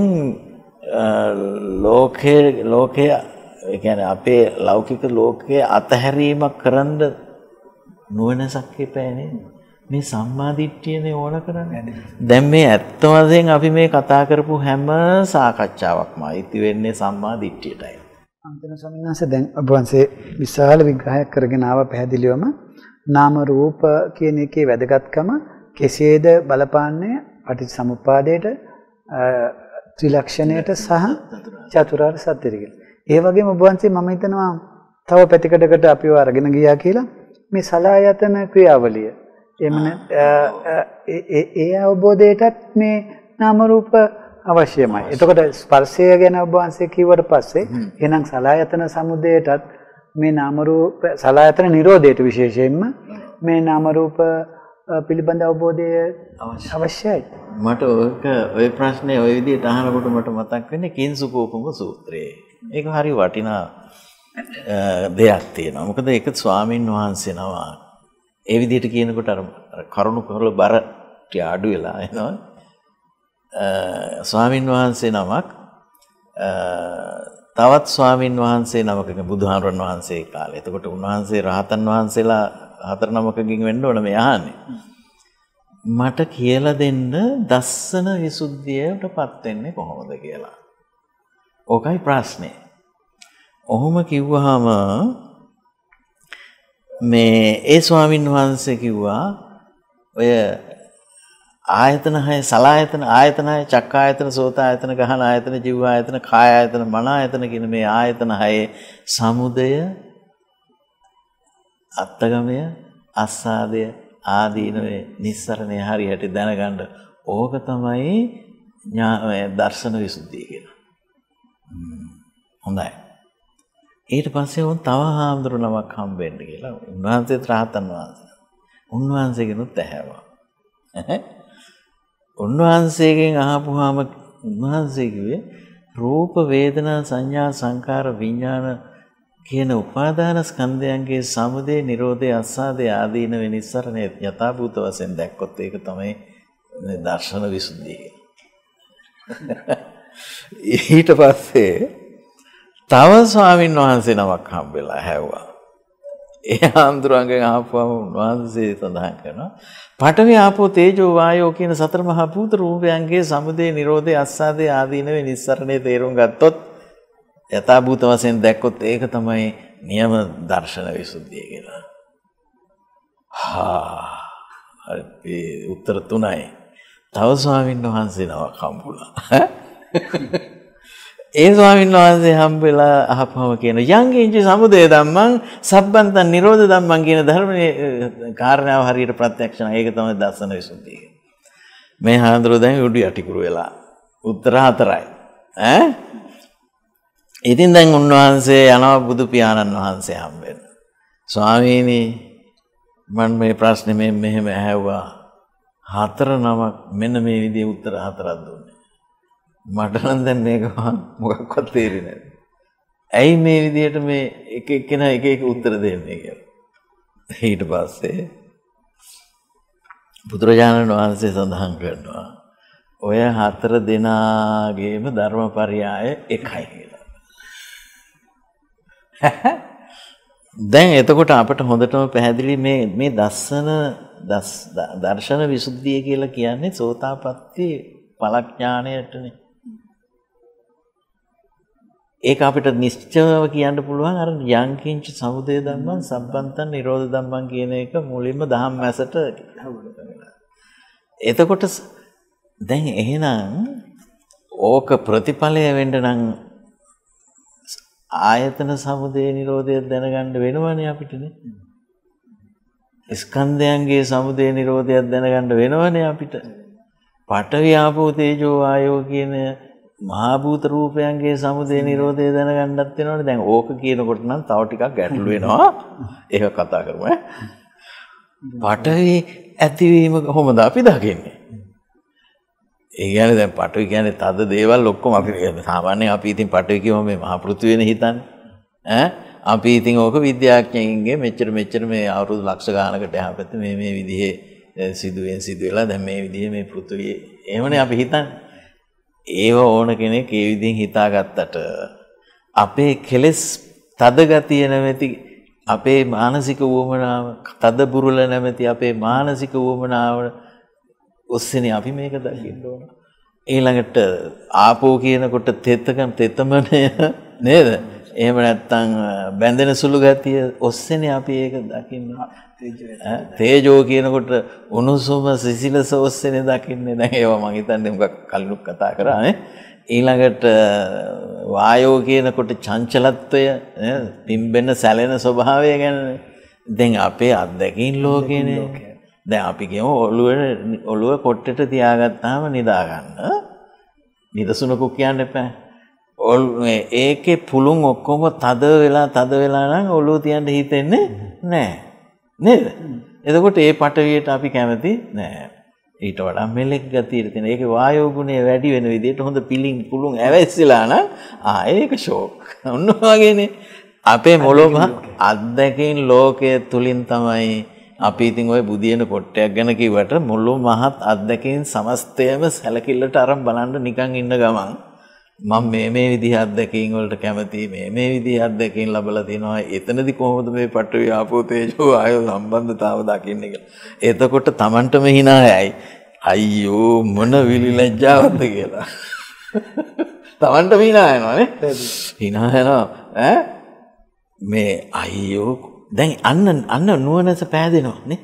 ලෝකේ ලෝකයේ ඒ කියන්නේ අපේ ලෞකික ලෝකයේ අතහැරීමක් කරන්න නුවණසක් එපෑනේ. මේ සම්මාදිට්ඨියනේ ඕන කරන්නේ. දැන් මේ ඇත්ත වශයෙන් අපි මේ කතා කරපු හැම සාකච්ඡාවක්ම අයිති වෙන්නේ සම්මාදිට්ඨියටයි. අන්තිම ස්වාමීන් වහන්සේ දැන් ඔබ වහන්සේ විශාල විග්‍රහයක් කරගෙන ආව පැහැදිලිවම නාම රූප කියන එකේ වැදගත්කම කෙසේද බලපාන්නේ පටිච්චසමුප්පාදයට, ත්‍රිලක්ෂණයට සහ චතුරාර්ය සත්‍යයට කියලා. ඒ වගේම ඔබ වහන්සේ මම හිතනවා තව පැතිකඩකට අපිව අරගෙන ගියා කියලා මේ සලායතන ක්‍රියාවලිය. එමන ඒ ඒ අවබෝධයටත් මේ නාම රූප අවශ්‍යමයි. එතකොට ස්පර්ශය ගැන ඔබ වහන්සේ කිව්වට පස්සේ එහෙනම් සලායතන සමුදයටත් මේ නාම රූප සලායතන නිරෝධයට විශේෂයෙන්ම මේ නාම රූප පිළිබඳ අවබෝධය අවශ්‍යයි. මට ඔක ඔය ප්‍රශ්නේ ඔය විදිහට අහනකොට මට මතක් වෙන්නේ කිංසුකෝපම සූත්‍රය. ඒක හරි වටිනා දෙයක් තියෙනවා. මොකද ඒක ස්වාමින් වහන්සේ නම ඒ විදිහට කියනකොට අර කරුණු කරල බර ටික අඩු වෙලා එනවා. ස්වාමින් වහන්සේ නමක් තවත් ස්වාමින් වහන්සේ නමක බුදුහාමුදුරන් වහන්සේ කාලේ. එතකොට උන්වහන්සේ රහතන් වහන්සේලා හතර නමකකින් වෙන්න ඕන මේ අහන්නේ. මට කියලා දෙන්න දස්සන විසුද්ධියටපත් වෙන්නේ කොහොමද කියලා. ඕකයි ප්‍රශ්නේ. ඔහොම කිව්වහම මේ ඒ ස්වාමින් වහන්සේ කිව්වා ඔය ආයතන හය සලායතන ආයතන හය චක්කායතන සෝතායතන ගහන ආයතන ජීව ආයතන කාය ආයතන මන ආයතන කියන මේ ආයතන හයේ සමුදය අත්තගමය අස්සාදය ආදීනවේ නිස්සරණය හරියට දැනගන්න ඕක තමයි දර්ශන විසුද්ධිය කියලා. හොඳයි. ඊට පස්සේ උන් තව හාමුදුරු නමක් හම්බෙන්න කියලා උන්වහන්සේ රහතන් වහන්සේ. උන්වහන්සේගෙනුත් ඇහැවා. උන්වහන්සේගෙන් අහපුවාම උන්වහන්සේ කිව්වේ රූප වේදනා සංඥා සංකාර විඥාන කියන උපාදාන ස්කන්ධයන්ගේ සමුදය නිරෝධය අස්සාදය ආදීන වෙනිස්සරණය යථාභූත වශයෙන් දැක්කොත් ඒක තමයි දර්ශන විසුද්ධිය. ඊට පස්සේ තව ස්වාමින් වහන්සේ නමක් හම්බෙලා හැව්වා. ඒ ආන්දරංගෙන් ආපුවම උන්වහන්සේ සඳහන් කරනවා පඨවි ආපෝ තේජෝ වායෝ කියන සතර මහා භූත රූපයන්ගේ සමුදය නිරෝධය අස්සාදය ආදීන වෙනිස්සරණය තේරුම් ගත්තොත් යථාභූත වශයෙන් දැක්කොත් ඒක තමයි නියම දර්ශන විසුද්ධිය කියලා. හා හරි උත්තර තුනයි. තව ස්වාමීන් වහන්සේ නමක් හම්බුණා. ඒ ස්වාමීන් වහන්සේ හම්බෙලා අහපුවම කියන යංගින්ච සමුදය ධම්මං සබ්බන්තං නිරෝධ ධම්මං කියන ධර්මයේ කාරණාව හරියට ප්‍රත්‍යක්ෂණ ඒක තමයි දර්ශන විසුද්ධිය. මේ හාමුදුරුවෝ දැන් උඩු යටිකුරු වෙලා උත්තර හතරයි. ඈ ඉතින් දැන් උන්වහන්සේ යනවා බුදු පියාණන් වහන්සේ හම්බෙන්න. ස්වාමීනි මම මේ ප්‍රශ්නේ මේ මෙහෙම ඇහුවා. හතර නමක් මෙන්න මේ විදිහේ උත්තර හතරක් දුන්නේ. මට නම් දැන් මේක මොකක්වත් තේරෙන්නේ නැහැ. ඇයි මේ විදිහට මේ එක එක්කෙනා එක එක උත්තර දෙන්නේ කියලා. ඊට පස්සේ බුදුරජාණන් වහන්සේ සඳහන් කරනවා ඔය හතර දෙනාගේම ධර්මපරියාය එකයි කියලා. දැන් එතකොට අපට හොඳටම පැහැදිලි මේ මේ දස්සන දර්ශන විසුද්ධිය කියලා කියන්නේ සෝතාපට්ටි ඵලඥාණයටනේ. ඒක අපිට නිශ්චයව කියන්න පුළුවන් අර යංකින්ච සමුදය ධම්මං සම්බන්තං නිරෝධ ධම්මං කියන එක මුලින්ම දහම් මැසට එතකොට දැන් එහෙනම් ඕක ප්‍රතිඵලය වෙන්න නම් ආයතන සමුදය නිරෝධය දැනගන්න වෙනවනේ අපිටනේ. ස්කන්ධයන්ගේ සමුදය නිරෝධය දැනගන්න වෙනවනේ අපිට. පඨවි ආපෝ තේජෝ වායෝ කියන මහා භූත රූපයන්ගේ සමුදය නිරෝධය දැනගන්නත් වෙනවනේ. දැන් ඕක කියනකොට නම් තව ටිකක් ගැටලු වෙනවා. ඒක කතා කරමු ඈ. පඨවි ඇතිවීම කොහොමද අපි දකින්නේ? ඒ කියන්නේ දැන් පඨවි කියන්නේ තද දේවල් ඔක්කොම අපි සාමාන්‍යයෙන් අපි ඉතින් පඨවි කියවම මේ මහා පෘථිවියනේ හිතන්නේ. ඈ අපි ඉතින් ඕක විද්‍යාඥයින්ගේ මෙච්චර මෙච්චර මේ අවුරුදු ලක්ෂ ගානකට එහා පැත්තේ මේ මේ විදිහේ සිදුවෙන් සිදුවෙලා දැන් මේ විදිහේ මේ පෘථිවිය එහෙමනේ අපි හිතන්නේ. ඒව ඕන කෙනෙක් ඒ විදිහෙන් හිතාගත්තට අපේ කෙලෙස් තද ගතිය නැමැති අපේ මානසික වුවමනාව තද බුරුල නැමැති අපේ මානසික වුවමනාව ඔස්සේනේ අපි මේක දකින්න ඕන. ඊළඟට ආපෝ කියනකොට තෙතකම් තෙතමනය නේද? එහෙම නැත්නම් බැඳෙන සුළු ගතිය ඔස්සේනේ අපි ඒක දකින්නේ. තේජෝ කියනකොට උණුසුම සිසිලස ඔස්සේනේ දකින්නේ. දැන් ඒවා මම හිතන්නේ මොකක් කලිනුත් කතා කරා නේ. ඊළඟට වායෝ කියනකොට චංචලත්වය පිම්බෙන සැලෙන ස්වභාවය ගැන දැන් අපේ අත්දැකීම් ලෝකේනේ. දැන් අපි කියමු ඔළුවේ ඔළුව කොට්ටෙට තියාගත්තාම නිදා ගන්න. නිදසුනකුත් කියන්න එපා. ඒකේ පුළුන් ඔක්කොම තද වෙලා තද වෙලා නම් ඔළුව තියන්න හිතෙන්නේ නැහැ. නේද? එතකොට ඒ පටවියට අපි කැමති නැහැ. ඊට වඩා මෙලෙක් ගතිය තියෙන. ඒකේ වායෝ ගුණය වැඩි වෙන විදිහට හොඳ පිලින් පුළුන් ඇවැස්සලා නම් ආ ඒක ෂෝක්. ඔන්න වගේනේ. අපේ මොළොම අත්දැකීම් ලෝකයේ තුලින් තමයි අපි ඉතින් ওই බුදියන කොටයක් ගැන කිව්වට මුළු මහත් අත්දැකීම් සමස්තයම සැලකිල්ලට අරන් බලන්න නිකන් ඉන්න ගමන් මම මේ මේ විදිහ අත්දැකීම් වලට කැමතියි මේ මේ විදිහ අත්දැකීම් ලැබලා තිනවා එතනදි කොහොමද මේ පඨවි ආපෝ තේජෝ ආයෝ සම්බන්ධතාව දකින්නේ කියලා. එතකොට Tamanටම hina යයි. අයියෝ මොන විලි ලැජ්ජාවක්ද කියලා. Tamanටම hina යනවානේ. hina යනවා ඈ මේ අයියෝ දැන් අන්න අන්න නුවණස පෑදෙනවා නේ.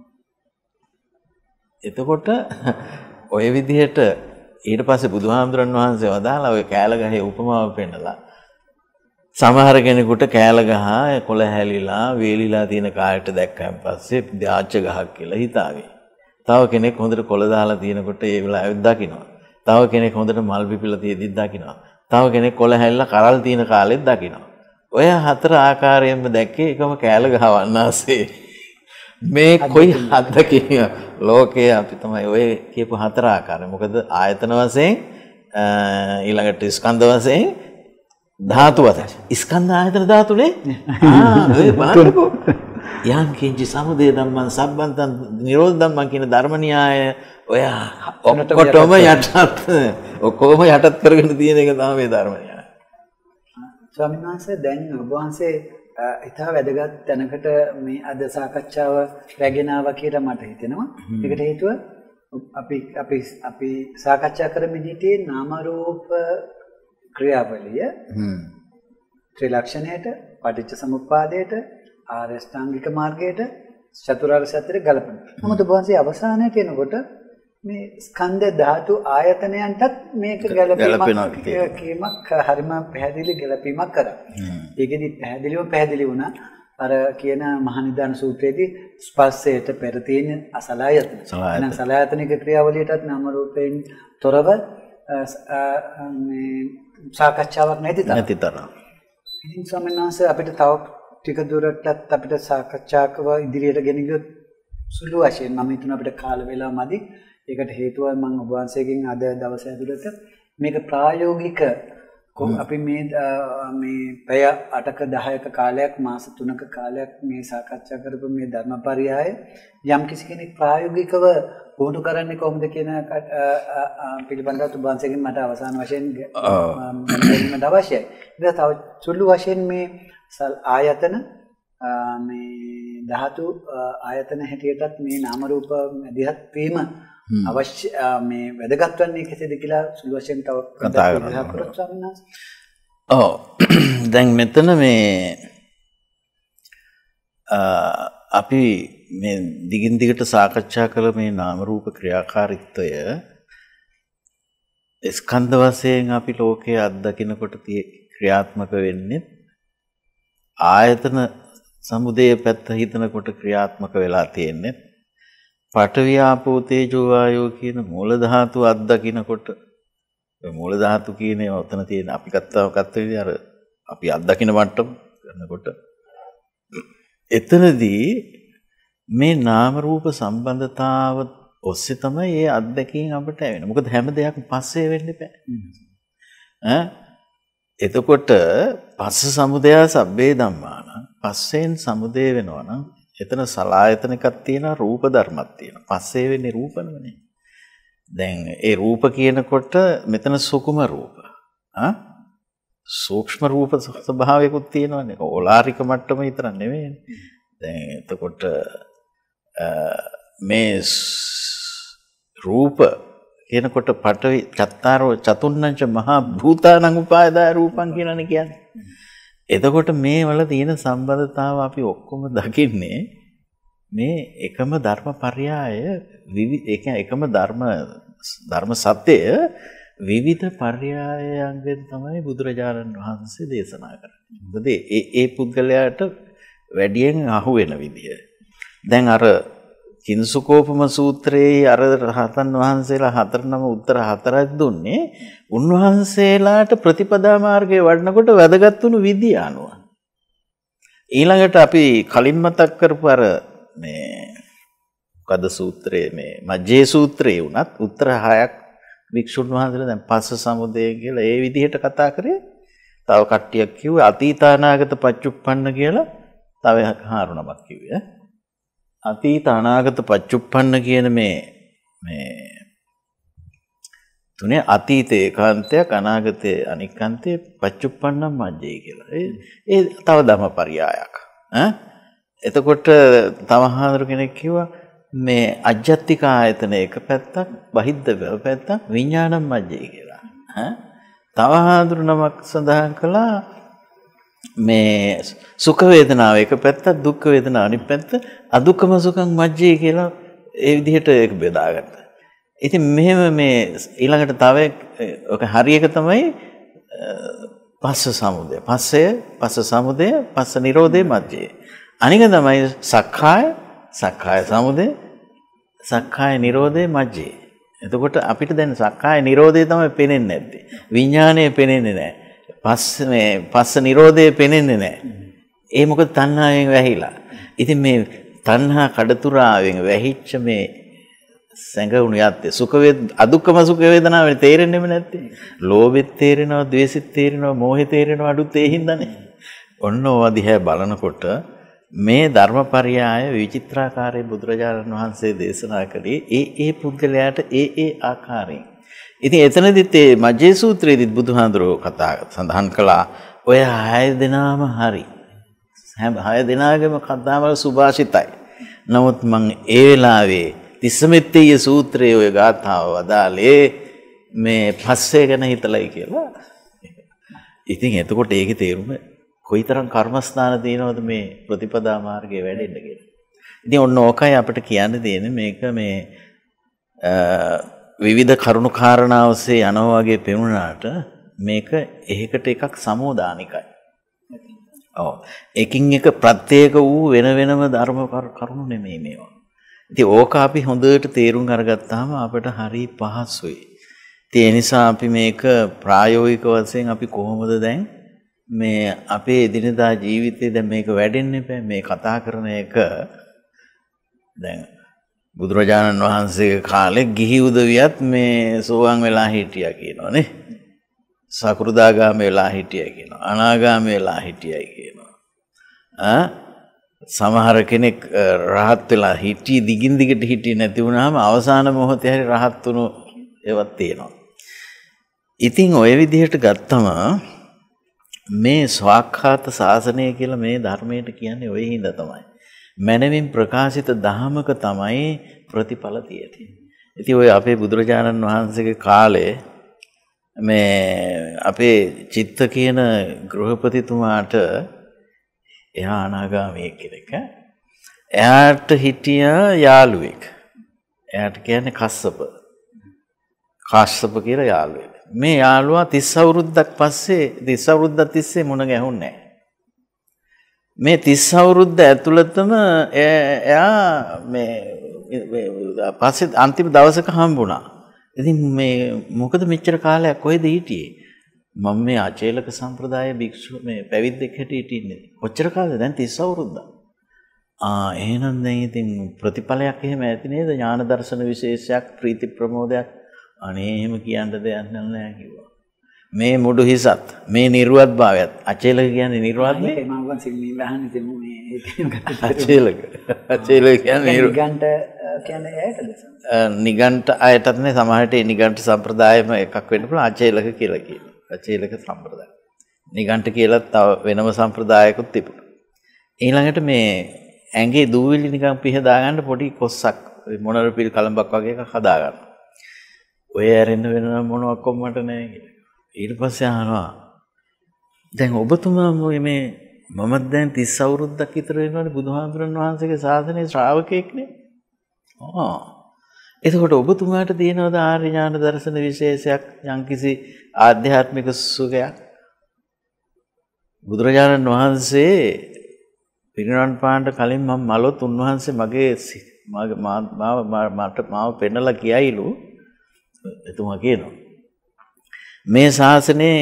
එතකොට ඔය විදිහට ඊට පස්සේ බුදුහාමුදුරන් වහන්සේ වදාලා ඔය කෑල ගහේ උපමාව පෙන්නලා සමහර කෙනෙකුට කෑල ගහ කොළ හැලිලා වේලිලා තියෙන කායට දැක්කන් පස්සේ දාච්ච ගහක් කියලා හිතාවේ. තව කෙනෙක් හොඳට කොළ දාලා තියෙනකොට ඒ වෙලාවෙත් දකින්නවා. තව කෙනෙක් හොඳට මල් පිපිලා තියෙද්දිත් දකින්නවා. තව කෙනෙක් කොළ හැලිලා කරල් තියෙන කාලෙත් දකින්නවා. ඔය හතර ආකාරයෙන්ම දැක්කේ එකම කෑල ගහ වන්නාසේ. මේ කොයි හදකින් ලෝකයේ අපි තමයි ඔය කියපු හතර ආකාරය. මොකද ආයතන වශයෙන් ඊළඟට ස්කන්ධ වශයෙන් ධාතු වශයෙන්. ස්කන්ධ ආයතන ධාතුනේ. ආ ඔය බලන්නකෝ. යම් කිංචි සමුදය ධම්මං සම්බන්තං නිරෝධ ධම්මං කියන ධර්ම න්‍යාය ඔය ඔක්කොටම යටත් ඔක්කොම යටත් කරගෙන තියෙන එක තමයි මේ ධර්ම න්‍යාය. ස්වාමීන් වහන්සේ දැන් ඔබ වහන්සේ ඉතා වැදගත් තැනකට මේ අද සාකච්ඡාව රැගෙන ආවා කියලා මට හිතෙනවා. ඒකට හේතුව අපි අපි අපි සාකච්ඡා කරමින් සිටියේ නාම රූප ක්‍රියාවලිය ත්‍රිලක්ෂණයට, පටිච්ච සමුප්පාදයට, ආර්ය අෂ්ටාංගික මාර්ගයට, චතුරාර්ය සත්‍යයට ගලපන. නමුත් ඔබ වහන්සේ අවසානයේ කියනකොට මේ ස්කන්ධ ධාතු ආයතනයන්ටත් මේක ගැලපීමක් කීමක් හරිම පැහැදිලි ගැලපීමක් කරා. ඒකෙදි පැහැදිලිව පැහැදිලි වුණා අර කියන මහනිදාන සූත්‍රයේදී ස්පර්ශයට පෙර තියෙන අසලආයතන. එහෙනම් සලආයතනික ක්‍රියාවලියටත් නාම රූපයෙන් තොරව මේ සාකච්ඡාවක් නැති තරම්. නැති තරම්. ඉතින් ස්වාමීන් වහන්සේ අපිට තව ටික දුරටත් අපිට සාකච්ඡාකව ඉදිරියට ගෙන ගියොත් සුළු වශයෙන් මම හිතනවා අපිට කාල වේලාව මදි. ඒකට හේතුව මම ඔබ වහන්සේගෙන් අද දවස ඇතුළත මේක ප්‍රායෝගික අපි මේ මේ පැය අටක දහයක කාලයක් මාස තුනක කාලයක් මේ සාකච්ඡා කරපු මේ ධර්මපරියාය යම් කිසි කෙනෙක් ප්‍රායෝගිකව පුහුණු කරන්නේ කොහොමද කියන පිළිබඳව ඔබ වහන්සේගෙන් මට අවසාන වශයෙන් දැනගන්න අවශ්‍යයි. ඉතින් තව සුළු වශයෙන් මේ ආයතන මේ ධාතු ආයතන හැටියටත් මේ නාම රූප මැදිහත් වීම අවශ්‍ය මේ වැදගත් වන්නේ කෙසේද කියලා සුළු වශයෙන් තව කතා කරමු ස්වාමීන් වහන්සේ. ඔව් දැන් මෙතන මේ අපි මේ දිගින් දිගට සාකච්ඡා කළ මේ නාම රූප ක්‍රියාකාරීත්වය ස්කන්ධ වශයෙන් අපි ලෝකයේ අත්දකිනකොට ක්‍රියාත්මක වෙන්නේ ආයතන සමුදය පැත්ත හිතනකොට ක්‍රියාත්මක වෙලා තියෙන්නේ පඨවි ආපෝ තේජෝ වායෝ කියන මූල ධාතු අත්දකිනකොට ඒ මූල ධාතු කියන ඒවා උතන තියෙන අපි ගත්තා ගත්ත විදිහ අර අපි අත්දකින මට්ටම කරනකොට එතනදී මේ නාම රූප සම්බන්ධතාව ඔස්සේ තමයි මේ අත්දැකීම් අපට ඇවෙන්නේ. මොකද හැම දෙයක්ම පස්සේ වෙන්න බෑ. ඈ එතකොට පස්ස සමුදය සබ්බේ ධම්මාන පස්සෙන් සමුදය වෙනවා නම් එතන සලායතන එකක් තියෙනවා රූප ධර්මයක් තියෙනවා. පස්සේ වෙන්නේ රූපනමනේ. දැන් ඒ රූප කියනකොට මෙතන සුකුම රූප. ආ සූක්ෂම රූප ස්වභාවයකුත් තියෙනවානේ. ඕලාරික මට්ටම විතර නෙවෙයි. දැන් එතකොට මේ රූප කියනකොට පඨවි චත්තාරෝ චතුන්නංච මහා භූතානං උපාදාය රූපං කියලානේ කියන්නේ. එතකොට මේ වල තියෙන සම්බන්ධතාව අපි ඔක්කොම දකින්නේ මේ එකම ධර්මපරයය විවිධ එකම ධර්ම ධර්ම සත්‍යය විවිධ පරයයන්ගෙන් තමයි බුදුරජාණන් වහන්සේ දේශනා කරන්නේ. මොකද ඒ ඒ පුද්ගලයාට වැඩියෙන් අහු වෙන විදිය. දැන් අර කිංසුකෝපම සූත්‍රයේ අර රහතන් වහන්සේලා හතර නම උත්තර හතරක් දුන්නේ උන්වහන්සේලාට ප්‍රතිපදා මාර්ගයේ වඩනකොට වැදගත් වුණු විදිය අනුව. ඊළඟට අපි කලින් මතක් කරපු අර මේ මොකද සූත්‍රයේ මේ මජ්ජේ සූත්‍රයේ උනත් උත්තර හයක් වික්ෂුන් වහන්සේලා දැන් පස්ස සමුදය කියලා ඒ විදිහට කතා කරේ. තව කට්ටියක් කිව්වේ අතීතානාගත පච්චුප්පන්න කියලා තව හාරුණමක් කිව්වේ. අතීත අනාගත පච්චුප්පන්න කියන මේ මේ තුනේ අතීතේ ඒකාන්තයක් අනාගතේ අනිකාන්තේ පච්චුප්පන්නම් මජ්ජේ කියලා. ඒ ඒ තව ධම්මපරියායක්. ඈ එතකොට තව හාමුදුරු කෙනෙක් කිව්වා මේ අජ්ජත්තික ආයතන එක පැත්තක් බහිද්ද පැත්තක් විඥානම් මජ්ජේ කියලා. ඈ තව හාමුදුරු නමක් සඳහන් කළා මේ සුඛ වේදනාව එක පැත්තක් දුක්ඛ වේදනාව අනිත් පැත්ත අදුක්කම සුඛං මජ්ජේ කියලා ඒ විදිහට ඒක බෙදාගත්තා. ඉතින් මෙහෙම මේ ඊළඟට තව ඔක හරියක තමයි පස්ස සමුදය. පස්සය පස්ස සමුදය පස්ස නිරෝධේ මජ්ජේ. අනික තමයි සක්කාය සක්කාය සමුදය සක්කාය නිරෝධේ මජ්ජේ. එතකොට අපිට දැන් සක්කාය නිරෝධය තමයි පේන්නේ නැත්තේ. විඥාණය පේන්නේ නැහැ. පස්ස මේ පස්ස නිරෝධය පේන්නේ නැහැ. ඒ මොකද තණ්හාවෙන් වැහිලා. ඉතින් මේ තණ්හා කඩතුරාවෙන් වැහිච්ච මේ සංගුණ යත්තේ සුඛ වේද අදුක්කම සුඛ වේදනාව තේරෙන්නේම නැත්තේ. ලෝභෙත් තේරෙනවා, ද්වේෂෙත් තේරෙනවා, මෝහෙ තේරෙනවා අඩුත් ඒ හින්දානේ. ඔන්න ඔය දිහා බලනකොට මේ ධර්මපරියාය විචිත්‍රාකාරයේ බුදුරජාණන් වහන්සේ දේශනා කළේ ඒ ඒ පුද්ගලයාට ඒ ඒ ආකාරයෙන්. ඉතින් එතනදිත් මේ මජ්ජේ සූත්‍රයේදීත් බුදුහාඳුරෝ කතා සඳහන් කළා ඔය හය දෙනාම හරි. හැම හය දෙනාගේම කතාවල සුභාෂිතයි. නමුත් මම ඒ වෙලාවේ තිස්සමෙත්තේ සූත්‍රයේ ඔය ගාථාව වදාලේ මේ පස්සේ ගැන හිතලයි කියලා. ඉතින් එතකොට ඒකේ තේරුම කොයිතරම් කර්මස්ථාන තියෙනවද මේ ප්‍රතිපදා මාර්ගයේ වැඩෙන්න කියලා. ඉතින් ඔන්න ඕකයි අපිට කියන්න තියෙන්නේ මේක මේ විවිධ කරුණු කාරණා ඔස්සේ යනවා වගේ පෙනුනාට මේක එහෙකට එකක් සමෝදානිකයි. ඔව්. එකින් එක ප්‍රත්‍යේක වූ වෙන වෙනම ධර්ම කරුණු නෙමෙයි මේවා. ඉතින් ඕක අපි හොඳට තේරුම් අරගත්තාම අපිට හරි පහසුයි. ඉතින් ඒ නිසා අපි මේක ප්‍රායෝගික වශයෙන් අපි කොහොමද දැන් මේ අපේ එදිනදා ජීවිතේ දැන් මේක වැඩෙන්නේ බෑ මේ කතා කරන එක දැන් බුදුරජාණන් වහන්සේගේ කාලේ ගිහි උදවියත් මේ සෝවාන් වෙලා හිටියා කියනවානේ. සකෘදාගාමී වෙලා හිටියා කියනවා. අනාගාමී වෙලා හිටියයි කියනවා. ආ සමහර කෙනෙක් රහත් වෙලා හිටි දිගින් දිගට හිටියේ නැති වුණාම අවසාන මොහොතේ හරි රහත් වුණු ඒවත් තියෙනවා. ඉතින් ওই විදිහට ගත්තම මේ ස්වාක්ඛාත ශාසනය කියලා මේ ධර්මයට කියන්නේ ওই හින්දා තමයි. මනමින් ප්‍රකාශිත ධහමක තමයි ප්‍රතිඵල තියෙන්නේ. ඉතින් ඔය අපේ බුදුරජාණන් වහන්සේගේ කාලේ මේ අපේ චිත්ත කියන ගෘහපතිතුමාට එයා අනාගාමී කෙනෙක්. එයාට හිටිය යාළුවෙක්. එයාට කියන්නේ කස්සප. කාශ්‍යප කියලා යාළුවෙක්. මේ යාළුවා තිස් අවුරුද්දක් පස්සේ තිස් අවුරුද්දක් තිස්සේ මුණ ගැහුන්නේ නැහැ. මේ තිස් අවුරුද්ද ඇතුළතම එයා මේ පස්සේ අන්තිම දවසක හම්බුණා. ඉතින් මේ මොකද මෙච්චර කාලයක් කොහෙද හිටියේ? මම මේ ආචේලක සම්ප්‍රදාය භික්ෂු මේ පැවිද්දෙක් හැටියට ඉන්නේ. කොච්චර කාලද? දැන් තිස් අවුරුද්දක්. ආ එහෙනම් දැන් ඉතින් ප්‍රතිඵලයක් එහෙම ඇති නේද? ඥාන දර්ශන විශේෂයක්, ප්‍රීති ප්‍රමෝදයක්. අනේ එහෙම කියන්න දෙයක් නැහැ කිව්වා. මේ මුඩු හිසත් මේ නිර්වත් භාවයත් අචේලක කියන්නේ නිර්වත් නේ මම වන්සින් මේ වහන්නේ තෙමු මේ අචේලක අචේලක කියන්නේ නිගණ්ඨ කියන්නේ ඇයටද නිගණ්ඨ අයටත් නේ සමහරට නිගණ්ඨ සම්ප්‍රදායෙම එකක් වෙන්න පුළුවන් අචේලක කියලා කියනවා. අචේලක සම්ප්‍රදාය. නිගණ්ඨ කියලා තව වෙනම සම්ප්‍රදායකුත් තිබුණා. ඊළඟට මේ ඇඟේ දූවිලි නිකන් පිහ දාගන්න පොඩි කොස්සක් මොනර පිළ කලඹක් වගේ එකක් හදාගන්න. ඔය ඇරෙන්න වෙන මොනවක් කොම්මට නැහැ කියලා. ඊට පස්සේ අහනවා දැන් ඔබතුමා මේ මමත් දැන් තිස් අවුරුද්දක් විතර වෙනවනේ බුදුහාමුදුරන් වහන්සේගේ ශාසනයේ ශ්‍රාවකෙක්නේ. ආ එතකොට ඔබතුමාට තියෙනවද ආර්ය ඥාන දර්ශන විශේෂයක් යම්කිසි ආධ්‍යාත්මික සුඛයක්? බුදුරජාණන් වහන්සේ පිරිනිවන් පාන්න කලින් මම මලොත් උන්වහන්සේ මගේ මට මාව පෙන්නලා කියයිලු. එතුමා කියනවා මේ ශාසනයේ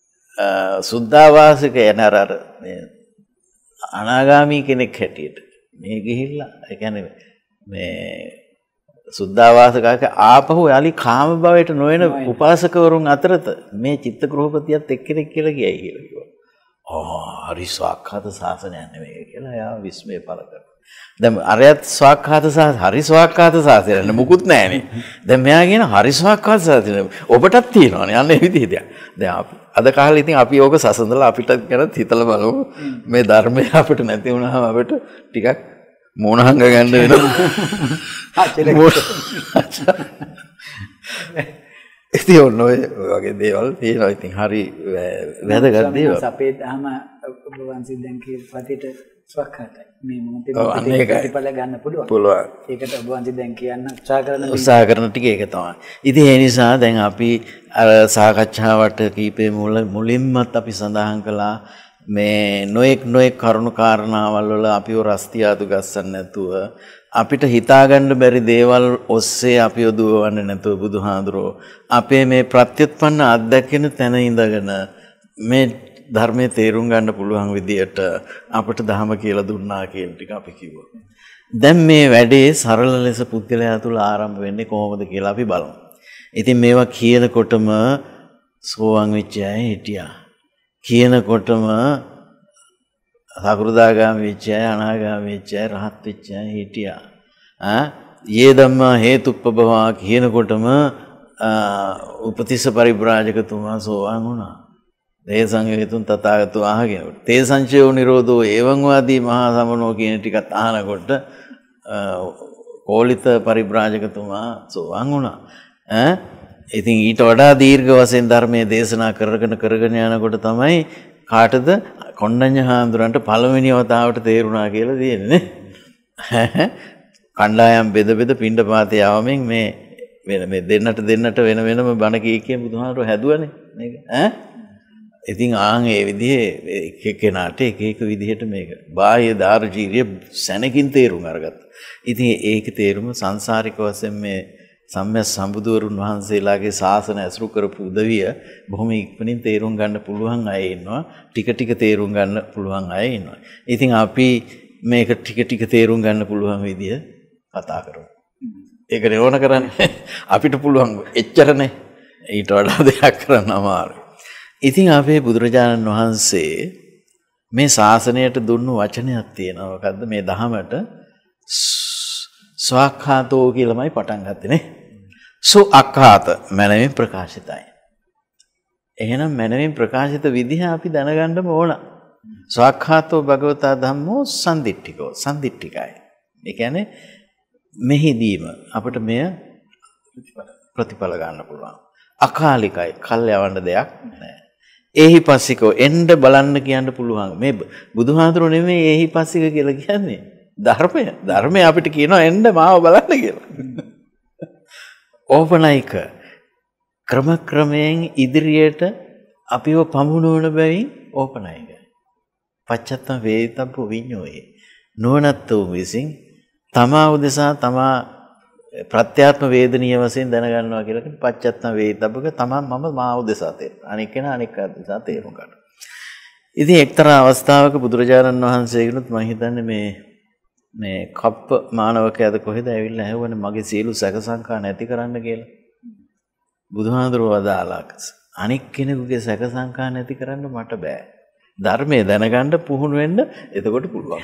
සුද්ධාවාසික යන අර අනාගාමී කෙනෙක් හැටියට මේ ගිහිල්ලා ඒ කියන්නේ මේ සුද්ධාවාසකක ආපහු යාලි කාම භවයට නොයන උපාසකවරුන් අතරත මේ චිත්ත ගෘහපතියත් එක්කෙනෙක් කියලා ගියයි කියලා කිව්වා. ආ හරි ස්වාක්ඛාත ශාසනයක් නෙමෙයි කියලා යා විස්මය පළ කරනවා. දැන් අරයත් ස්වාක්ඛාත ශාසන හරි ස්වාක්ඛාත ශාසනයක් නේ මුකුත් නැහැනේ. දැන් මෙයා කියන හරි ස්වාක්ඛාත ශාසනය ඔබටත් තියෙනවානේ අන්න ඒ විදිහට. දැන් අපි අද කාලේ ඉතින් අපි ඕක සසඳලා අපිට ගැන හිතලා බලමු. මේ ධර්මය අපිට නැති වුණාම අපිට ටිකක් මොනහංග ගන්න වෙනවා. ඉතින් ඔන්න ඔය වගේ දේවල් තියෙනවා. ඉතින් හරි වැදගත් දේවල්. අපේ දහම ඔබ වහන්සේ දැන් කියපු පරිදි ස්වකහාතයි. මේ මොහොතේ ප්‍රතිඵල ගන්න පුළුවන්. පුළුවන්. ඒකට ඔබ වහන්සේ දැන් කියන්න උත්සාහ කරන උත්සාහ කරන ටික ඒක තමයි. ඉතින් ඒ නිසා දැන් අපි අර සාකච්ඡාවට කීපේ මුල මුලින්මත් අපි සඳහන් කළා මේ නොඑක් නොඑක් කරුණු කාරණාවල් වල අපිව රස්තියාදු ගස්සන්න නැතුව අපිට හිතාගන්න බැරි දේවල් ඔස්සේ අපිව දුවවන්න නැතුව බුදුහාඳුරෝ අපේ මේ ප්‍රත්‍යুৎපන්න අත්දැකෙන තැන ඉඳගෙන මේ ධර්මයේ තේරුම් ගන්න පුළුවන් විදියට අපිට ධර්ම කියලා දුන්නා කියන ටික අපි කිව්වා. දැන් මේ වැඩේ සරල ලෙස පුද්ගලයා තුළ ආරම්භ වෙන්නේ කොහොමද කියලා අපි බලමු. ඉතින් මේවා කියනකොටම සෝවාන් වෙච්ච අය හිටියා. කියනකොටම සකෘදාගාමී වෙච්ච අය, අනාගාමී වෙච්ච අය, රහත් වෙච්ච අය හිටියා. ආ යේ ධම්මා හේතුප්පබවා කියනකොටම උපතිස්ස පරිබ්‍රාජකතුමා සෝවාන් වුණා. දේ සංයුතුන් තථාගතෝ අහගෙන. තේ සංචයෝ නිරෝධෝ එවං වාදී මහා සමනෝ කියන ටිකත් අහනකොට කෝලිත පරිබ්‍රාජකතුමා සෝවාන් වුණා. ඈ ඉතින් ඊට වඩා දීර්ඝ වශයෙන් ධර්මයේ දේශනා කරගෙන කරගෙන යනකොට තමයි කාටද කොණ්ඩඤ්ඤ හාමුදුරන්ට පළවෙනි වතාවට තේරුණා කියලා තියෙන්නේ. කණ්ඩායම් බෙද බෙද පිණ්ඩපාතේ යවමින් මේ වෙන මේ දෙන්නට දෙන්නට වෙන වෙනම බණ කී කිය බුදුහාමුදුරුවෝ හැදුවනේ මේක. ඈ ඉතින් ආන් ඒ විදිහේ එක එක්කෙනාට එක එක විදිහට මේක බාහ්‍ය දාර්ශනිකය සැනකින් තේරුම් අරගත්තා. ඉතින් ඒක තේරුම සංසාරික වශයෙන් මේ සම්්‍යක් සම්බුදුවරුන් වහන්සේලාගේ ශාසන ඇසුරු කරපු උදවිය බොහොම ඉක්මනින් තේරුම් ගන්න පුළුවන් අය ඉන්නවා. ටික ටික තේරුම් ගන්න පුළුවන් අය ඉන්නවා. ඉතින් අපි මේක ටික ටික තේරුම් ගන්න පුළුවන් විදිය කතා කරමු. ඒකනේ ඕන කරන්නේ. අපිට පුළුවන් එච්චරනේ. ඊට වඩා දෙයක් කරන්න අමාරුයි. ඉතින් අපේ බුදුරජාණන් වහන්සේ මේ ශාසනයට දුන්නු වචනයක් තියෙනවා. මොකද්ද මේ දහමට ස්වාක්ඛාතෝ කියලාමයි පටන් ගත්තේ නේ. සු අක්ඛාත මනමින් ප්‍රකාශිතයි. එහෙනම් මනමින් ප්‍රකාශිත විදිහ අපි දැනගන්න ඕන. ස්වාක්ඛාතෝ භගවතා ධම්මෝ සම්දිට්ඨිකෝ සම්දිට්ඨිකයි. ඒ කියන්නේ මෙහිදීම අපිට මෙය ප්‍රතිඵල ගන්න පුළුවන්. අකාලිකයි කල් යවන්න දෙයක් නැහැ. ඒහිපස්සිකෝ එන්න බලන්න කියන්න පුළුවන්. මේ බුදුහාඳුරු නෙමෙයි ඒහිපස්සික කියලා කියන්නේ. ධර්මය ධර්මය අපිට කියනවා එන්න මාව බලන්න කියලා. ඕපනයික ක්‍රම ක්‍රමයෙන් ඉදිරියට අපිව පමුණුවන බැවින් ඕපනයික. පච්චත්තම් වේදිතබ්බ විඤ්ඤෝයේ නුවණැත්තෝ විසින් තමා උදෙසා තමා ප්‍රත්‍යාත්ම වේදනීය වශයෙන් දැනගන්නවා කියලා කියන පච්චත්තම් වේදිතබ්බක තමා මම මා උදෙසා තේරෙන. අනික කෙනා අනික උදෙසා තේරුම් ගන්නවා. ඉතින් එක්තරා අවස්ථාවක බුදුරජාණන් වහන්සේගෙනුත් මම හිතන්නේ මේ මේ කප්ප මානවකයාද කොහෙද ඇවිල්ලා ඇහුවනේ මගේ සියලු සැක සංකා නැති කරන්න කියලා. බුදුහාඳුරෝ වදාලා අනික් කෙනෙකුගේ සැක සංකා නැති කරන්න මට බෑ. ධර්මයේ දැනගන්න පුහුණු වෙන්න එතකොට පුළුවන්.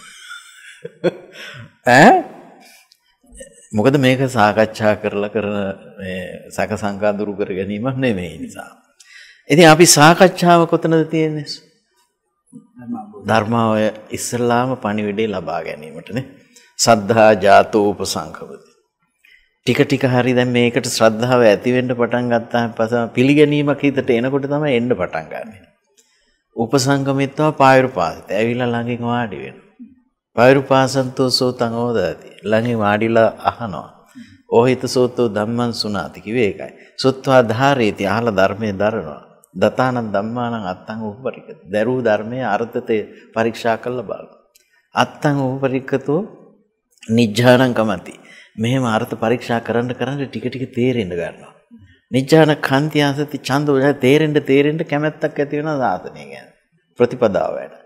ඈ මොකද මේක සාකච්ඡා කරලා කරන මේ සැක සංකා දුරු කර ගැනීමක් නෙමෙයි නිසා. ඉතින් අපි සාකච්ඡාව කොතනද තියෙන්නේ? ධර්මාවය ඉස්සල්ලාම පණිවිඩේ ලබා ගැනීමටනේ. සද්ධා ජාතෝ උපසංඛවති. ටික ටික හරි දැන් මේකට ශ්‍රද්ධාව ඇති වෙන්න පටන් ගත්තාම පස්සේ පිළිගැනීමක් හිතට එනකොට තමයි එන්න පටන් ගන්නෙ. උපසංගමිත්වා පායුරුපාසිත. ඇවිල්ලා ළඟින් වාඩි වෙනවා. පායුරුපාසන්තෝ සෝතං ඕදාති. ළඟින් වාඩිලා අහනවා. ඕහිත සෝතෝ ධම්මං සුනාති කිව්වේ ඒකයි. සුත්වා ධාරේති අහලා ධර්මයේ දරනවා. දතානං ධම්මානං අත්තං උපපරික්කත. දරූ ධර්මයේ අර්ථത്തെ පරීක්ෂා කරලා බලනවා. අත්තං උපපරික්කතෝ නිජ්ජානං කමති. මෙහෙම අර්ථ පරීක්ෂා කරන්න කරන්න ටික ටික තේරෙන්න ගන්නවා. නිජ්ජාන කාන්ති ආසති ඡන්දෝ තේරෙන්න තේරෙන්න කැමැත්තක් ඇති වෙනවා සාසනය ගැන. ප්‍රතිපදාව වැඩ.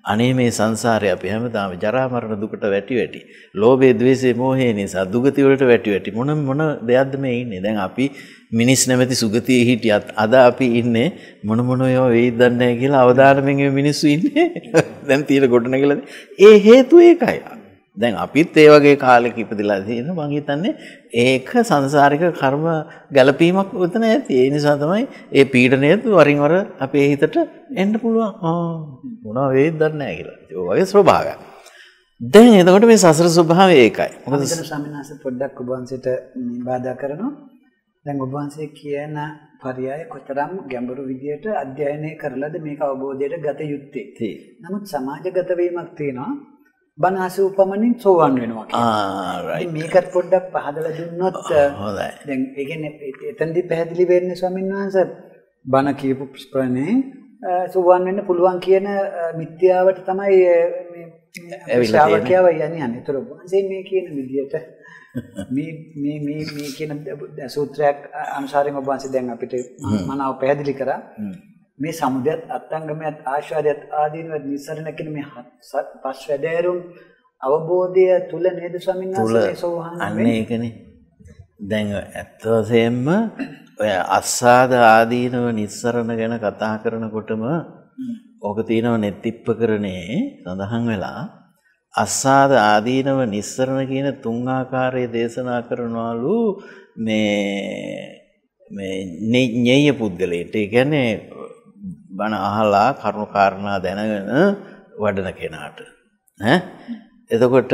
අනේ මේ සංසාරේ අපි හැමදාම ජරා මරණ දුකට වැටි වැටි ලෝභය ද්වේෂය මෝහය නිසා දුගති වලට වැටි වැටි මොන මොන දෙයක්ද මේ ඉන්නේ දැන් අපි මිනිස් නැමැති සුගතියේ හිටියත් අද අපි ඉන්නේ මොන මොන ඒවා වෙයිද දන්නේ නැහැ කියලා අවදානමෙන් මේ මිනිස්සු ඉන්නේ දැන් තියෙන ගොඩනගලා ඒ හේතුව ඒකයි දැන් අපිත් ඒ වගේ කාලෙක ඉපදලා තියෙනවා මං හිතන්නේ ඒක සංසාරික කර්ම ගැළපීමක් උතන ඇති ඒ නිසා තමයි ඒ පීඩනයත් වරින් වර අපේ හිතට එන්න පුළුවන් ආ මොනවා වේද දන්නේ නැහැ කියලා ඒ වගේ ස්වභාවයක් දැන් එතකොට මේ සසර ස්වභාවය ඒකයි මොකද ස්වාමීන් වහන්සේ පොඩ්ඩක් ඔබ වහන්සේට බාධා කරනවා දැන් ඔබ වහන්සේ කියන පරයය කොතරම් ගැඹුරු විදියට අධ්‍යයනය කරලාද මේක අවබෝධයට ගත යුත්තේ නමුත් සමාජගත වීමක් තියෙනවා බණ අසූපමණින් සෝවන් වෙනවා ආ රයිට් මේකත් පොඩ්ඩක් පහදලා දුන්නොත් හොඳයි දැන් ඒ කියන්නේ එතෙන්දි පැහැදිලි වෙන්නේ ස්වාමීන් වහන්සේ බණ කියපු ප්‍රශ්නේ සෝවන් වෙන්න පුළුවන් කියන මිත්‍යාවට තමයි මේ ශ්‍රාවකයව යන්නේ යන්නේ. ඒතර වහන්සේ මේ කියන විදියට මේ මේ මේ මේ කියන සූත්‍රයක් අනුසාරයෙන් ඔබ වහන්සේ දැන් අපිට මනාව පැහැදිලි කරා. මේ සමුදයත් අත්ංගමයත් ආශාරයත් ආදීනවත් නිස්සරණ කියන මේ පස් වැඩෑරුම් අවබෝධය තුල නේද ස්වාමීන් වහන්සේ සෝහන් අන්න ඒකනේ දැන් ඇත්ත වශයෙන්ම ඔය අස්සාද ආදීනව නිස්සරණ ගැන කතා කරනකොටම ඕක තියෙනව නෙත්තිප්පකරණේ සඳහන් වෙලා අස්සාද ආදීනව නිස්සරණ කියන තුන් ආකාරයේ දේශනා කරනවලු මේ මේ ඤෙය්‍ය පුද්ගලයට ඒ කියන්නේ බණ අහලා කරුණු කාරණා දැනගෙන වඩන කෙනාට ඈ එතකොට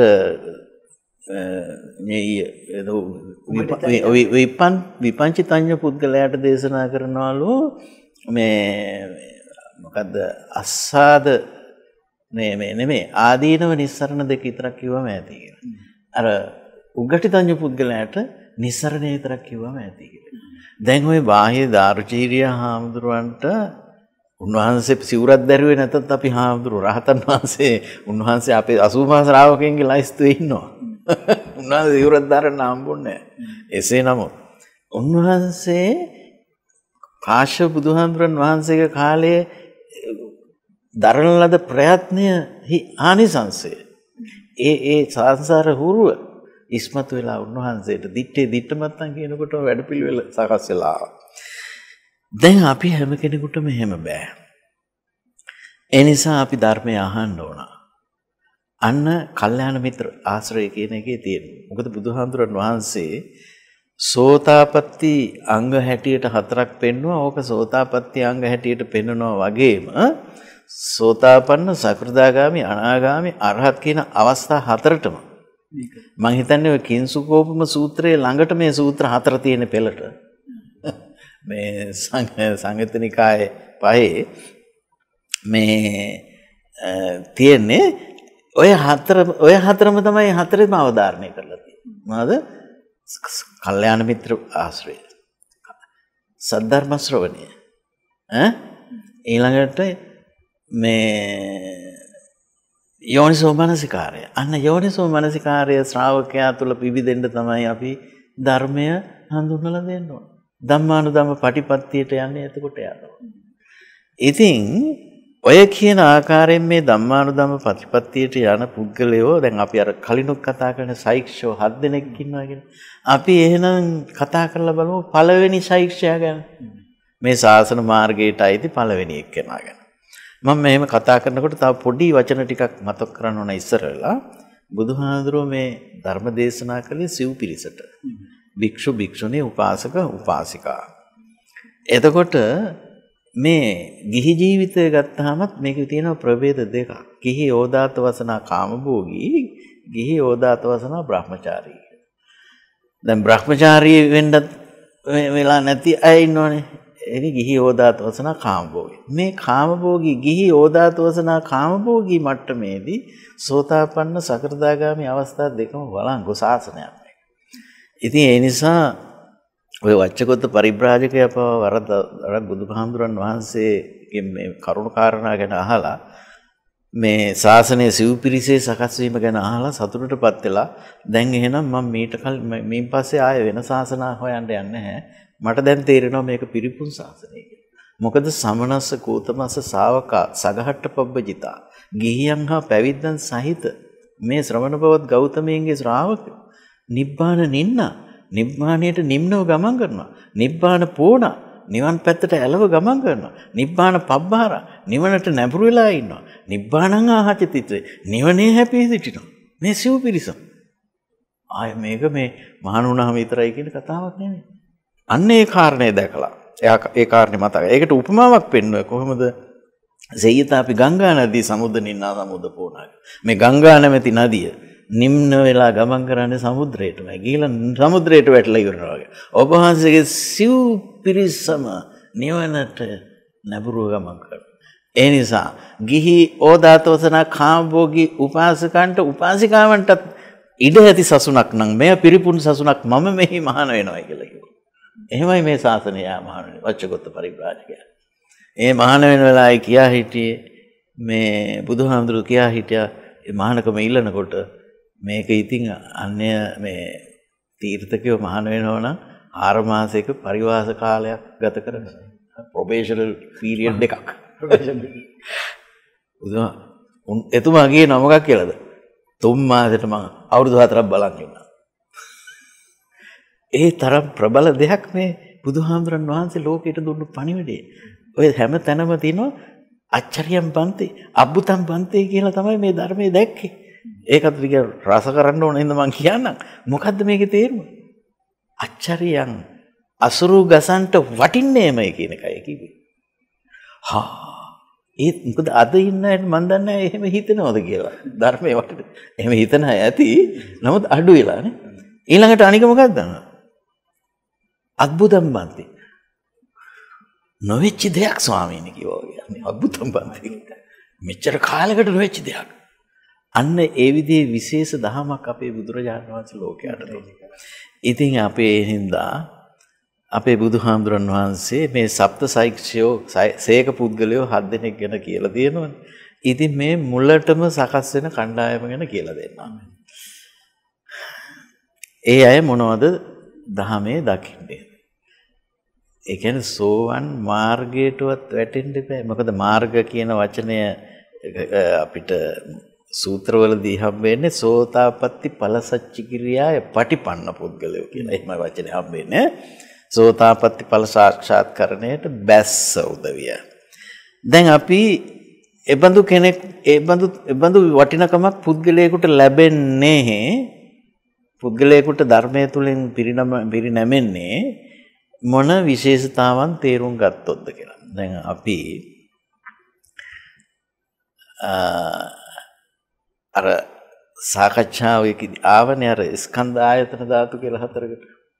ඤෙය්‍ය විපන් විපංචිතඤ්ඤ පුද්ගලයාට දේශනා කරනවලු මේ මොකද්ද අස්සාද මේ මේ නෙමෙයි ආදීනව නිස්සරණ දෙක විතරක් කිව්වම ඇති කියලා. අර උග්ගටිතඤ්ඤ පුද්ගලයාට නිස්සරණය විතරක් කිව්වම ඇති කියලා. දැන් ওই බාහ්‍ය දාර්ශනික හාමුදුරුවන්ට උන්වහන්සේ සිවුරක් දැරුවේ නැතත් අපි හාමුදුරුවෝ රහතන් වහන්සේ උන්වහන්සේ අපේ අසූ මහ ශ්‍රාවකයන්ගේ ලයිස්තුවේ ඉන්නවා. උන්වහන්සේ සිවුරක් දාරන්න හම්බුන්නේ නැහැ. එසේ නමුත් උන්වහන්සේ කාශ්‍යප බුදුහාමුදුරන් වහන්සේගේ කාලයේ දරන ලද ප්‍රයත්නය ආනිසංසය ඒ ඒ සංසාර හුරුව ඉස්මතු වෙලා උන්වහන්සේට දිත්තේ දිත්තමත්තන් කියනකොට වැඩපිළිවෙල සකස් වෙලා දැන් අපි හැම කෙනෙකුටම එහෙම බෑ ඒ නිසා අපි ධර්මය අහන්න ඕන අන්න කල්යාණ මිත්‍ර ආශ්‍රය කියන එකේ තියෙනවා මොකද බුදුහාමුදුරන් වහන්සේ සෝතාපට්ටි අංග හැටියට හතරක් පෙන්වුවා ඕක සෝතාපට්ටි අංග හැටියට පෙන්වනවා වගේම සෝතාපන්න සකෘදාගාමි අනාගාමි අරහත් කියන අවස්ථා හතරටම මම හිතන්නේ ඔය කිංසුකෝපම සූත්‍රයේ ළඟට මේ සූත්‍ර හතර තියෙන පෙළට මේ සංයුත්නිකායේ පහේ මේ තියෙන්නේ ඔය හතර ඔය හතරම තමයි හතරෙම අවධාරණය කරලා තියෙන්නේ මොනවද කල්යාණ මිත්‍ර ආශ්‍රය සද්ධර්ම ශ්‍රවණය ඈ ඊළඟට මේ යෝනිසෝ මනසිකාරය අන්න යෝනිසෝ මනසිකාරය ශ්‍රාවකයා තුල පිවිදෙන්න තමයි අපි ධර්මය හඳුන්වලා දෙන්න ඕන ධම්මානුධම්ම පටිපත්තියට යන්නේ එතකොට යනවා ඉතින් ඔය කියන ආකාරයෙන් මේ ධම්මානුධම්ම පටිපත්තියට යන පුද්ගලයෝ දැන් අපි අර කලිනුත් කතා කරන සෛක්ෂෝ හත් දෙනෙක් ඉන්නවා කියන අපි එහෙනම් කතා කරලා බලමු පළවෙනි සෛක්ෂයා ගැන මේ ශාසන මාර්ගයට අයිති පළවෙනි එක්කෙනා ගැන මම මෙහෙම කතා කරනකොට තව පොඩි වචන ටිකක් මතක් කරන්න ඕන ඉස්සරලා බුදුහාඳුරෝ මේ ධර්ම දේශනා කළේ සිව් පිරිසට භික්ෂු භික්ෂුණී උපාසක උපාසිකා එතකොට මේ ගිහි ජීවිතය ගත්තාමත් මේකේ තියෙන ප්‍රභේද දෙකක් ගිහි ඕදාත වසනා කාමභෝගී ගිහි ඕදාත වසනා බ්‍රහ්මචාරී දැන් බ්‍රහ්මචාරී වෙන්න වෙලා නැති අය ඉන්නවනේ ඒක ගිහි ඕදාත වසනා කාමභෝගී මේ කාමභෝගී ගිහි ඕදාත වසනා කාමභෝගී මට්ටමේදී සෝතාපන්න සකෘදාගාමි අවස්ථා දෙකම වළංගු ශාසනයක් ඉතින් ඒ නිසා ඔය වච්චකොත්ත පරිබ්‍රාජකයා පව වරද බුදුහාමුදුරන් වහන්සේගෙන් මේ කරුණු කාරණා ගැන අහලා මේ ශාසනයේ සිව්පිරිසේ සකස් වීම ගැන අහලා සතුටටපත් වෙලා දැන් එහෙනම් මම මීට කල මීන් පස්සේ ආයෙ වෙන ශාසන හොයන්න යන්නේ නැහැ මට දැන් තේරෙනවා මේක පිරිපුන් ශාසනය කියලා. මොකද සමනස්ස කූතමස්ස ශාවකා සගහට්ට පබ්බජිතා ගිහියන් හා පැවිද්දන් සහිත මේ ශ්‍රවණ බවත් ගෞතමයන්ගේ ශ්‍රාවකයෝ නිබ්බාන නින්න නිබ්බාණයට නිම්නව ගමන් කරනවා. නිබ්බාන පෝණ නිවන් පැත්තට ඇලව ගමන් කරනවා. නිබ්බාන පබ්බාර නිවනට නැඹුරු වෙලා ඉන්නවා. නිබ්බාණං ආහචිතිත නිවනේ හැපී සිටිනවා. මේ සිව් පිරිස. ආය මේක මේ මහණුණාම විතරයි කියන කතාවක් නෙමෙයි. අන්න ඒ කාරණේ දැකලා එයා ඒ කාරණේ මතකයි. ඒකට උපමාවක් පෙන්වුවේ කොහොමද? සෙය්‍යතාපි ගංගා නදී සමුද්‍ර නින්නා සමුද්‍ර පෝනාග. මේ ගංගා නැමැති නදිය නිම්න වෙලා ගමන් කරන්නේ සමුද්‍රයටමයි. ගිහලා සමුද්‍රයට වැටලා ඉවරනවා වගේ. ඔබ වහන්සේගේ සිව් පිරිසම නිවනට නැඹුරුව ගමන් කරනවා. ඒ නිසා ගිහි ඕදාතෝසන කාමභෝගී උපාසකන්ට උපාසිකාවන්ටත් ඉඩ ඇති සසුනක් නම් මෙය පිරිපුන් සසුනක් මම මෙහි මහාන වෙනවා කියලා කිව්වා. එහෙමයි මේ ශාසනය මහාන වෙන්නේ වච්චගොත්ත පරිබ්‍රාජකයා. ඒ මහාන වෙන වෙලාවේ කියා හිටියේ මේ බුදුහාමුදුරුවෝ කියා හිටියා ඒ මහානකම ඉල්ලනකොට මේක ඉතින් අන්‍ය මේ තීර්ථකයෝ මහාන වෙනවා නම් ආර මාසයක පරිවාස කාලයක් ගත කරන ප්‍රොබේෂනල් පීරියඩ් එකක්. බුදුහා උන් එතුමා කියනවා මොකක් කියලාද? තුන් මාසෙට මම අවුරුදු හතරක් බලන් ඉන්නවා. ඒ තරම් ප්‍රබල දෙයක් මේ බුදුහාමුදුරන් වහන්සේ ලෝකයට දුන්නු පණිවිඩය. ඔය හැම තැනම තියෙනවා අච්චරියම් පන්ති, අබ්බුතම් පන්ති කියලා තමයි මේ ධර්මයේ දැක්කේ. ඒකත් වික රස කරන්න ඕන හින්දා මම කියන්නම්. මොකද්ද මේකේ තේරුම? අච්චරියම් අසුරු ගසන්ට වටින්නේමයි කියන එකයි කිව්වේ. හා ඒ මොකද අද ඉන්න අය මන් දන්නේ එහෙම හිතනවද කියලා. ධර්මයේ වටේ එහෙම හිතන අය ඇති. නමුත් අඩු වෙලානේ. ඊළඟට අනික මොකක්ද දන්නවද? අද්භුතම් බන්ති. නොවෙච්ච දෙයක් ස්වාමීනි කිව්වා කියන්නේ. අද්භුතම් බන්ති. මෙච්චර කාලයකට නොවෙච්ච දෙයක්. අන්න ඒ විදිහේ විශේෂ දහමක් අපේ බුදුරජාණන් වහන්සේ ලෝකයට දෙන්නේ. ඉතින් අපේ හින්දා අපේ බුදුහාමුදුරන් වහන්සේ මේ සප්ත සෛක්ෂයෝ සේක පුද්ගලයෝ හත් දෙනෙක් ගැන කියලා තියෙනවනේ. ඉතින් මේ මුලටම සකස් වෙන කණ්ඩායම ගැන කියලා දෙන්නම්. ඒ අය මොනවද දහමේ දකින්නේ? ඒ කියන්නේ සෝවන් මාර්ගයටවත් වැටෙන්න බෑ. මොකද මාර්ග කියන වචනය අපිට සූත්‍රවලදී හම්බෙන්නේ සෝතාපට්ටි ඵලසච්චි කිරියාය පටිපන්න පුද්ගලයෝ කියන එහෙම වචනේ හම්බෙන්නේ. සෝතාපට්ටි ඵල සාක්ෂාත් කරණයට බැස්ස උදවිය. දැන් අපි එබඳු කෙනෙක් එබඳු එබඳු වටිනකමක් පුද්ගලයෙකුට ලැබෙන්නේ පුද්ගලයෙකුට ධර්මයේ තුලින් පිරිනම පිරිනැමෙන්නේ මොන විශේෂතාවන් තේරුම් ගත්තොත්ද කියලා. දැන් අපි අර සාකච්ඡාවේදී ආවනේ අර ස්කන්ධ ආයතන ධාතු කියලා හතරකට.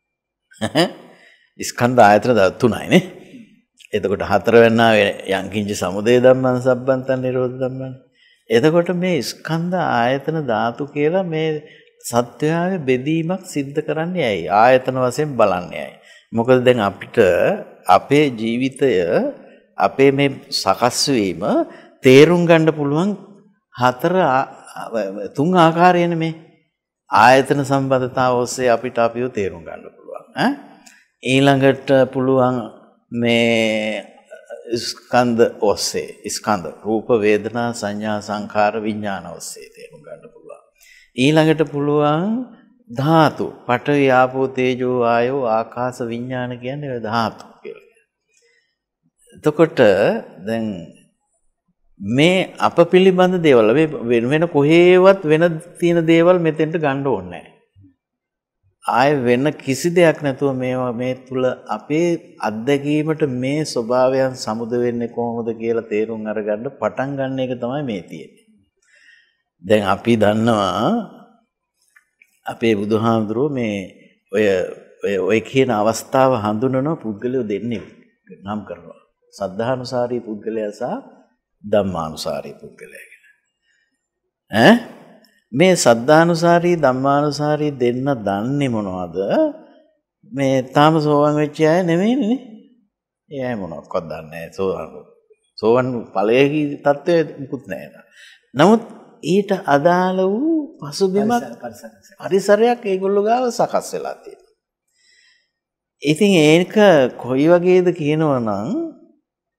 ස්කන්ධ ආයතන ධාතු තුනයි නේ. එතකොට හතරවෙනි ආවේ යංකින්ච සමුදය ධම්මං සබ්බන්තං නිරෝධ ධම්මං. එතකොට මේ ස්කන්ධ ආයතන ධාතු කියලා මේ සත්‍යයේ බෙදීමක් සිද්ධ කරන්නේ ඇයි? ආයතන වශයෙන් බලන්නේ ඇයි? මොකද දැන් අපිට අපේ ජීවිතය අපේ මේ සකස් වීම තේරුම් ගන්න පුළුවන් හතර තුන් ආකාරයෙන් මේ ආයතන සම්බන්ධතාව ඔස්සේ අපිට අපිව තේරුම් ගන්න පුළුවන්. ඈ ඊළඟට පුළුවන් මේ ස්කන්ධ ඔස්සේ ස්කන්ධ රූප වේදනා සංඥා සංඛාර විඥාන ඔස්සේ තේරුම් ගන්න පුළුවන්. ඊළඟට පුළුවන් ධාතු පඨවි ආපෝ තේජෝ ආයෝ ආකාශ විඥාන කියන්නේ ඔය ධාතු කියලා. එතකොට දැන් මේ අප පිළිබඳ දේවල් මේ වෙන වෙන කොහේවත් වෙන තියෙන දේවල් මෙතෙන්ට ගන්න ඕනේ නැහැ. ආය වෙන කිසි දෙයක් නැතුව මේවා මේ තුල අපේ අත්දැකීමට මේ ස්වභාවයන් සමුද වෙන්නේ කොහොමද කියලා තේරුම් අරගන්න පටන් ගන්න එක තමයි මේ තියෙන්නේ. දැන් අපි දන්නවා අපේ බුදුහාමුදුරුවෝ මේ ඔය ඔය ඔය කියන අවස්ථාව හඳුනන පුද්ගලයෝ දෙන්නේ නම් කරනවා. සද්ධානුසාරී පුද්ගලයා සහ ධම්මානුසාරී පුද්ගලයා කියලා. ඈ මේ සද්ධානුසාරී ධම්මානුසාරී දෙන්න දන්නේ මොනවද? මේ තාම සෝවන් වෙච්ච අය නෙමෙයිනේ. ඒ අය මොනවක්වත් දන්නේ නැහැ. සෝවන් සෝවන් ඵලයේ තත්ත්වය මුකුත් නැහැ. නමුත් ඊට අදාළ වූ පසුබිමක් පරිසරයක් ඒගොල්ලෝ ගාව සකස් වෙලා තියෙනවා. ඉතින් ඒක කොයි වගේද කියනවා නම්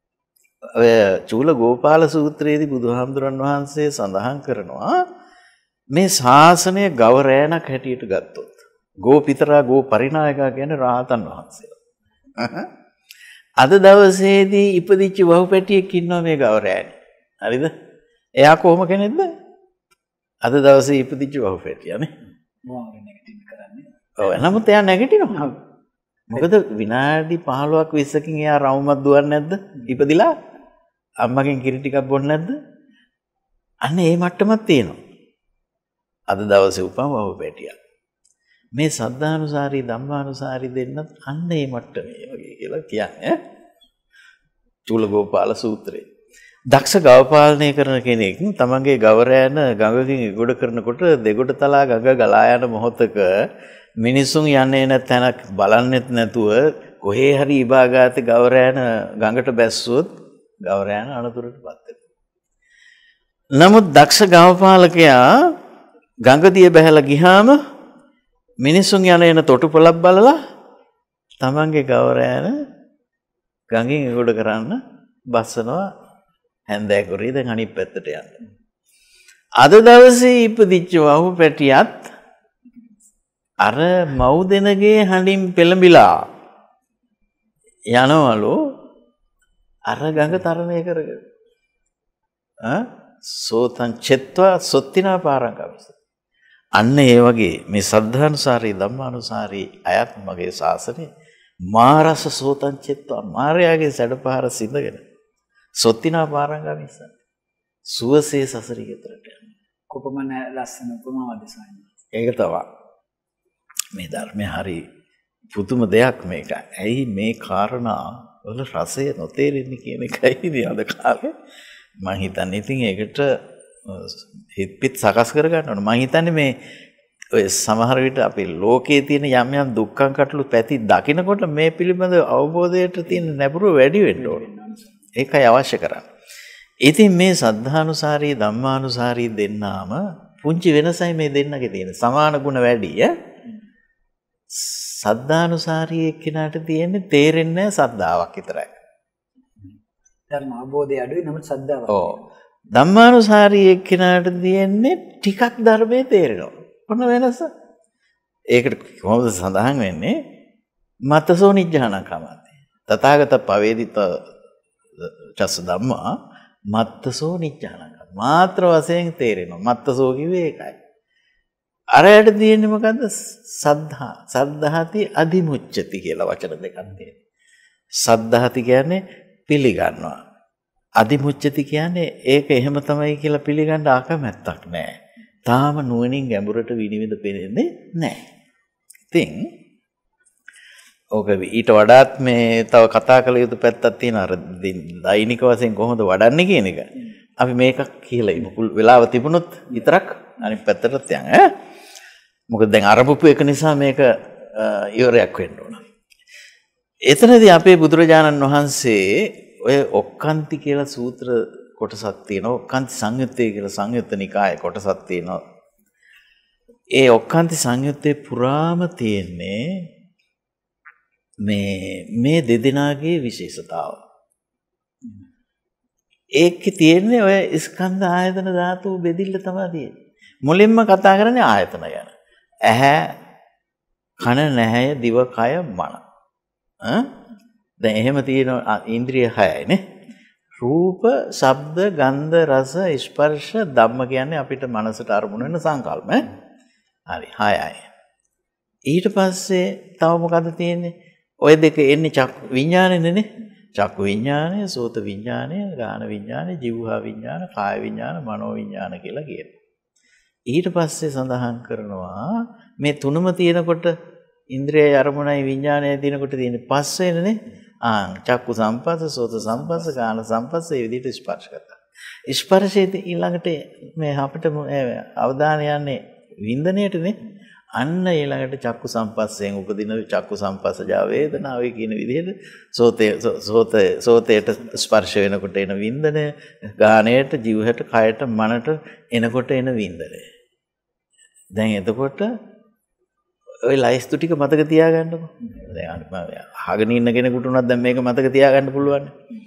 ඔය චූල ගෝපාල සූත්‍රයේදී බුදුහාමුදුරන් වහන්සේ සඳහන් කරනවා මේ ශාසනය ගවරෑනක් හැටියට ගත්තොත් ගෝපිතරා ගෝ පරිනායකා කියන්නේ රහතන් වහන්සේලා. අද දවසේදී ඉපදිච්ච වහු පැටියෙක් ඉන්නවා මේ ගවරෑනේ. හරිද? එයා කොහොම කෙනෙක්ද? අද දවසේ ඉපදිච්ච වහු පැටියානේ. මොනවද නැගිටින්න කරන්නේ? ඔව් නමුත් එයා නැගිටිනවා. මොකද විනාඩි පහළොවක් විස්සකින් එයා රවුමක් දුවන්නේ නැද්ද? ඉපදිලා අම්මගෙන් කිරි ටිකක් බොන්නේ නැද්ද? අන්න ඒ මට්ටමක් තියෙනවා. අද දවසේ උපන් වහු පැටියා. මේ සද්ධානුසාරී ධම්මානුසාරී දෙන්නත් අන්න ඒ මට්ටමේ වගේ කියලා කියන්නේ. චූලගෝපාල සූත්‍රය. දක්ෂ ගව පාලනය කරන කෙනෙක් තමන්ගේ ගවරෑන ගඟකින් ඉගොඩ කරනකොට දෙගොඩ තලා ගඟ ගලා යන මොහොතක මිනිසුන් යන්නේ නැත් තැනක් බලන්නෙත් නැතුව කොහේ හරි ඉබාගාතේ ගවරෑන ගඟට බැස්සුවොත් ගවරෑන අනතුරටපත් වෙනවා. නමුත් දක්ෂ ගව පාලකයා ගඟ දිහා බැහැලා ගියාම මිනිසුන් යන එන තොටුපළක් බලලා තමන්ගේ ගවරෑන ගඟින් ඉගොඩ කරන්න බස්සනවා. හැන්දෑකුරේ දැන් අනිත් පැත්තට යන්න. අද දවසේ ඉපදිච්ච වහු පැටියත් අර මව් දෙනගේ හඬින් පෙළඹිලා යනවලු අර ගඟ තරණය කරගෙන. ආ සෝතං චෙත්වා සොත්තිනා පාරංගවස. අන්න ඒ වගේ මේ සද්ධානුසාරී ධම්මානුසාරී අයත් මගේ ශාසනේ මාරස සෝතං චෙත්වා මාර්යාගේ සැඩපහර සිඳගෙන සොත්තිනා පාරංගමිස සුවසේ සසරි ගෙතරට යන කොපමණ ලස්සන උපමාවද සායන. ඒක තමයි මේ ධර්මයේ හරි පුදුම දෙයක් මේක. ඇයි මේ කාරණා වල රසය නොතේරෙන්නේ කියන එකයි ඉතින් අද කාලේ මම හිතන්නේ ඉතින් ඒකට හිත පිට සකස් කර ගන්න ඕන. මම හිතන්නේ මේ ඔය සමහර විට අපේ ලෝකයේ තියෙන යම් යම් දුක්ඛං කටළු පැති දකිනකොට මේ පිළිබඳ අවබෝධයට තියෙන නැඹුරුව වැඩි වෙන්න ඕන. ඒකයි අවශ්‍ය කරන්නේ. ඉතින් මේ සද්ධානුසාරී ධම්මානුසාරී දෙන්නාම පුංචි වෙනසයි මේ දෙන්නගේ තියෙන. සමාන ගුණ වැඩි ඈ. සද්ධානුසාරී එක්කිනාට තියෙන්නේ තේරෙන්නේ නැහැ සද්ධාාවක් විතරයි. ධර්ම අවබෝධය අඩුයි නමුත් සද්ධාවක්. ඔව්. ධම්මානුසාරී එක්කිනාට තියෙන්නේ ටිකක් ධර්මයේ තේරෙනවා. මොන වෙනස? ඒකට කොහොමද සඳහන් වෙන්නේ? මත්තසෝ නිජ්ජානං කමන්ති. තථාගත පවේදිත චස්ස ධම්මා මත්තසෝ නිච්ඡානං මාත්‍ර වශයෙන් තේරෙනවා. මත්තසෝ කිව්වේ ඒකයි. අරයට තියෙන්නේ මොකද්ද? සද්ධා. සද්ධාති අධිමුච්ඡති කියලා වචන දෙකක් තියෙනවා. සද්ධාති කියන්නේ පිළිගන්නවා. අධිමුච්ඡති කියන්නේ ඒක එහෙම තමයි කියලා පිළිගන්න අකමැත්තක් නැහැ. තාම නුවණින් ගැඹුරට විනිවිද පෙනෙන්නේ නැහැ. ඉතින් ඕක ඊට වඩාත් මේ තව කතා කළ යුතු පැත්තක් තියෙන අර දෛනික වශයෙන් කොහොමද වඩන්නේ කියන එක. අපි මේක කියලා ඉමු. වෙලාව තිබුණොත් විතරක් අනිත් පැත්තටත් යන්න ඈ. මොකද දැන් අරමුපු එක නිසා මේක ඉවරයක් වෙන්න ඕන. එතනදී අපේ බුදුරජාණන් වහන්සේ ඔය ඔක්කාන්ති කියලා සූත්‍ර කොටසක් තියෙනවා. ඔක්කාන්ති සංයුත්තේ කියලා සංයුත්ත නිකායේ කොටසක් තියෙනවා. ඒ ඔක්කාන්ති සංයුත්තේ පුරාම තියෙන්නේ මේ මේ දෙදෙනාගේ විශේෂතාව. ඒකේ තියෙන්නේ ඔය ස්කන්ධ ආයතන ධාතු බෙදිල්ල තමයි තියෙන්නේ. මුලින්ම කතා කරන්නේ ආයතන ගැන. ඇහැ, කන, නැහැය, දිව, කය, මන. ඈ දැන් එහෙම තියෙන ඉන්ද්‍රිය හයයිනේ. රූප, ශබ්ද, ගන්ධ, රස, ස්පර්ශ, ධම්ම කියන්නේ අපිට මනසට අරමුණු වෙන සංකල්ප ඈ. හරි හයයි. ඊට පස්සේ තව මොකද තියෙන්නේ? ඔය දෙක එන්නේ චක්කු විඥානෙනේ. චක්කු විඥානය, සෝත විඥානය, ගාන විඥානය, જીවහා විඥාන, කාය විඥාන, මනෝ විඥාන කියලා කියනවා. ඊට පස්සේ සඳහන් කරනවා මේ තුනම තියෙනකොට ඉන්ද්‍රියය අරමුණයි විඥානයයි තියෙනකොට තියෙන පස් වෙනනේ. ආ චක්කු සම්පස්ස, සෝත සම්පස්ස, ගාන සම්පස්ස ඒ විදිහට ස්පර්ශ කරනවා. ස්පර්ශයේ ඊළඟට මේ අපිට අවධානය යන්නේ වින්දනයේටනේ. අන්න ඊළඟට චක්කු සම්පස්සයෙන් උපදින චක්කු සම්පස්සජා වේදනාවේ කියන විදිහට සෝතේ සෝතේ සෝතේට ස්පර්ශ වෙනකොට එන වින්දනය, ගාණයට, જીවහට, කයට, මනට එනකොට එන වින්දනය. දැන් එතකොට ඔය ලයිස්තු ටික මතක තියාගන්නකො. දැන් අහගෙන ඉන්න කෙනෙකුට උනත් දැන් මේක මතක තියාගන්න පුළුවන්.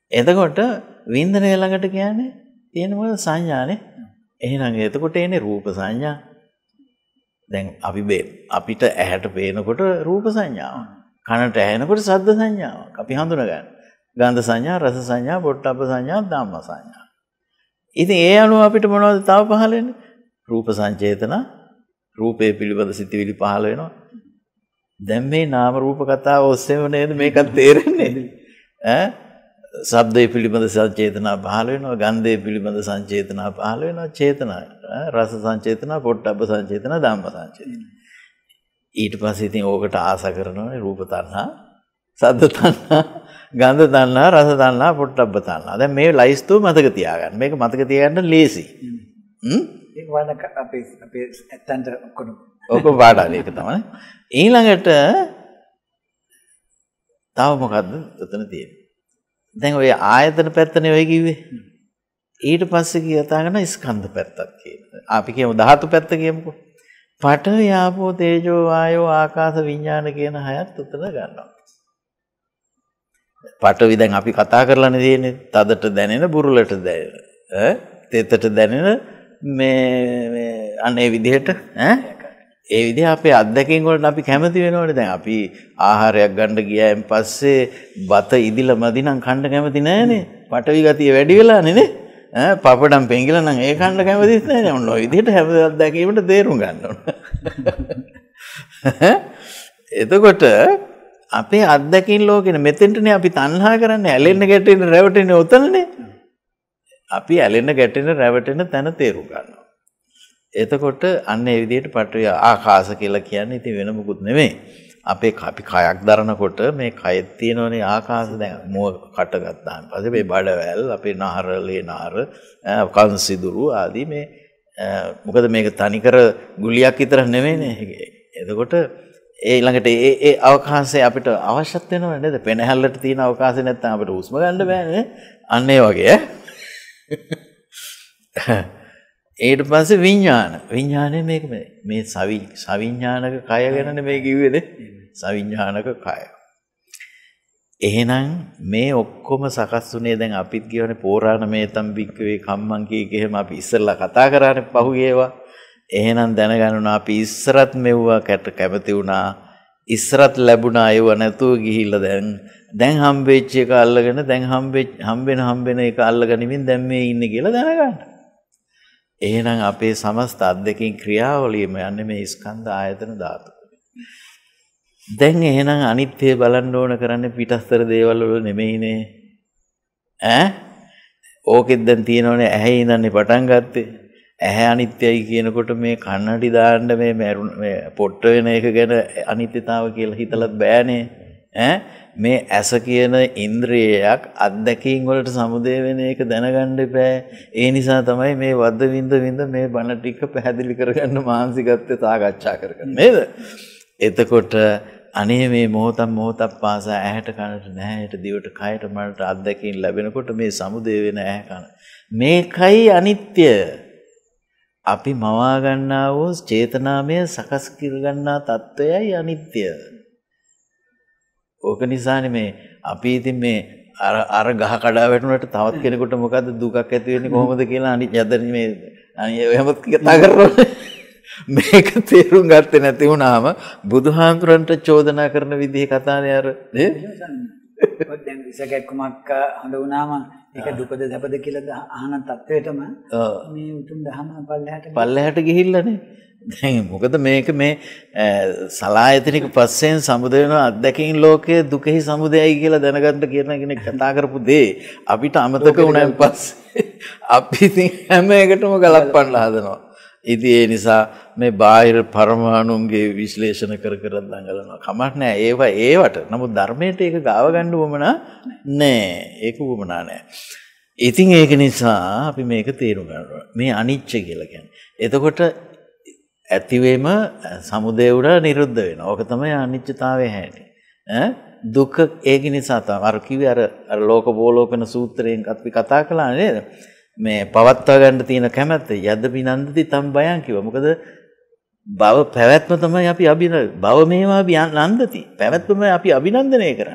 එතකොට වින්දනය ළඟට කියන්නේ තියෙන මොකද සංඥානේ. එහෙනම් එතකොට එන්නේ රූප සංඥා. දැන් අපි අපිට ඇහැට පේනකොට රූප සංඥාවක්. කනට ඇහෙනකොට ශබ්ද සංඥාවක්. අපි හඳුනා ගන්න. ගන්ධ සංඥා, රස සංඥා, පොට්ටබ්බ සංඥා, ධම්ම සංඥා. ඉතින් ඒ අනුව අපිට මොනවද තව පහළ වෙන්නේ? රූප සංචේතන, රූපේ පිළිබඳ සිතිවිලි පහළ වෙනවා. දැන් මේ නාම රූප කතාව ඔස්සේම නේද මේකත් තේරෙන්නේ? ඈ ශබ්දේ පිළිබඳ සංචේතනා පහළ වෙනවා, ගන්ධේ පිළිබඳ සංචේතනා පහළ වෙනවා, චේතනා, රස සංචේතනා, පොට්ටබ්බ සංචේතනා, ධම්ම සංචේතනා. ඊට පස්සේ ඉතින් ඕකට ආස කරනවානේ රූප තණ්හා, ශබ්ද තණ්හා, ගන්ධ තණ්හා, රස තණ්හා, පොට්ටබ්බ තණ්හා. දැන් මේ ලයිස්තුව මතක තියාගන්න. මේක මතක තියාගන්න ලේසි. හ්ම්? ඒක වඩ අපේ අපේ ඇත්තන්ට ඔක්කොම ඔක පාඩම් ඒක තමයි. ඊළඟට තව මොකද්ද එතන තියෙන්නේ? දැන් ඔය ආයතන පැත්තනේ ඔය කිව්වේ. ඊට පස්සේ කියතා ගන්න ස්කන්ධ පැත්තක් කියනවා. අපි කියමු ධාතු පැත්ත කියමුකෝ. පඨවි ආපෝ තේජෝ වායෝ ආකාශ විඥාන කියන හයත් උතන ගන්නවා. පඨවි දැන් අපි කතා කරලානේ තියෙන්නේ. තදට දැනෙන බුරුලට දැනෙන. ඈ තෙතට දැනෙන මේ මේ අනේ විදිහට ඈ ඒ විදිහ අපේ අත්දැකීම් වලට අපි කැමති වෙනවනේ. දැන් අපි ආහාරයක් ගන්න ගියායින් පස්සේ බත ඉදිලා මදි නම් කන්න කැමති නෑනේ. පටවි ගතිය වැඩි වෙලානේ නේ. ඈ පපඩම් පෙඟිලා නම් ඒ කන්න කැමතිත් නෑනේ. ඔන්න ඔය විදිහට හැම අත්දැකීමකට තේරුම් ගන්න ඕන. එතකොට අපේ අත්දැකීම් ලෝකෙනේ මෙතෙන්ටනේ අපි තණ්හා කරන්නේ. ඇලෙන්න ගැටෙන්න රැවටෙන්නේ උතනනේ. අපි ඇලෙන්න ගැටෙන්න රැවටෙන තැන තේරුම් ගන්නවා. එතකොට අන්න ඒ විදිහට පටවිය ආකාශ කියලා කියන්නේ ඉතින් වෙන මොකුත් නෙමෙයි. අපේ අපි කයක් දරනකොට මේ කයෙත් තියෙනවනේ ආකාශ. දැන් මොව කට ගත්තාම පස්සේ මේ බඩවැල්, අපේ නහර, ලේ නහර, කන් සිදුරු ආදී මේ මොකද මේක තනිකර ගුලියක් විතර නෙමෙයිනේ. එතකොට ඒ ළඟට ඒ ඒ අවකාශය අපිට අවශ්‍යත් වෙනව නේද? පෙනහැල්ලට තියෙන අවකාශය නැත්නම් අපිට හුස්ම ගන්න බෑනේ. අන්න ඒ වගේ ඊට පස්සේ විඥාන. විඥානේ මේක මේ මේ සවි සවිඥානික කය ගැනනේ මේ කිව්වේනේ. සවිඥානික කය. එහෙනම් මේ ඔක්කොම සකස් වුණේ දැන් අපිත් කියවනේ පෝරාණමේතම් බික්කවේ කම්මං කී එහෙම අපි ඉස්සෙල්ලා කතා කරානේ පහුගියේවා. එහෙනම් දැනගන්න අපි ඉස්සරත් මෙව්වා කැට කැමති වුණා. ඉස්සරත් ලැබුණා ඒව නැතුව ගිහිල්ලා දැන් දැන් හම්බෙච්ච එක අල්ලගෙන දැන් හම්බෙච්ච හම්බෙන හම්බෙන එක අල්ලගනිමින් දැන් මේ ඉන්නේ කියලා දැනගන්න. එහෙනම් අපේ සමස්ත අද්දකින් ක්‍රියාවලියම යන්නේ මේ ස්කන්ධ ආයතන ධාතු. දැන් එහෙනම් අනිත්‍ය බලන්න ඕන කරන්නේ පිටස්තර දේවල් වල නෙමෙයිනේ. ඈ ඕකෙත් දැන් තියෙනවනේ ඇහි ඉඳන්නේ පටන් ගත්තේ. ඇහැ අනිත්‍යයි කියනකොට මේ කන්නඩි දාන්න මේ මේ පොට්ට වෙන එක ගැන අනිත්‍යතාව කියලා හිතලත් බෑනේ. ඈ මේ ඇස කියන ඉන්ද්‍රියයක් අත්දැකීම් වලට සමුදේ වෙන එක දැනගන්න බෑ. ඒ නිසා තමයි මේ වද්ද විඳ විඳ මේ බණ ටික පැහැදිලි කරගන්න මානසිකත්වය සාකච්ඡා කරගන්න නේද? එතකොට අනේ මේ මොහොතක් මොහොතක් පාසා ඇහැට කනට නැහැට දිවට කයට මනට අත්දැකීම් ලැබෙනකොට මේ සමුදේ වෙන ඇහැ කන මේකයි අනිත්‍ය. අපි මවා ගන්නා වූ චේතනාමය සකස් කර ගන්නා తত্ত্বයයි අනිත්‍ය. ඕක නිසානේ මේ අපි ඉතින් මේ අර අර ගහ කඩා වැටුණාට තවත් කෙනෙකුට මොකද්ද දුකක් ඇති වෙන්නේ කොහොමද කියලා අනිත් යද මේ අනිත් එහෙම කතා කරනවා. මේක තේරුම් ගත්තේ නැති වුණාම බුදුහාමුදුරන්ට චෝදනා කරන විදිහේ කතානේ අර නේද? දැන් විසකැක්කමක් හඳ වුණාම ඒක දුකද සැපද කියලා අහන තත්වයටම මේ උතුම් දහම පල්ලෙහාට පල්ලෙහාට ගිහිල්ලානේ. දැන් මොකද මේක මේ සලායතනික පස්සෙන් සමුදය වෙන අත්දැකීම් ලෝකයේ දුකෙහි සමුදයයි කියලා දැනගන්න කියන කෙනෙක් කතා කරපු දේ අපිට අමතක වුණාන් පස්සේ අපි ඉතින් හැම එකටම ගලපන්න හදනවා. ඉතින් ඒ නිසා මේ බාහිර පරමාණුන්ගේ විශ්ලේෂණ කර කර දඟලනවා. කමක් නැහැ ඒවා ඒවට. නමුත් ධර්මයට ඒක ගාව ගන්න උවමනා නැහැ. ඒක උවමනා නැහැ. ඉතින් ඒක නිසා අපි මේක තේරුම් ගන්නවා. මේ අනිච්ච කියලා කියන්නේ. එතකොට ඇතිවීම සමුදය උඩ නිරුද්ධ වෙනවා. ඕක තමයි අනිච්චතාවයේ හැටි. ඈ දුක ඒක නිසා තමයි අර කිව්වේ අර අර ලෝකබෝලෝකන සූත්‍රයෙන් අපි කතා කළා නේද? මේ පවත්වා ගන්න තියෙන කැමැත්ත යද්ද විනන්දති තම් බයං කිව්වා. මොකද භව පැවැත්ම තමයි අපි අභින භව මේවා අපි නන්දති. පැවැත්මම අපි අභිනන්දනය කරන්නේ.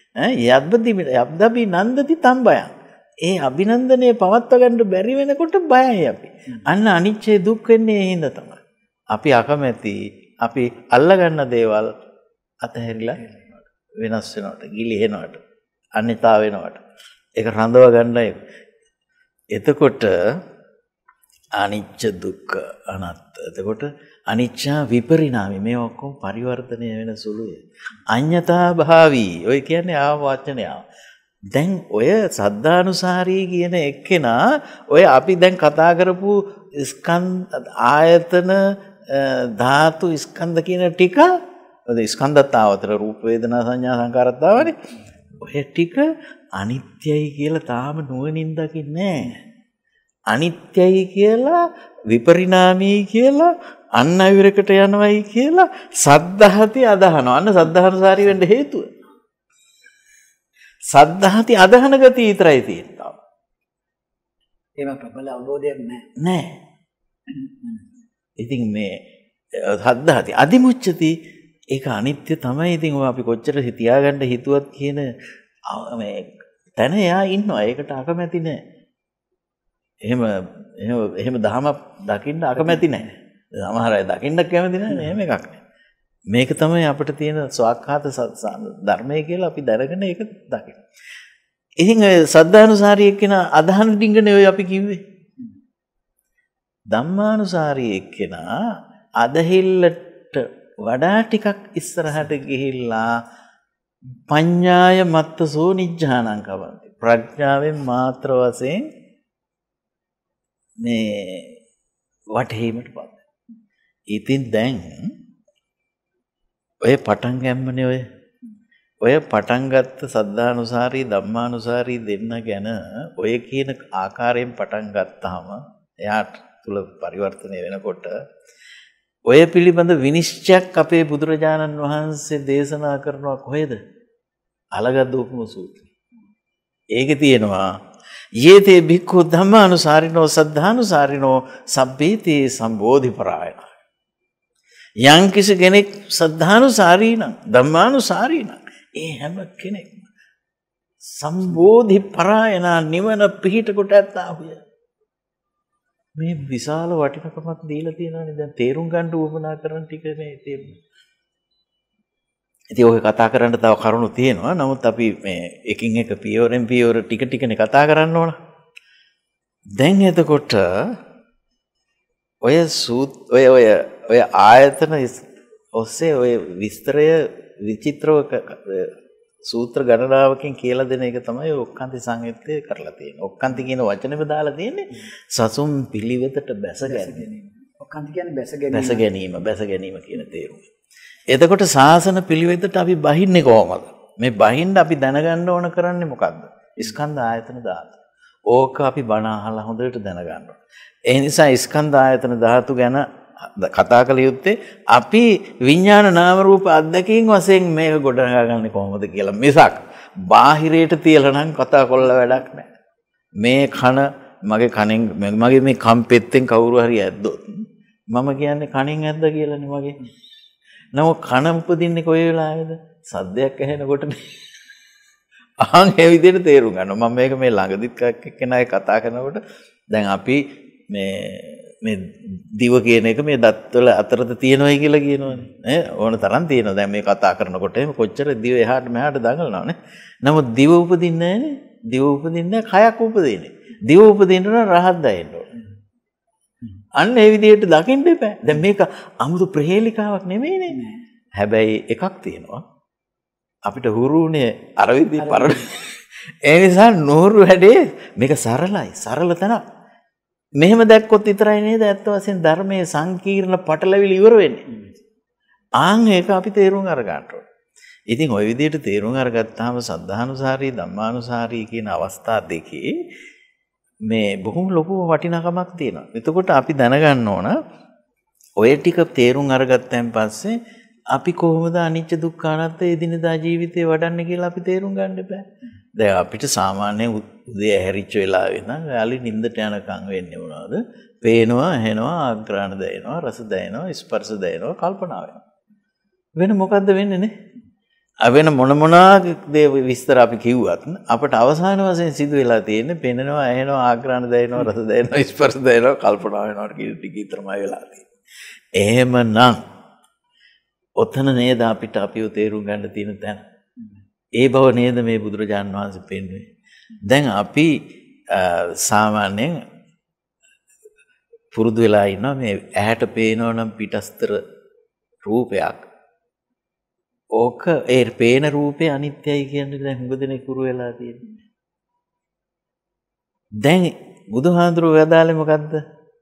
ඈ යද්දි යද්දපි නන්දති තම්බයන්. ඒ අභිනන්දනයේ පවත්වා ගන්න බැරි වෙනකොට බයයි අපි. අන්න අනිච්චේ දුක් වෙන්නේ ඒ හින්දා තමයි. අපි අකමැති අපි අල්ලගන්න දේවල් අතහැරිලා වෙනස් වෙනවට, ගිලිහෙනවට, අනිතා වෙනවට. ඒක රඳව ගන්නයි. එතකොට අනිච්ච දුක්ඛ අනාත්ත. එතකොට අනිච්චා විපරිණාමී මේ ඔක්කොම පරිවර්තනය වෙන සුළුයි. අඤ්ඤතා භාවී. ඔය කියන්නේ ආව වචනය. දැන් ඔය සද්ධානුසාරී කියන එක්කෙනා ඔය අපි දැන් කතා කරපු ස්කන්ධ ආයතන ධාතු ස්කන්ධ කියන ටික ඔය ස්කන්ධත් ආවතර රූප වේදනා සංඥා සංකාරත් ආවනේ. ඔය ටික අනිත්‍යයි කියලා තාම නුවණින් දකින්නේ නැහැ. අනිත්‍යයි කියලා විපරිණාමී කියලා අන්න අවිරකට යනවයි කියලා සද්ධාති අදහනවා. අන්න සද්ධානුසාරී වෙන්න හේතුව. සද්ධාති අදහන ගතිය විතරයි තියෙනවා. ඒව ප්‍රබල අවබෝධයක් නැහැ. නැහැ. ඉතින් මේ සද්ධාති අදිමුච්ඡති ඒක අනිත්‍ය තමයි. ඉතින් ඔය අපි කොච්චර තියාගන්න හිතුවත් කියන මේ තැන එයා ඉන්නවා. ඒකට අකමැති නැහැ. එහෙම එහෙම එහෙම දහමක් දකින්න අකමැති නැහැ. සමහර අය දකින්න කැමති නැහැ. එහෙම එකක් නෑ. මේක තමයි අපිට තියෙන ස්වාක්ඛාත ධර්මය කියලා අපි දැනගෙන ඒක දකින්න. ඉතින් ඔය සද්ධානුසාරී එක්කෙනා අදහන ඩිංගනේ ඔය අපි කිව්වේ. ධම්මානුසාරී එක්කෙනා අදහිල්ලට වඩා ටිකක් ඉස්සරහට ගිහිල්ලා පඤ්ඤාය මත්තසෝ නිජ්ජානං කවන්ති. ප්‍රඥාවෙන් මාත්‍ර වශයෙන් මේ වටහීමටපත්. ඉතින් දැන් ඔය පටන් ගැම්මනේ ඔය ඔය පටන් ගත්ත සද්ධානුසාරී ධම්මානුසාරී දෙන්න ගැන ඔය කියන ආකාරයෙන් පටන් ගත්තාම එයාට තුල පරිවර්තනය වෙනකොට ඔය පිළිබඳ විනිශ්චයක් අපේ බුදුරජාණන් වහන්සේ දේශනා කරනවා කොහෙද? අලගද්දෝපම සූත්‍රය. ඒකේ තියෙනවා යේතේ භික්ඛු ධම්මානුසාරිනෝ සද්ධානුසාරිනෝ සබ්බේතේ සම්බෝධි පරායන. යම් කිසි කෙනෙක් සද්ධානුසාරී නම් ධම්මානුසාරී නම් ඒ හැම කෙනෙක්ම සම්බෝධි පරායන නිවන පිහිට කොට ඇත්තාහුය. මේ විශාල වටිනකමක් දීලා තියෙනවානේ. දැන් තේරුම් ගන්න උවමනා කරන ටික මේ තියෙන්නේ. ඉතින් ඔය කතා කරන්න තව කරුණු තියෙනවා. නමුත් අපි මේ එකින් එක පියවරෙන් පියවර ටික ටිකනේ කතා කරන්න ඕන. දැන් එතකොට ඔය සූත් ඔය ඔය ඔය ආයතන ඔස්සේ ඔය විස්තරය විචිත්‍රව සූත්‍ර ගණනාවකින් කියලා දෙන එක තමයි ඔක්කාන්ති සංයුත්තේ කරලා තියෙන්නේ. ඔක්කාන්ති කියන වචනේම දාලා තියෙන්නේ සසුන් පිළිවෙතට බැස ගැනීම. ඔක්කාන්ති කියන්නේ බැස ගැනීම. බැස ගැනීම, බැස ගැනීම කියන තේරුම. එතකොට ශාසන පිළිවෙතට අපි බහින්නේ කොහොමද? මේ බහින්න අපි දැනගන්න ඕන කරන්නේ මොකද්ද? ස්කන්ධ ආයතන ධාතු. ඕක අපි බණ අහලා හොඳට දැනගන්න ඕන. ඒ නිසා ස්කන්ධ ආයතන ධාතු ගැන කතා කළ යුත්තේ අපි විඥාන නාම රූප අධ්‍යක්ෂින් වශයෙන් මේක ගොඩනගාගන්නේ කොහොමද කියලා මිසක් බාහිරයට තියලා නම් කතා කරලා වැඩක් නැහැ. මේ කන මගේ කනෙන් මගේ මේ කම්පෙත්තෙන් කවුරු හරි ඇද්දොත් මම කියන්නේ කණෙන් ඇද්ද කියලානේ මගේ. නමුත් කන උපදින්නේ කොයි වෙලාවේද? සද්දයක් ඇහෙනකොටනේ. අහන් ඒ විදිහට තේරුම් ගන්නවා. මම මේක මේ ළඟදිත් එක්කෙනායි කතා කරනකොට දැන් අපි මේ මේ දිව කියන එක මේ දත්වල අතරද තියෙනවයි කියලා කියනවනේ. ඈ ඕන තරම් තියෙනවා. දැන් මේ කතා කරනකොට එහෙම කොච්චර දිව එහාට මෙහාට දඟලනවනේ. නමුත් දිව උපදින්නේ නැහනේ. දිව උපදින්නේ කයක් උපදින්නේ. දිව උපදින්න රහත් දයෙන්න ඕනේ. අන්න ඒ විදිහට දකින්න එපා. දැන් මේක අමුතු ප්‍රහේලිකාවක් නෙමෙයිනේ. හැබැයි එකක් තියෙනවා. අපිට හුරුුනේ අර විදිහ පරණ. ඒ නිසා නూరు වැඩේ මේක සරලයි. සරල තැනක්. මෙහෙම දැක්කොත් විතරයි නේද ඇත්ත වශයෙන් ධර්මයේ සංකීර්ණ පටලැවිලි ඉවර වෙන්නේ. ආන් ඒක අපි තේරුම් අර ගන්න ඕනේ. ඉතින් ওই විදිහට තේරුම් අරගත්තාම සද්ධානුසාරී ධම්මානුසාරී කියන අවස්ථා දෙකේ මේ බොහොම ලොකු වටිනාකමක් තියෙනවා. එතකොට අපි දැනගන්න ඕන ඔය ටික තේරුම් අරගත්තන් පස්සේ අපි කොහොමද අනිච්ච දුක්ඛ අනාත්ම එදිනදා ජීවිතේ වඩන්නේ කියලා අපි තේරුම් ගන්න බෑ. දැන් අපිට සාමාන්‍ය උදේ ඇහැරිච්ච වෙලාවෙ ඉඳන් යාලි නිින්දට යනකම් වෙන්නේ මොනවද? පේනවා, ඇහෙනවා, ආග්‍රහණ දැනෙනවා, රස දැනෙනවා, ස්පර්ශ දැනෙනවා, කල්පනා වෙනවා. වෙන මොකද්ද වෙන්නේ නේ? අවෙන මොන මොනවා දේ විස්තර අපි කිව්වත් අපට අවසාන වශයෙන් සිදු වෙලා තියෙන්නේ පෙනෙනවා, ඇහෙනවා, ආග්‍රහණ දැනෙනවා, රස දැනෙනවා, ස්පර්ශ දැනෙනවා, කල්පනා වෙනවා කියන ටික විතරමයි වෙලා තියෙන්නේ. එහෙමනම් ඔතන නේද අපිට අපිව තේරුම් ගන්න තියෙන තැන. ඒ බව නේද මේ බුදුරජාණන් වහන්සේ පෙන්වන්නේ. දැන් අපි සාමාන්‍යයෙන් පුරුදු වෙලා ඉන්නවා මේ ඇහැට පේනවා නම් පිටස්තර රූපයක්. ඕක ඒ පේන රූපේ අනිත්‍යයි කියන්නේ දැන් හුඟ දෙනෙක් උරු වෙලා තියෙනවා. දැන් බුදුහාඳුරුවෝ වදාළේ මොකද්ද?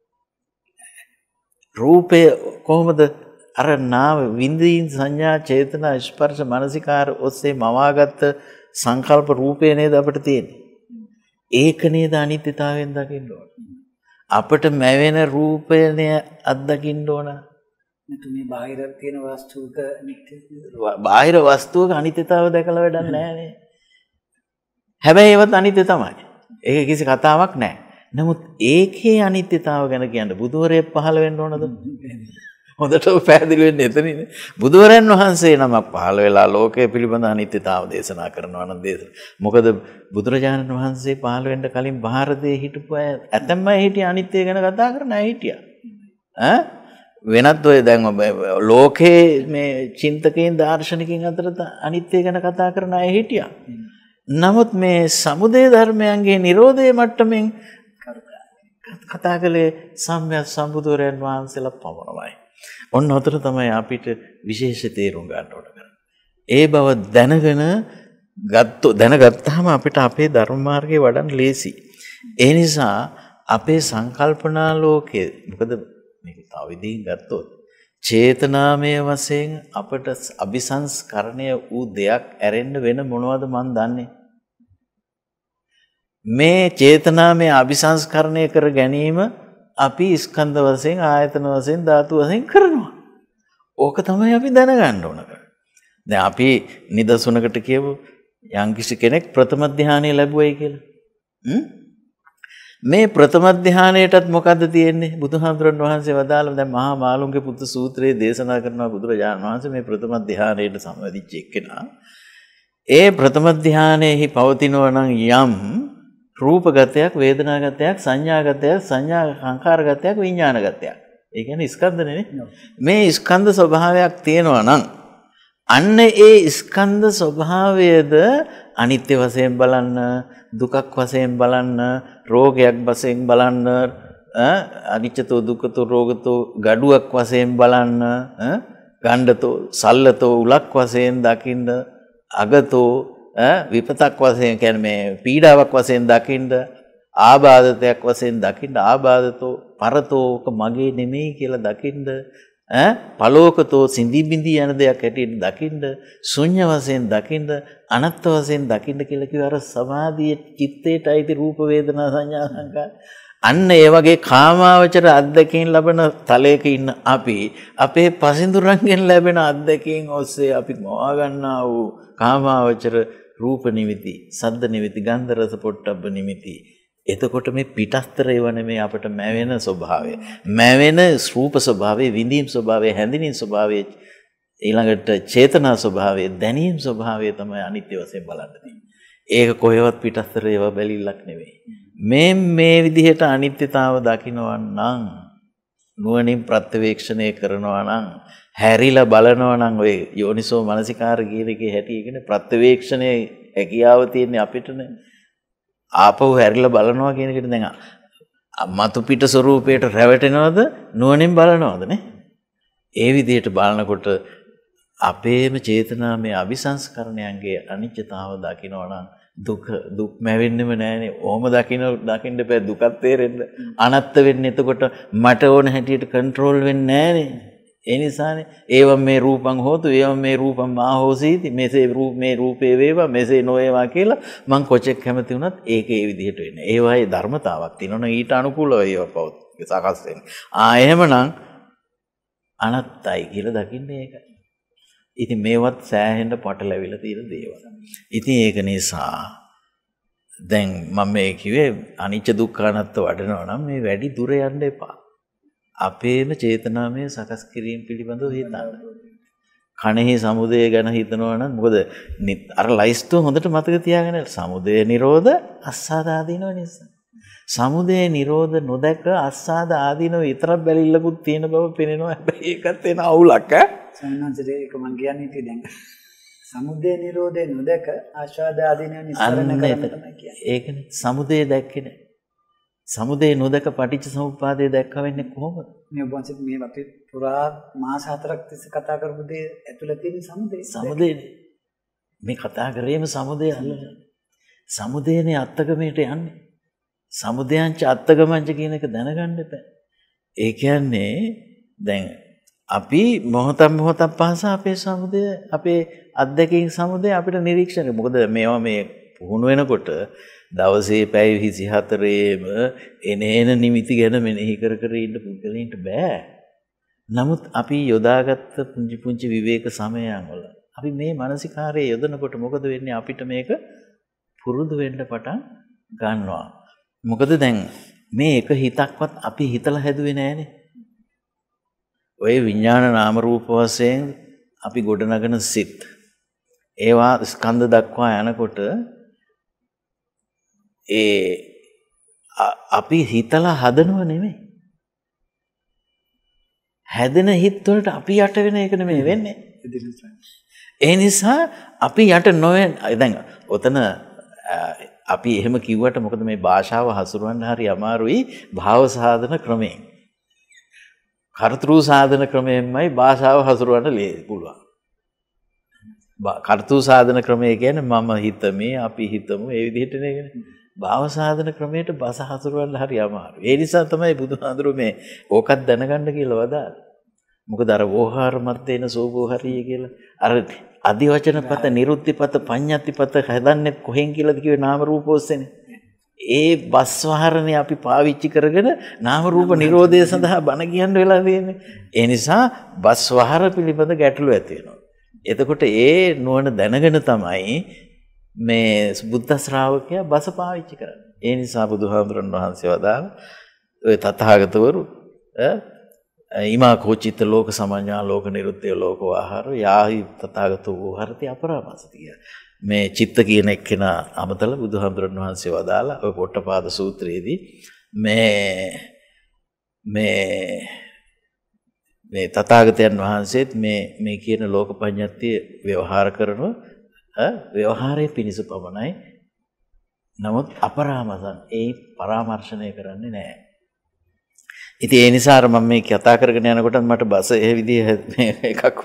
රූපය කොහොමද අර නාම විඳින් සංඥා චේතනා ස්පර්ශ මනසිකාර ඔස්සේ මවාගත්ත සංකල්ප රූපේ නේද අපිට තියෙන්නේ. ඒක නේද අනිත්‍යතාවයෙන් දකින්න ඕන. අපිට මැවෙන රූපයනේ අත්දකින්න ඕන. නැතු මේ බාහිර තියෙන වස්තුවක අනිත්‍යතාවය. බාහිර වස්තුවක අනිත්‍යතාවය දැකලා වැඩක් නැහැ නේ. හැබැයි ඒවත් අනිත්‍ය තමයි. ඒක කිසි කතාවක් නැහැ. නමුත් ඒකේ අනිත්‍යතාව ගැන කියන්න බුදුවරයෙක් පහළ වෙන්න ඕනද? හොඳට පැහැදිලි වෙන්නේ එතනින්. බුදුවරයන් වහන්සේ නමක් පහළ වෙලා ලෝකයේ පිළිබඳ අනිත්‍යතාව දේශනා කරනවා නම් දේශන. මොකද බුදුරජාණන් වහන්සේ පහළ වෙන්න කලින් ಭಾರತයේ හිටපු අය ඇතැම්ම අය හිටිය අනිත්‍ය ගැන කතා කරන අය හිටියා. ඈ වෙනත් ඔය දැන් ලෝකයේ මේ චින්තකයන් දාර්ශනිකයන් අතර අනිත්‍ය ගැන කතා කරන අය හිටියා. නමුත් මේ සමුදය ධර්මයන්ගේ Nirodhe මට්ටමින් කතා කළේ සම්්‍යක් සම්බුදුරයන් වහන්සේලා පමණයි. ඔන්න උතර තමයි අපිට විශේෂ තේරුම් ගන්න ඕන කරන්නේ. ඒ බව දැනගෙන ගත්තොත් දැනගත්තාම අපිට අපේ ධර්ම මාර්ගේ වඩන්න ලේසි. ඒ නිසා අපේ සංකල්පනා ලෝකයේ මොකද මේක තව විදිහින් ගත්තොත් චේතනාමය වශයෙන් අපට අபிසංස්කරණය වූ දෙයක් ඇරෙන්න වෙන මොනවද මන් දන්නේ? මේ චේතනාමය අபிසංස්කරණය කර ගැනීම අපි ස්කන්ධ වශයෙන් ආයතන වශයෙන් ධාතු වශයෙන් කරනවා. ඕක තමයි අපි දැනගන්න ඕන. දැන් අපි නිදසුනකට කියමු යම්කිසි කෙනෙක් ප්‍රථම ධානය ලැබුවයි කියලා. හ්ම් මේ ප්‍රථම ධානයටත් මොකද්ද තියෙන්නේ? බුදුහාමුදුරන් වහන්සේ වදාළ දැන් මහා මාළුන්ගේ පුත්තු සූත්‍රයේ දේශනා කරනවා බුදුරජාණන් වහන්සේ මේ ප්‍රථම ධානයට සම්බන්ධිච්ච එක්කෙනා. ඒ ප්‍රථම ධානයේහි පවතිනවා නම් යම් රූපගතයක්, වේදනාගතයක්, සංඥාගතයක්, සංඥා සංඛාරගතයක්, විඥානගතයක්. ඒ කියන්නේ ස්කන්ධනේ නේ. මේ ස්කන්ධ ස්වභාවයක් තියෙනවා නම් අන්න ඒ ස්කන්ධ ස්වභාවයද අනිත්‍ය වශයෙන් බලන්න, දුකක් වශයෙන් බලන්න, රෝගයක් වශයෙන් බලන්න, අනිච්චතෝ දුක්ඛතෝ රෝගතෝ gaduwak වශයෙන් බලන්න, ගණ්ඩතෝ සල්ලතෝ උලක් වශයෙන් දකින්න, අගතෝ විපතක් වශයෙන් කියන්නේ මේ පීඩාවක් වශයෙන් දකින්න, ආබාධතයක් වශයෙන් දකින්න, ආබාධතෝ පරතෝක මගේ නෙමෙයි කියලා දකින්න, ඈ පලෝකතෝ සිඳි බිඳි යන දෙයක් හැටියට දකින්න, ශුන්‍ය වශයෙන් දකින්න, අනත්ත් වශයෙන් දකින්න කියලා කිව්ව අර සමාධියේ චිත්තේට අයිති රූප වේදනා සංඥා සංකාර. අන්න ඒ වගේ කාමාවචර අත්දැකීම් ලබන තලයක ඉන්න අපි අපේ පසින්දුරන්ගෙන් ලැබෙන අත්දැකීම් ඔස්සේ අපි මවා ගන්නා වූ කාමාවචර රූප නිමිති, සද්ද නිමිති, ගන්ධ රස පොට්ටබ්බ නිමිති. එතකොට මේ පිටස්තර ඒව නෙමෙයි අපිට මැවෙන ස්වභාවය. මැවෙන රූප ස්වභාවය, විඳීම් ස්වභාවය, හැඳිනීම් ස්වභාවය, ඊළඟට චේතනා ස්වභාවය, දැනීම් ස්වභාවය තමයි අනිත්‍ය වශයෙන් බලන්න තියෙන්නේ. ඒක කොහෙවත් පිටස්තර ඒව බැලිල්ලක් නෙමෙයි. මේ මේ විදිහට අනිත්‍යතාව දකිනවා නම්, නුවණින් ප්‍රත්‍යවේක්ෂණය කරනවා නම්, හැරිලා බලනවා නම් ඔය යෝනිසෝ මනසිකාර කියන එකේ හැටි කියන්නේ ප්‍රත්‍යවේක්ෂණයේ හැකියාව තියෙන්නේ අපිටනේ. ආපහු හැරිලා බලනවා කියන එකට දැන් මතු පිට ස්වરૂපයට රැවටෙනවද නුවණින් බලනවද නේ? ඒ විදිහට බලනකොට අපේම චේතනාමය අபிසංස්කරණයන්ගේ අනිත්‍යතාව දකිනවා නම් දුක දුක් මැවෙන්නෙම නෑනේ. ඕම දකින්න දකින්න බෑ දුකත් තේරෙන්න. අනත්ත වෙන්නේ එතකොට මට ඕන හැටියට කන්ට්‍රෝල් වෙන්නේ නෑනේ. ඒ නිසානේ ඒවම් මේ රූපං හෝතු ඒවම් මේ රූපං මා හෝසීති මෙසේ රූප මේ රූපේ වේවා මෙසේ නොවේවා කියලා මං කොච්චර කැමති වුණත් ඒක ඒ විදිහට වෙන්නේ. ඒ වගේ ධර්මතාවක් තියෙනවනේ ඊට අනුකූලව ඒව පවත් සකස් වෙන්නේ. ආ එහෙමනම් අනත්තයි කියලා දකින්නේ ඒක. ඉතින් මේවත් සෑහෙන්න පටලැවිලා තියෙන දේවල්. ඉතින් ඒක නිසා දැන් මම මේ කිව්වේ අනිච්ච දුක්ඛ අනාත්ත වඩනවා නම් මේ වැඩි දුර යන්න එපා. අපේම චේතනාමය සකස් කිරීම පිළිබඳව හිතන්න. කණෙහි සමුදය ගැන හිතනවා නම් මොකද අර ලයිස්තුව හොඳට මතක තියාගන්න. සමුදය නිරෝධ අස්සාද ආදීනව නිසා. සමුදය නිරෝධ නොදැක අස්සාද ආදීනව විතරක් බැලිල්ලකුත් තියෙන බව පේනවා. හැබැයි ඒකත් එන අවුලක් ඈ. සම්මානතරේ ඒක මං කියන්නේ ඉතින් දැන් සමුදය නිරෝධය නොදැක ආස්වාද ආදීනව නිස්සාරණ කරන්න තමයි කියන්නේ. ඒකනේ සමුදය දැක්කේ නැහැ. සමුදය නොදක පටිච්ච සමුප්පාදය දැක්ක වෙන්නේ කොහොමද? මේ වංශිත මේ අපි පුරා මාස හතරක් තිස්සේ කතා කරපු දේ ඇතුළේ තියෙන සමුදය. සමුදය මේ කතා කරේම සමුදය අල්ලලා. සමුදයනේ අත්තගමයට යන්නේ. සමුදයන්ච අත්තගමංච කියන එක දැනගන්න එපා. ඒ කියන්නේ දැන් අපි මොහොතක් මොහොතක් පාසා අපේ සමුදය අපේ අත්දැකීම් සමුදය අපිට නිරීක්ෂණය. මොකද මේවා මේ පුහුණු වෙනකොට දවසේ පැය විසිහතරේම එන එන නිමිති ගැන මෙනෙහි කර කර ඉන්න පුද්ගලයින්ට බෑ. නමුත් අපි යොදාගත්ත පුංචි පුංචි විවේක සමයන් වල අපි මේ මානසිකාරයේ යොදනකොට මොකද වෙන්නේ? අපිට මේක පුරුදු වෙන්න පටන් ගන්නවා. මොකද දැන් මේ එක හිතක්වත් අපි හිතලා හැදුවේ නෑනේ. ඔය විඥාන නාම රූප වශයෙන් අපි ගොඩනගන සිත් ඒවා ස්කන්ධ දක්වා යනකොට ඒ අපි හිතලා හදනව නෙමෙයි. හැදෙන හිත් වලට අපි යට වෙන එක නෙමෙයි වෙන්නේ. ඒ නිසා අපි යට නොවෙන දැන් ඔතන අපි එහෙම කිව්වට මොකද මේ භාෂාව හසුරවන්න හරි අමාරුයි භාව සාධන ක්‍රමයෙන්. කර්තෘ සාධන ක්‍රමයෙන්මයි භාෂාව හසුරවන්න පුළුවන්. කර්තෘ සාධන ක්‍රමය කියන්නේ මම හිතමේ අපි හිතමු ඒ විදිහට නේ. භාව සාධන ක්‍රමයට බස හසුරවන්න හරි අමාරුයි. ඒ නිසා තමයි බුදුහාඳුරු මේ ඕකත් දැනගන්න කියලා වදාළේ. මොකද අර වෝහාර මත්තේන සෝභෝහරිය කියලා අර අධිවචනපත නිරුද්ධිපත පඤ්ඤාතිපත හදන්නේ කොහෙන් කියලාද කිව්වේ නාම රූප ඔස්සේනේ. ඒ බස්වහරනේ අපි පාවිච්චි කරගෙන නාම රූප නිරෝධය සඳහා බණ කියන්න වෙලා තියෙන්නේ. ඒ නිසා බස්වහර පිළිබඳ ගැටලු ඇති වෙනවා. එතකොට ඒ නුවණ දැනගෙන තමයි මේ බුද්ධ ශ්‍රාවකයා බස පාවිච්චි කරන්නේ. ඒ නිසා බුදුහාමුදුරන් වහන්සේ වදාළ ඔය තථාගතවරු ඊමා කෝචිත ලෝක සමඤ්ඤා ලෝක නිරුත්තේ ලෝක ආහාර යාහි තථාගතෝ වූහරති අපරාමසති. මේ චිත්ත කියන එක්කෙනා අමතල බුදුහාමුදුරන් වහන්සේ වදාළ ඔය පොට්ටපාද සූත්‍රයේදී මේ මේ මේ තථාගතයන් වහන්සේත් මේ මේ කියන ලෝක පඤ්ඤාත්තිය ව්‍යවහාර කරනවා. ව්‍යවහාරයේ පිණිස පමණයි. නමුත් අපරාමසන් ඒ පරාමර්ශණය කරන්නේ නැහැ. ඉතින් ඒ නිසා මම මේ කතා කරගෙන යනකොට මට බස ඒ විදිහ එකක්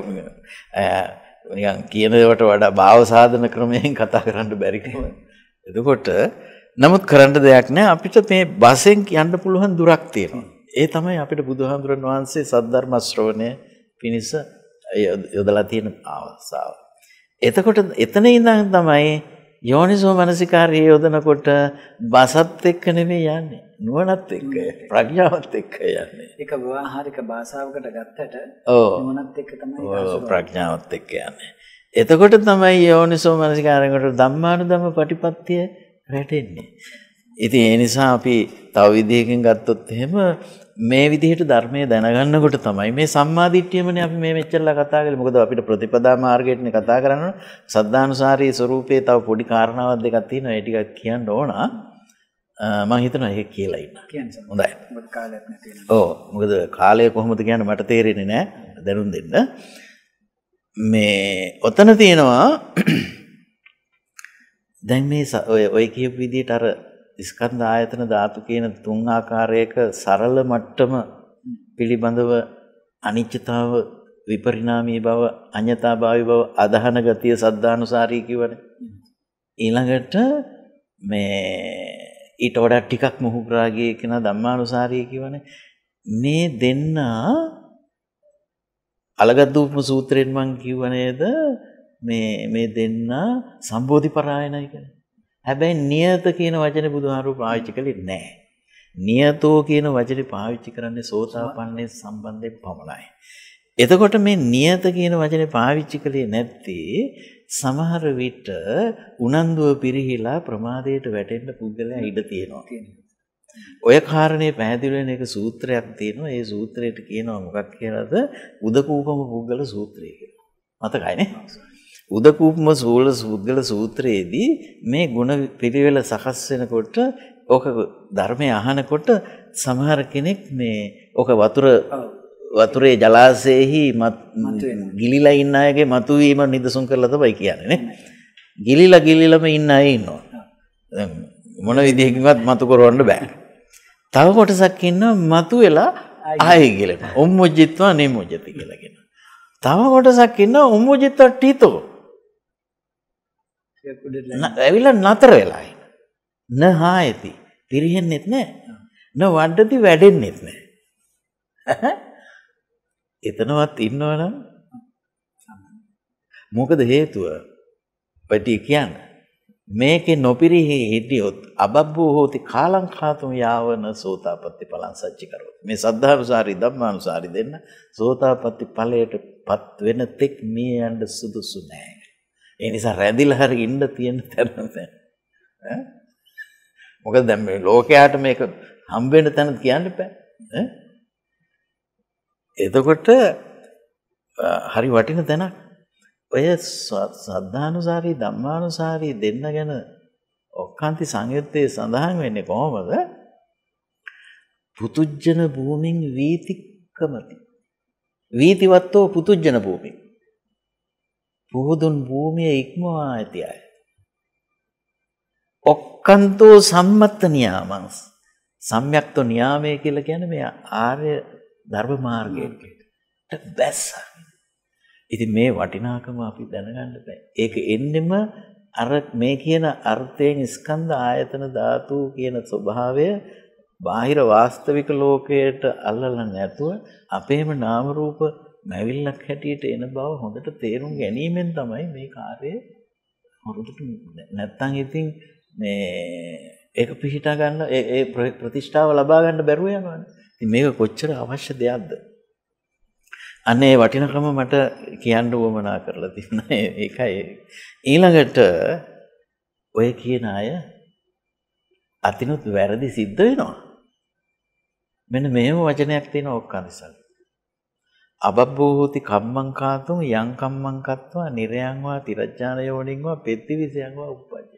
නිකන් කියන දේවට වඩා භාව සාධන ක්‍රමයෙන් කතා කරන්න බැරි කම. එතකොට නමුත් කරන්න දෙයක් නැහැ. අපිට මේ බසෙන් යන්න පුළුවන් දුරක් තියෙනවා. ඒ තමයි අපිට බුදුහාමුදුරන් වහන්සේ සද්ධර්ම ශ්‍රවණය පිණිස යොදලා තියෙන අවස්ථාව. එතකොට එතන ඉඳන් තමයි යෝනිසෝ මනසිකාරයේ යොදනකොට බසත් එක්ක නෙමෙයි යන්නේ. නුවණත් එක්ක ප්‍රඥාවත් එක්ක යන්නේ. ඒක ව්‍යවහාරික භාෂාවකට ගත්තට ඔව් නුවණත් එක්ක තමයි ඔව් ප්‍රඥාවත් එක්ක යන්නේ. එතකොට තමයි යෝනිසෝ මනසිකාරයකට ධම්මානුධම්ම ප්‍රතිපත්තිය රැටෙන්නේ. ඉතින් ඒ නිසා අපි තව විදිහකින් ගත්තොත් එහෙම මේ විදිහට ධර්මයේ දැනගන්නකොට තමයි මේ සම්මාදිට්ඨියමනේ අපි මේ මෙච්චරලා කතා කරන්නේ. මොකද අපිට ප්‍රතිපදා මාර්ගයටනේ කතා කරන්නේ. සද්ධානුසාරී ස්වરૂපයේ තව පොඩි කාරණාවක් දෙකක් තියෙනවා. ඒ ටික කියන්න ඕන. මම හිතනවා ඒක කියලා ඉන්න. කියන්නේ. හොඳයි. මොකද කාලයක් නැති වෙනවා. ඔව්. මොකද කාලය කොහොමද කියන්නේ මට තේරෙන්නේ නැහැ. දැනුම් දෙන්න. මේ ඔතන තියෙනවා දැන් මේ ඔය ඔය කියපු විදිහට අර ස්කන්ධ ආයතන ධාතු කියන තුන් ආකාරයක සරල මට්ටම පිළිබඳව අනිත්‍යතාව විපරිණාමී බව අඤ්ඤතාභාවී බව අදහන ගතිය සද්ධානුසාරී කියවනේ. ඊළඟට මේ ඊට වඩා ටිකක් මොහුග්‍රාගී කියන ධම්මානුසාරී කියවනේ. මේ දෙන්න අලගද්දූපම සූත්‍රයෙන් මම කිව්ව නේද මේ මේ දෙන්න සම්බෝධි පරායනයි කියන්නේ. හැබැයි නියත කියන වචනේ බුදුහාමුදුරුවෝ පාවිච්චි කළේ නැහැ. නියතෝ කියන වචනේ පාවිච්චි කරන්නේ සෝතාපන්නේ සම්බන්ධයෙන් පමණයි. එතකොට මේ නියත කියන වචනේ පාවිච්චි කළේ නැත්තේ සමහර විට උනන්දුව පිරිහිලා ප්‍රමාදයට වැටෙන්න පුද්ගලයා ඉඩ තියෙනවා. ඔය කාරණේ පැහැදිලි වෙන එක සූත්‍රයක් තියෙනවා. ඒ සූත්‍රයට කියනවා මොකක් කියලාද? උදකූපම පුද්ගල සූත්‍රය කියලා. මතකයිනේ. උදකූපම සූල සූද්ගල සූත්‍රයේදී මේ ගුණ පිළිවෙල සකස් වෙනකොට ඕක ධර්මයේ අහනකොට සමහර කෙනෙක් මේ ඕක වතුර වතුරේ ජලාශයෙහි ගිලිලා ඉන්න අයගේ මතුවීම නිදසුන් කරලා තමයි කියන්නේ නේ. ගිලිලා ගිලිලම ඉන්න අය ඉන්නවා. දැන් මොන විදිහකින්වත් මතු කරවන්න බෑ. තව කොටසක් ඉන්නවා මතු වෙලා ආයෙ ගිලෙනවා. උම්මුජ්ජිත්වා නිමුජ්ජති කියලා කියනවා. තව කොටසක් ඉන්නවා උම්මුජ්ජිත්වා ටීතෝ. ඇවිල්ලා නතර වෙලා ඉන්න. න හායති. පිරෙන්නෙත් නැහැ. න වඩති වැඩෙන්නෙත් නැහැ. එතනවත් ඉන්නවනම් මොකද හේතුව? පැටි කියන්නේ මේකේ නොපිරිහි හිටියොත් අබබ්බෝ හෝති කාලං කාතුම් යාවන සෝතාපට්ටි ඵලං සච්චි කරොත්. මේ සද්ධානුසාරී ධම්මානුසාරී දෙන්න සෝතාපට්ටි ඵලයටපත් වෙන තෙක් මේ යන්න සුදුසු නැහැ. ඒ නිසා රැඳිලා හරි ඉන්න තියෙන තැන ඈ මොකද දැන් මේ ලෝකයට මේක හම්බ වෙන තැන කියන්න බෑ ඈ. එතකොට හරි වටින තැනක්. ඔය සද්ධානුසාරී ධම්මානුසාරී දෙන්න ගැන ඔක්කාන්ති සංයුත්තේ සඳහන් වෙන්නේ කොහොමද? පුතුජන භූමින් වීතික්කමති. වීතිවත්තෝ පුතුජන භූමි. පුහුදුන් භූමිය ඉක්මවා ඇති අය. ඔක්කන්තෝ සම්මත්ත නියාමං. සම්‍යක්තෝ නියාමය කියලා කියන්නේ මේ ආර්ය ධර්ම මාර්ගයට බැස්ස. ඉතින් මේ වටිනාකම අපි දැනගන්න බෑ. ඒක එන්නෙම අර මේ කියන අර්ථයෙන් ස්කන්ධ ආයතන ධාතු කියන ස්වභාවය බාහිර වාස්තවික ලෝකයට අල්ලලා නැතුව අපේම නාම රූප මැවිල්ලක් හැටියට එන බව හොඳට තේරුම් ගැනීමෙන් තමයි මේ කාර්යය හොරුට නැත්තම් ඉතින් මේ ඒක පිහිටා ගන්න ඒ ප්‍රතිෂ්ඨාව ලබා ගන්න බැරුව යනවානේ. ඉතින් මේක කොච්චර අවශ්‍ය දෙයක්ද? අනේ වටිනකම මට කියන්න උවමනා කරලා තියෙනවා. ඒකයි ඊළඟට ඔය කියන අය අතිනුත් වැරදි සිද්ධ වෙනවා. මෙන්න මේව වචනයක් තියෙනවා ඔක්කානිසල්. අබබ්බෝ හෝති කම්මං කාතුම් යං කම්මං කତ୍වා නිරයං වා තිරජ්ජාන යෝනිං වා පෙත්තිවිසයං වා උප්පජ්ජති.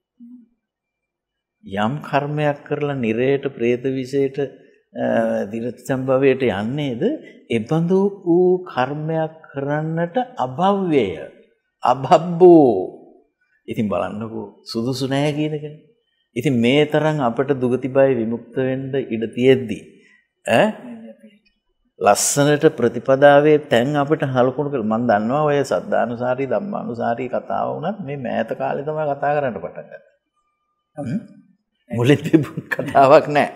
යම් කර්මයක් කරලා නිරයට പ്രേත විශේෂයට දිරත් සම්භවයට යන්නේද එබඳු වූ කර්මයක් කරන්නට අභව්‍යය අභබ්බෝ. ඉතින් බලන්නකෝ සුදුසු නැහැ කියන එක. ඉතින් මේ තරම් අපට දුගති බය විමුක්ත වෙන්න ඉඩ තියෙද්දි ඈ ලස්සනට ප්‍රතිපදාවේ තැන් අපිට හලකුණු කරලා මම දන්නවා ඔය සද්ධානුසාරී ධම්මානුසාරී කතාව වුණත් මේ මෑත කාලේ තමයි කතා කරන්න පටන් ගත්තේ. මුලින් තිබුණ කතාවක් නෑ.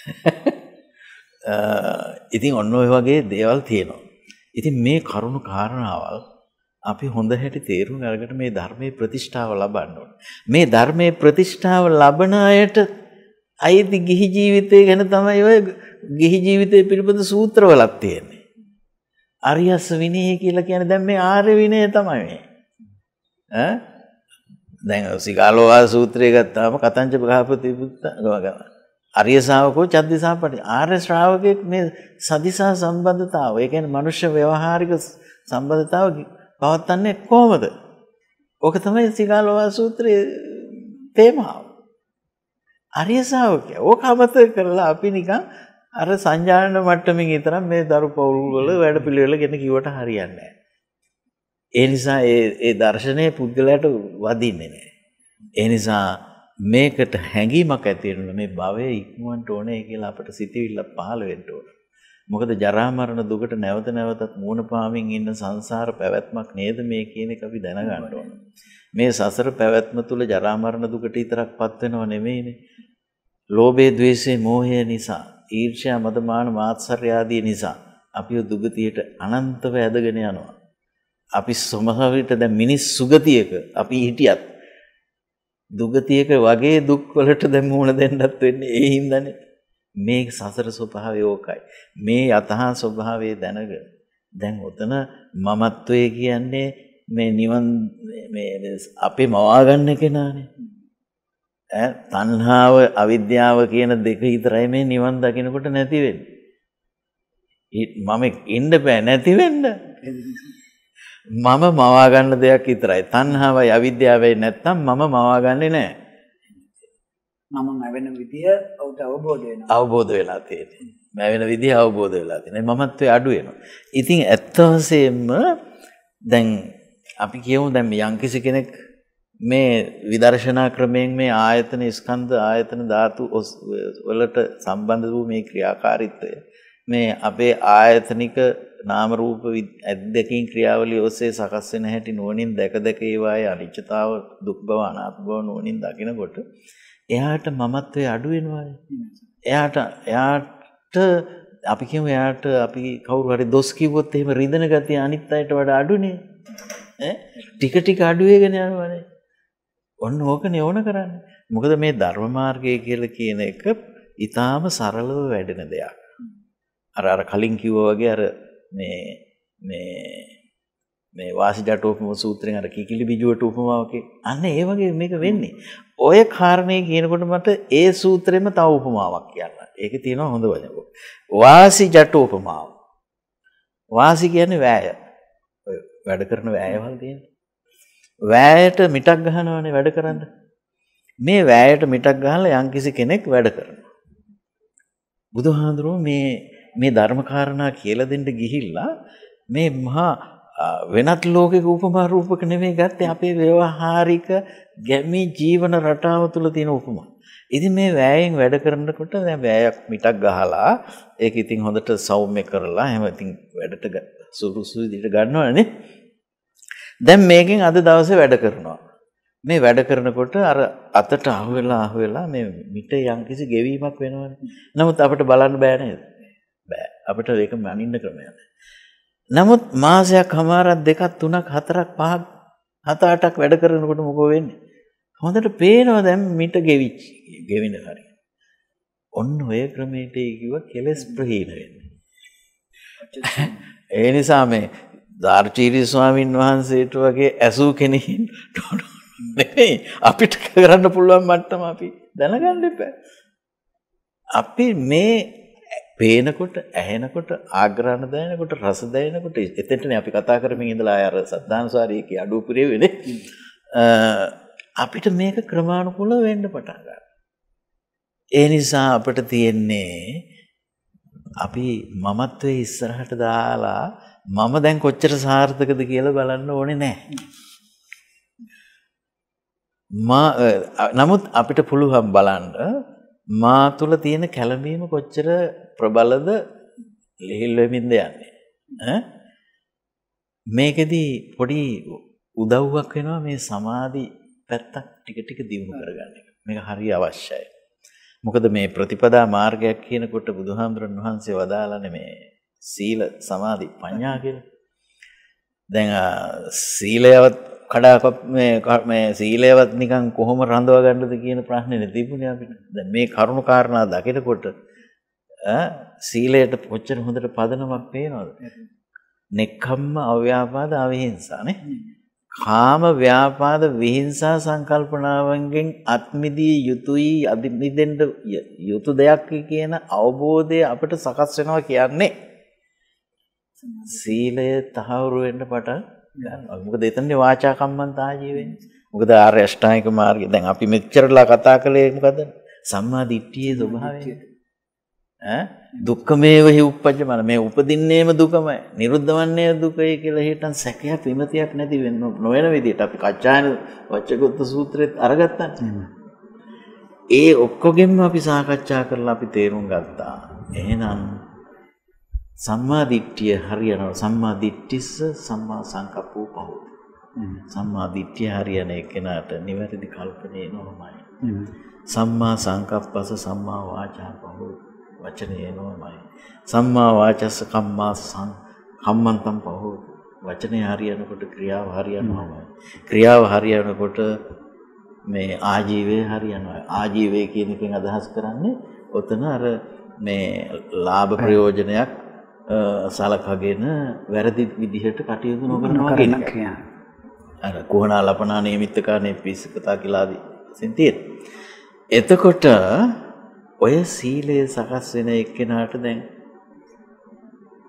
ඉතින් ඔන්න ඔය වගේ දේවල් තියෙනවා. ඉතින් මේ කරුණු කාරණාවල් අපි හොඳ හැටි තේරුම් අරගෙන මේ ධර්මයේ ප්‍රතිෂ්ඨාව ලබන්න ඕනේ. මේ ධර්මයේ ප්‍රතිෂ්ඨාව ලබන අයට අයිති ගිහි ජීවිතය ගැන තමයි ඔය ගිහි ජීවිතය පිළිබඳ සූත්‍රවලක් තියෙන්නේ. අරියස් විනය කියලා කියන්නේ දැන් මේ ආර්ය විනය තමයි මේ. ඈ දැන් සිගාලෝවා සූත්‍රය ගත්තාම කතංච ගහපති පුත්ත ආර්ය ශ්‍රාවකෝ චද්දිසාපටි ආර්ය ශ්‍රාවකෙක් මේ සදිසා සම්බන්ධතාව ඒ කියන්නේ මනුෂ්‍ය ව්‍යවහාරික සම්බන්ධතාව පවත්න්නේ කොහොමද? ඕක තමයි සිගාලෝවා සූත්‍රයේ තේමාව. ආර්ය ශ්‍රාවකයා ඕක අමතක කරලා අපි නිකන් අර සංජානන මට්ටමින් විතරක් මේ දරු පවුල් වල වැඩ පිළිවෙල ගැන කිව්වට හරියන්නේ නැහැ. ඒ නිසා ඒ ඒ දර්ශනයේ පුද්ගලයාට වදින්නේ නැහැ. ඒ නිසා මේකට හැඟීමක් ඇති වෙනවා මේ භවයේ ඉක්මවන්න ඕනේ කියලා අපිට සිතවිල්ල පහළ වෙන්න ඕන. මොකද ජරා මරණ දුකට නැවත නැවතත් මුහුණ පාමින් ඉන්න සංසාර පැවැත්මක් නේද මේ කියන එක අපි දැනගන්න ඕන. මේ සසර පැවැත්ම තුල ජරා මරණ දුකට විතරක්පත් වෙනව නෙමෙයිනේ. ලෝභය, ද්වේෂය, මෝහය නිසා, ඊර්ෂ්‍යා, මදමාන, මාත්සර්ය ආදී නිසා අපි දුගතියට අනන්තව ඇදගෙන යනවා. අපි සමහර විට දැන් මිනිස් සුගතියක අපි හිටියත් දුගතියක වගේ දුක් වලට දැන් මුහුණ දෙන්නත් වෙන්නේ ඒ හින්දානේ. මේ සසර ස්වභාවය ඕකයි. මේ යතහා ස්වභාවය දැනගෙන දැන් උතන මමත්වයේ කියන්නේ මේ නිවන් මේ අපේ මවා ගන්න කෙනානේ. ඈ තණ්හාව අවිද්‍යාව කියන දෙක විතරයි මේ නිවන් දකින්නකොට නැති වෙන්නේ. මම ඉන්න බෑ නැති වෙන්න. මම මවා ගන්න දෙයක් විතරයි. තණ්හාවයි අවිද්‍යාවයි නැත්තම් මම මවා ගන්නෙ නැහැ. මම මැවෙන විදිය ඔහුට අවබෝධ වෙනවා. අවබෝධ වෙලා තියෙන්නේ. මැවෙන විදිය අවබෝධ වෙලා තියෙනවා. මමත්වයේ අඩු වෙනවා. ඉතින් ඇත්ත වශයෙන්ම දැන් අපි කියමු දැන් යම්කිසි කෙනෙක් මේ විදර්ශනා ක්‍රමයෙන් මේ ආයතන ස්කන්ධ ආයතන ධාතු වලට සම්බන්ධ වූ මේ ක්‍රියාකාරීත්වය මේ අපේ ආයතනික නාම රූප අධ්‍යක්ෂින් ක්‍රියාවලිය ඔස්සේ සකස් වෙන හැටි නුවණින් දැක දැක ඒවායේ අනිත්‍යතාව දුක් බව අනාත්ම බව නුවණින් දකිනකොට එයාට මමත්වයේ අඩු වෙනවානේ. එයාට එයාට අපි කියමු එයාට අපි කවුරු හරි දොස් කිව්වොත් එහෙම රිදෙන ගතිය අනිත් අයට වඩා අඩුනේ. ඈ ටික ටික අඩු වෙගෙන යනවානේ. ඔන්න ඕකනේ ඕන කරන්නේ. මොකද මේ ධර්ම මාර්ගය කියලා කියන එක ඊටාම සරලව වැඩෙන දෙයක්. අර අර කලින් කිව්වා වගේ අර මේ මේ මේ වාසිජටෝපම සූත්‍රයෙන් අර කිකිලි බිජුවට උපමාවකේ අන්න ඒ වගේ මේක වෙන්නේ. ඔය කාරණේ කියනකොට මට ඒ සූත්‍රෙම තව උපමාවක් කියන්න. ඒකේ තියෙනවා හොඳ වචන. වාසිජටෝපමාව. වාසි කියන්නේ වෑය. ඔය වැඩ කරන වෑයවල් තියෙන. වෑයට මිටක් ගහනවානේ වැඩ කරන්න. මේ වෑයට මිටක් ගහලා යම්කිසි කෙනෙක් වැඩ කරනවා. බුදුහාඳුරෝ මේ මේ ධර්ම කාරණා කියලා දෙන්න ගිහිල්ලා මේ මහා වෙනත් ලෝකයක උපමා රූපක නෙමෙයි ගත්තේ අපේ ව්‍යවහාරික ගැමි ජීවන රටාව තුල තියෙන උපමා. ඉතින් මේ වෑයෙන් වැඩ කරනකොට දැන් වෑයක් මිටක් ගහලා ඒක ඉතින් හොඳට සෞම්‍ය කරලා එහෙම ඉතින් වැඩට සුරුසු විදිහට ගන්නවනේ. දැන් මේකෙන් අද දවසේ වැඩ කරනවා. මේ වැඩ කරනකොට අර අතට අහු වෙලා අහු වෙලා මේ මිට යම්කිසි ගෙවීමක් වෙනවනේ. නමුත් අපිට බලන්න බෑ නේද? බෑ. අපිට ඒක මනින්න ක්‍රමයක් නැහැ. නමුත් මාසයක් හමාරක් දෙකක් තුනක් හතරක් පහක් හත අටක් වැඩ කරනකොට මොකෝ වෙන්නේ? හොඳට පේනවා දැන් මිට ගෙවිච්ච ගෙවෙන හරිය. ඔන්න ඔය ක්‍රමයට කිව්ව කෙලස් ප්‍රහීන වෙන්නේ. ඒ නිසා මේ දාර්චීරි ස්වාමින් වහන්සේට වගේ ඇසූ කෙනෙකින් නෙමෙයි අපිට කරන්න පුළුවන් මට්ටම අපි දැනගන්න එපා. අපි මේ පේනකොට ඇහෙනකොට ආග්‍රහණ දැනෙනකොට රස දැනෙනකොට එතෙන්ටනේ අපි කතා කරමින් ඉඳලා අර සද්ධානුසාරීකේ අඩුපුරේ වෙන්නේ. අපිට මේක ක්‍රමානුකූලව වෙන්න පටන් ගන්නවා. ඒ නිසා අපිට තියෙන්නේ අපි මමත්වයේ ඉස්සරහට දාලා මම දැන් කොච්චර සාර්ථකද කියලා බලන්න ඕනේ නැහැ. මා නමුත් අපිට පුළුවන් බලන්න මා තුල තියෙන කැළඹීම කොච්චර ප්‍රබලද ලිහිල් වෙමින්ද යන්නේ. ඈ මේකෙදි පොඩි උදව්වක් වෙනවා මේ සමාධි පැත්තක් ටික ටික දියුණු කරගන්න එක. මේක හරිය අවශ්‍යයි. මොකද මේ ප්‍රතිපදා මාර්ගයක් කියනකොට බුදුහාමුදුරන් වහන්සේ වදාළනේ මේ සීල සමාධි ප්‍රඥා කියලා. දැන් සීලයවත් කඩාකප් මේ මේ සීලයවත් නිකන් කොහොම රඳව ගන්නද කියන ප්‍රශ්නේ තිබුණේ අපිට. දැන් මේ කරුණු කාරණා දකිනකොට ඈ සීලයට කොච්චර හොඳට පදනමක් පේනවද? නෙක්ඛම්ම අව්‍යාපාද අවිහිංසා නේ. කාම ව්‍යාපාද විහිංසා සංකල්පනාවන්ගෙන් අත්මිදී යුතුයි අදිමිදෙන්න යුතු දෙයක් කියන අවබෝධය අපිට සකස් වෙනවා කියන්නේ සීලය තහවුරු වෙන්න පටන් ගන්නවා. මොකද එතනනේ වාචා කම්මන්තාජී වෙන්නේ. මොකද ආර්ය අෂ්ටාංගික මාර්ගය දැන් අපි මෙච්චරලා කතා කළේ මොකද? සම්මා දිට්ඨියේ ස්වභාවය. ඈ දුක්ඛමේව හි උප්පජ්ජමන මේ උපදින්නේම දුකමයි. නිරුද්ධ වන්නේ දුකයි කියලා හිටන් සැකයක් විමතියක් නැති වෙන්න නොවන විදිහට අපි කච්චායන වච්චගොත්ත සූත්‍රෙත් අරගත්තානේ. ඒ ඔක්කොගෙම අපි සාකච්ඡා කරලා අපි තේරුම් ගත්තා. එහෙනම් සම්මා දිට්ඨිය හරියනවා. සම්මා දිට්ඨිස්ස සම්මා සංකප්පෝ පහෝ. සම්මා දිට්ඨිය හරියන එකනට නිවැරදි කල්පනේ නොමයි. සම්මා සංකප්පස සම්මා වාචා පහෝ වචනේ නොමයි. සම්මා වාචස්ස කම්මා සං කම්මන්තම් පහෝ වචනේ හරියනකොට ක්‍රියාව හරියනවාමයි. ක්‍රියාව හරියනකොට මේ ආජීවය හරියනවා. ආජීවය කියන එකෙන් අදහස් කරන්නේ ඔතන අර මේ ලාභ ප්‍රයෝජනයක් සලකගෙන වැරදි විදිහට කටයුතු නොකරනවා කියන ක්‍රියාව. අර කුහනා ලපනා නියමිතකා නෙපිසකතා කියලාදී සින්තිය. එතකොට ඔය සීලය සකස් වෙන එක්කෙනාට දැන්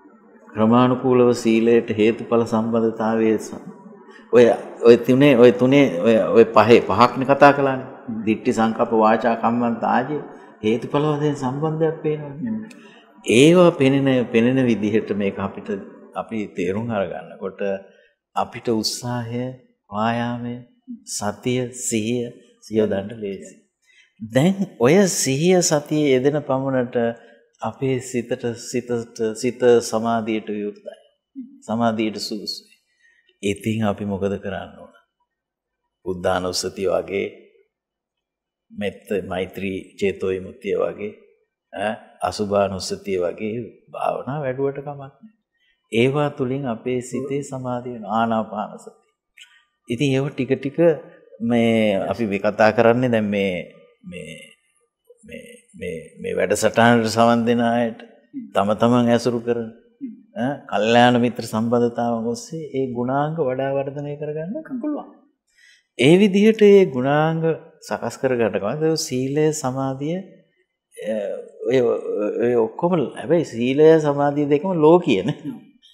ක්‍රමානුකූලව සීලයට හේතුඵල සම්බන්ධතාවයේ ඔය ඔය තුනේ ඔය තුනේ ඔය ඔය පහේ පහක්නේ කතා කළානේ. දිට්ඨි සංකප්ප වාචා කම්මන්ත ආදී හේතුඵල වශයෙන් සම්බන්ධයක් පේනවා. ඒවා පෙනෙන පෙනෙන විදිහට මේක අපිට අපි තේරුම් අරගන්නකොට අපිට උත්සාහය, වායාමය, සතිය, සිහිය සියදන්න ලේසි. දැන් ඔය සිහිය සතිය යෙදෙන පමණට අපේ සිතට සිතට සිත සමාධියට විවෘතයි. සමාධියට සුදුසුයි. ඉතින් අපි මොකද කරන්න ඕන? බුද්ධානුස්සතිය වගේ, මෙත්ත මෛත්‍රී චේතෝ විමුක්තිය වගේ, ඈ අසුභානුස්සතිය වගේ භාවනා වැඩුවට කමක් නැහැ. ඒවා තුලින් අපේ සිතේ සමාධිය වෙන ආනාපාන සතිය. ඉතින් ඒව ටික ටික මේ අපි මේ කතා කරන්නේ දැන් මේ මේ මේ මේ මේ වැඩසටහනට සමන් දෙන අයට තම තමන් ඇසුරු කරන ඈ කල්යාණ මිත්‍ර සම්බන්ධතාවන් ඔස්සේ ඒ ගුණාංග වඩා වර්ධනය කරගන්න පුළුවන්. ඒ විදිහට ඒ ගුණාංග සකස් කරගන්න ගමන් සීලය සමාධිය ඔය ඔය ඔක්කොම හැබැයි සීලය සමාධිය දෙකම ලෝකීය නේ.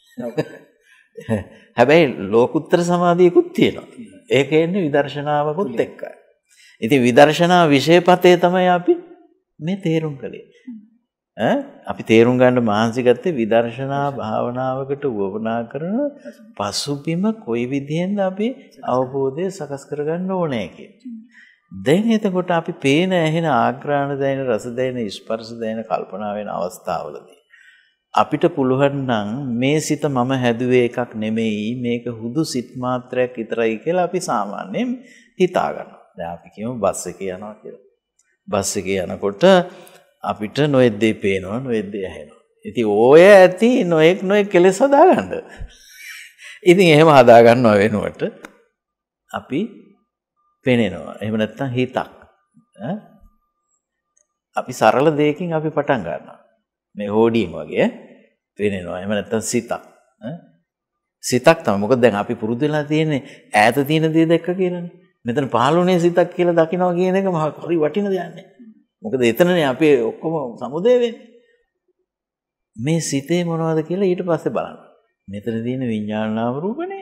හැබැයි ලෝකුත්තර සමාධියකුත් තියෙනවා. ඒක එන්නේ විදර්ශනාවකුත් එක්කයි. ඉතින් විදර්ශනා විෂයපතේ තමයි අපි මේ තේරුම් කළේ. ඈ අපි තේරුම් ගන්න මහන්සි ගත්තේ විදර්ශනා භාවනාවකට වවනා කරන පසුබිම කොයි විදිහෙන්ද අපි අවබෝධය සකස් කරගන්න ඕනේ කියලා. දැන් එතකොට අපි පේන ඇහෙන ආග්‍රහණ දැනෙන රස දැනෙන ස්පර්ශ දැනෙන කල්පනා වෙන අවස්ථාවලදී අපිට පුළුවන් නම් මේ සිත මම හැදුවේ එකක් නෙමෙයි මේක හුදු සිත් මාත්‍රයක් විතරයි කියලා අපි සාමාන්‍යයෙන් හිතා ගන්නවා. දැන් අපි කියමු බස් එකේ යනවා කියලා. බස් එකේ යනකොට අපිට නොයෙද්දේ පේනවා නොයෙද්දේ ඇහෙනවා. ඉතින් ඕය ඇති නොයෙක් නොයෙක් කෙලෙස් හදාගන්න. ඉතින් එහෙම හදා ගන්නව වෙනුවට අපි පේනවා. එහෙම නැත්නම් හිතක්. අපි සරල දෙයකින් අපි පටන් ගන්නවා. මේ හෝඩියෙන් වගේ පේනවා. එහෙම නැත්නම් සිතක්. සිතක් තමයි. මොකද දැන් අපි පුරුදු වෙලා තියෙන්නේ ඈත තියෙන දේ දැක්ක කියලානේ. මෙතන පහළුනේ සිතක් කියලා දකිනවා කියන එක මහ හරි වටින දෙයක් නේ. මොකද එතනනේ අපේ ඔක්කොම සමුදේ වෙන්නේ. මේ සිතේ මොනවද කියලා ඊට පස්සේ බලන්න. මෙතන තියෙන විඥාන නාම රූපනේ.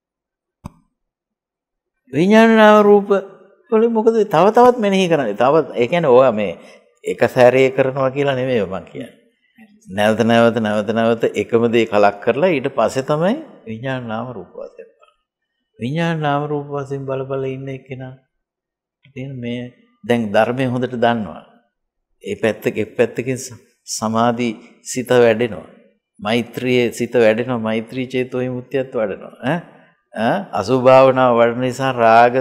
විඥාන නාම රූප වල මොකද තව තවත් මෙනෙහි කරන්නේ. තව ඒ කියන්නේ ඔයා මේ එක සැරේ කරනවා කියලා නෙමෙයි මම කියන්නේ. නැවත නැවත නැවත නැවත එකම දේ කලක් කරලා ඊට පස්සේ තමයි විඥාන නාම රූප වශයෙන් බලන්නේ. විඥාන නාම රූප වශයෙන් බල බල ඉන්න එක්කෙනා ඉතින් මේ දැන් ධර්මය හොඳට දන්නවා. ඒ පැත්තක එක් පැත්තකින් සමාධි සිත වැඩෙනවා. මෛත්‍රියේ සිත වැඩෙනවා. මෛත්‍රී චේතෝ විමුක්තියත් වැඩෙනවා. ඈ ඈ අසුභාවනාව වඩන නිසා රාග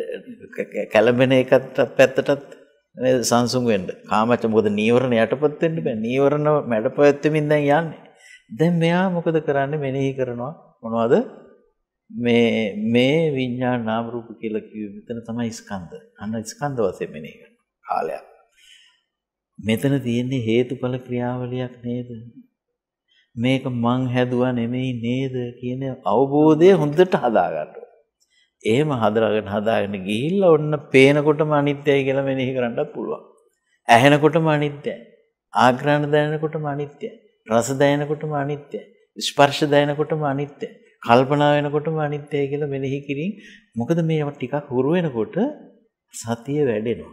කැළඹෙන එකට පැත්තටත් සංසුන් වෙන්න. කාමච්ච මොකද නීවරණ යටපත් වෙන්න බෑ. නීවරණ මැඩපැත්තෙමින් දැන් යන්නේ. දැන් මෙයා මොකද කරන්නේ? මෙනෙහි කරනවා. මොනවද? මේ මේ විඥාන නාම රූප කියලා කිව්වෙ මෙතන තමයි ස්කන්ධ. අන්න ස්කන්ධ වශයෙන් මෙනෙහි කරනවා. කාලයක්. මෙතන තියෙන්නේ හේතුඵල ක්‍රියාවලියක් නේද? මේක මං හැදුවා නෙමෙයි නේද කියන අවබෝධය හොඳට හදා ගන්න. එහෙම හදාගෙන හදාගෙන ගිහිල්ලා ඔන්න පේනකොටම අනිත්‍යයි කියලා මෙනෙහි කරන්නත් පුළුවන්. ඇහෙනකොටම අනිත්‍යයි. ආග්‍රහණ දැනෙනකොටම අනිත්‍යයි. රස දැනෙනකොටම අනිත්‍යයි. ස්පර්ශ දැනෙනකොටම අනිත්‍යයි. කල්පනා වෙනකොටම අනිත්‍යයි කියලා මෙනෙහි කිරීම. මොකද මේව ටිකක් හුරු වෙනකොට සතිය වැඩෙනවා.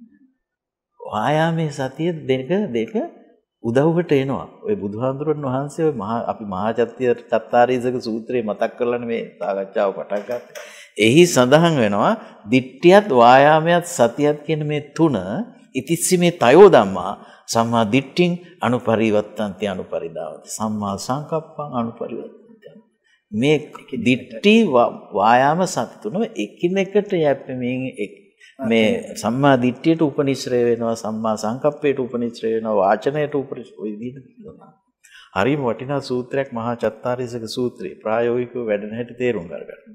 වායාමයේ සතිය දෙක දෙක උදව්වට එනවා. ඔය බුදුහාමුදුරන් වහන්සේ ඔය මහා අපි මහා චත්‍ය චත්තාරීසක සූත්‍රය මතක් කරලා මේ සාකච්ඡාව පටන් ගත්තා. එහි සඳහන් වෙනවා දිට්ඨියත් වායාමයත් සතියත් කියන මේ තුන ඉතිස්සි මේ තයෝ ධම්මා සම්මා දිට්ඨින් අනුපරිවත්තන්ති අනුපරිදාවති සම්මා සංකප්පං අනුපරිවත්තන්ති. මේ දිට්ඨි වායාම සති තුනම එකිනෙකට යැපෙමින් මේ සම්මා දිට්ඨියට උපනිශ්‍රය වෙනවා සම්මා සංකප්පයට උපනිශ්‍රය වෙනවා වාචනයට උපනිශ්‍රය ඔය විදිහට කියනවා. හරිම වටිනා සූත්‍රයක් මහා චත්තාරීසක සූත්‍රය ප්‍රායෝගිකව වැඩෙන හැටි තේරුම් ගන්න.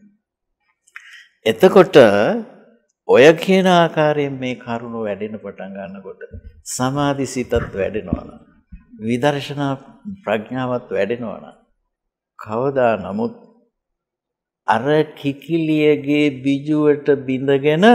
එතකොට ඔය කියන ආකාරයෙන් මේ කරුණ වැඩෙන පටන් ගන්නකොට සමාධි සිතත් වැඩෙනවා නම් විදර්ශනා ප්‍රඥාවත් වැඩෙනවා නම් කවදා නමුත් අර කිකිලියගේ බිජුවට බිඳගෙන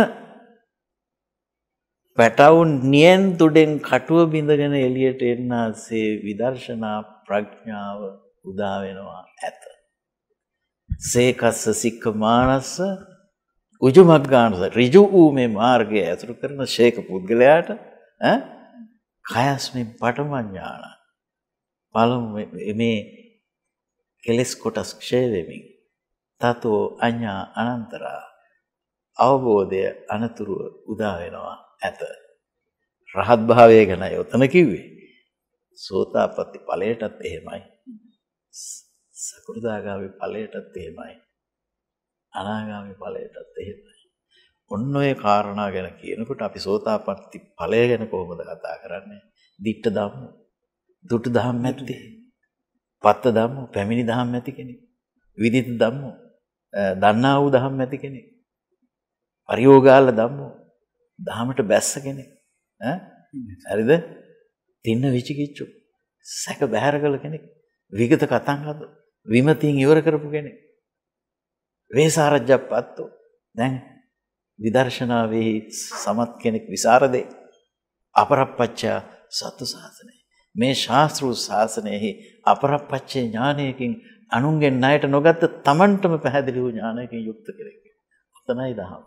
පැටවුන් නියන් තුඩෙන් කටුව බිඳගෙන එළියට එන්නාසේ විදර්ශනා ප්‍රඥාව උදා වෙනවා ඇත. සේකස්ස සික්ඛමානස්ස උජුමග්ගානස ඍජු වූ මේ මාර්ගය ඇසුරු කරන ශේක පුද්ගලයාට ඈ කයස්මින් පඨම ඥාන පළමු මේ කෙලස් කොටස් ක්ෂය වෙමින් තතෝ අඤ්ඤා අනන්තරා අවබෝධය අනතුරුව උදා වෙනවා ඇත. රහත් භාවය ගැන යොතන කිව්වේ. සෝතාපට්ටි ඵලයටත් එහෙමයි. සකෘදාගාමී ඵලයටත් එහෙමයි. අනාගාමී ඵලයටත් එහෙමයි. ඔන්න ඔය කාරණා ගැන කියනකොට අපි සෝතාපට්ටි ඵලය ගැන කොහොමද කතා කරන්නේ? ditta ධම්ම, දුටු ධම්ම ඇති, පත්ත ධම්ම, පැමිණි ධම්ම ඇති කෙනෙක්. විදිත ධම්ම, දන්නා වූ ධම්ම ඇති කෙනෙක්. පරියෝගාල ධම්ම, ධම්මට බැස්ස කෙනෙක්. ඈ හරිද? තින්න විචිකිච්චු සැක බැහැර කළ කෙනෙක්. විගත කතං හද විමතින් ඉවර කරපු කෙනෙක්. වේසාරජ්ජප්පත්තෝ දැන් විදර්ශනාවේ සමත් කෙනෙක් විසරදේ අපරප්පච්චා සත්තු සාසනය. මේ ශාස්ත්‍රීය ශාසනයෙහි අපරප්පච්චේ ඥානයකින් අනුන්ගෙන් ණයට නොගත් තමන්ටම පැහැදිලි වූ ඥානයකින් යුක්ත කෙනෙක්. ඔතනයි දහම.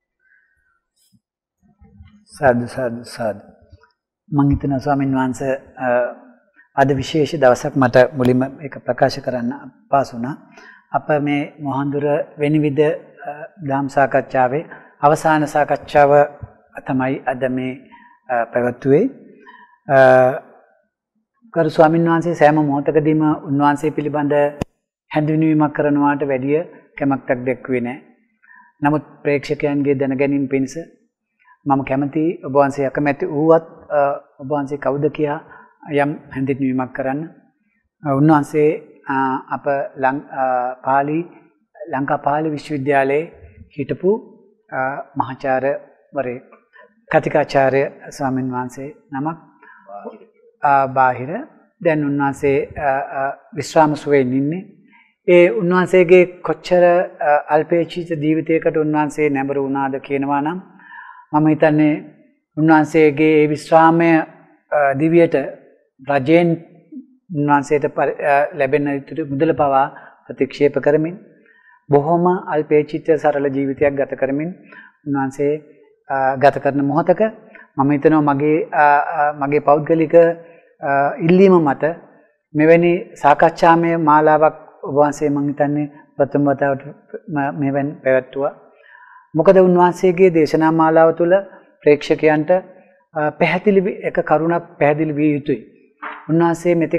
සාදු සාදු සාදු. මම හිතනවා ස්වාමීන් වහන්සේ අද විශේෂ දවසක් මට මුලින්ම ඒක ප්‍රකාශ කරන්න අපහසු වුණා. අප මේ මොහන්දුර වෙනිවිද ධම් සාකච්ඡාවේ අවසාන සාකච්ඡාව තමයි අද මේ පැවැත්වුවේ. කරු ස්වාමීන් වහන්සේ සෑම මොහොතකදීම උන්වහන්සේ පිළිබඳ හැඳින්වීමක් කරනවාට වැඩිය කැමැත්තක් දැක්ුවේ නැහැ. නමුත් ප්‍රේක්ෂකයන්ගේ දැනගැනීම පිණිස මම කැමති ඔබ වහන්සේ අකමැති වුවත් ඔබ වහන්සේ කවුද කියා යම් හැඳින්වීමක් කරන්න. උන්වහන්සේ අප පාලි ලංකා පාලි විශ්වවිද්‍යාලයේ හිටපු මහාචාර්යවරේ කතිකාචාර්ය ස්වාමීන් වහන්සේ නමක් බාහිර දැන් උන්වහන්සේ විශ්‍රාම සුවයෙන් ඉන්නේ. ඒ උන්වහන්සේගේ කොච්චර අල්පේචිත ජීවිතයකට උන්වහන්සේ නැඹුරු වුණාද කියනවා නම් මම හිතන්නේ උන්වහන්සේගේ ඒ විශ්‍රාමය දිවියට රජයෙන් උන්වහන්සේට ලැබෙන යුතු මුදල පවා ප්‍රතික්ෂේප කරමින් බොහොම අල්පේචිත සරල ජීවිතයක් ගත කරමින් උන්වහන්සේ ගත කරන මොහොතක මම හිතනවා මගේ මගේ පෞද්ගලික ඉල්ලීම මත මෙවැනි සාකච්ඡාමය මාලාවක් ඔබ වහන්සේ මම හිතන්නේ ප්‍රථම වතාවට මෙවැනි පැවැත්වුවා. මොකද උන්වහන්සේගේ දේශනා මාලාව තුළ ප්‍රේක්ෂකයන්ට පැහැදිලි එක කරුණක් පැහැදිලි විය යුතුයි. උන්වහන්සේ මෙතෙක්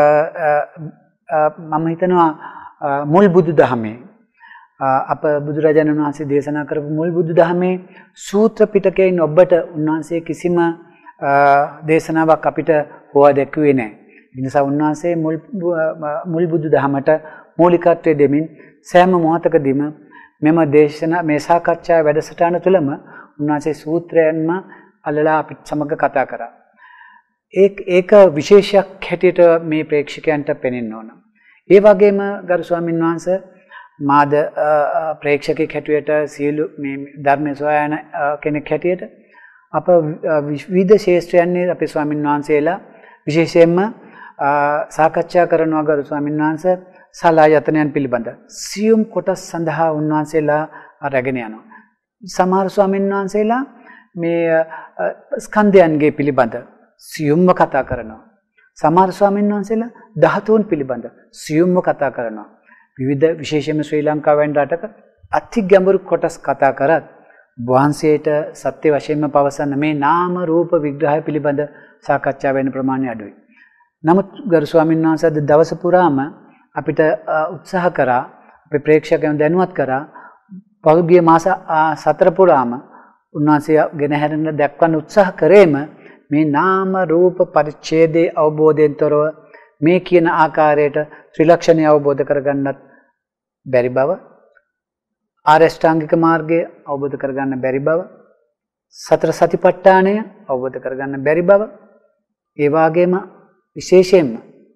මම හිතනවා මුල් බුදු දහමේ අප බුදුරජාණන් වහන්සේ දේශනා කරපු මුල් බුදු දහමේ සූත්‍ර පිටකයෙන් ඔබට උන්වහන්සේ කිසිම දේශනාවක් අපිට හොවා දැක්ුවේ නැහැ. ඒ නිසා උන්වහන්සේ මුල් මුල් බුදු දහමට මූලිකත්වය දෙමින් සෑම මොහොතකදීම මෙම දේශනා මේ සාකච්ඡා වැඩසටහන තුළම උන්වහන්සේ සූත්‍රයන්ම අල්ලලා අපිට සමග කතා කරා. ඒක ඒක විශේෂයක් හැටියට මේ ප්‍රේක්ෂකයන්ට පෙනෙන්න ඕන. ඒ වගේම ගරු ස්වාමීන් වහන්සේ මාද ප්‍රේක්ෂකෙක් හැටියට සියලු මේ ධර්ම සොයන කෙනෙක් හැටියට අප විවිධ ශාස්ත්‍රයන්හි අපේ ස්වාමීන් වහන්සේලා විශේෂයෙන්ම සාකච්ඡා කරනවා ගරු ස්වාමීන් වහන්සේ සලායතනයන් පිළිබඳ සියුම් කොටස් සඳහා උන්වහන්සේලා රැගෙන යනවා. සමහර ස්වාමීන් වහන්සේලා මේ ස්කන්ධයන්ගේ පිළිබඳ සියුම්ව කතා කරනවා. සමහර ස්වාමීන් වහන්සේලා ධාතුන් පිළිබඳ සියුම්ව කතා කරනවා. විවිධ විශේෂයෙන්ම ශ්‍රී ලංකාවෙන් රටක අති ගැඹුරු කොටස් කතා කරත් වහන්සේට සත්‍ය වශයෙන්ම පවසන මේ නාම රූප විග්‍රහය පිළිබඳ සාකච්ඡා වෙන ප්‍රමාණය අඩුයි. නමුත් ගරු ස්වාමීන් වහන්සේ අද දවස පුරාම අපිට උත්සාහ කරා අපේ ප්‍රේක්ෂකයන් දැනුවත් කරා පහුගිය මාස සතර පුරාම උන්වහන්සේ ගෙන හැරෙන දක්වන්න උත්සාහ කරේම මේ නාම රූප පරිච්ඡේදයේ අවබෝධයෙන් තොරව මේ කියන ආකාරයට ත්‍රිලක්ෂණය අවබෝධ කරගන්නත් බැරි බව, ආරෂ්ඨාංගික මාර්ගය අවබෝධ කරගන්න බැරි බව, සතර සතිපට්ඨානය අවබෝධ කරගන්න බැරි බව, ඒ වගේම විශේෂයෙන්ම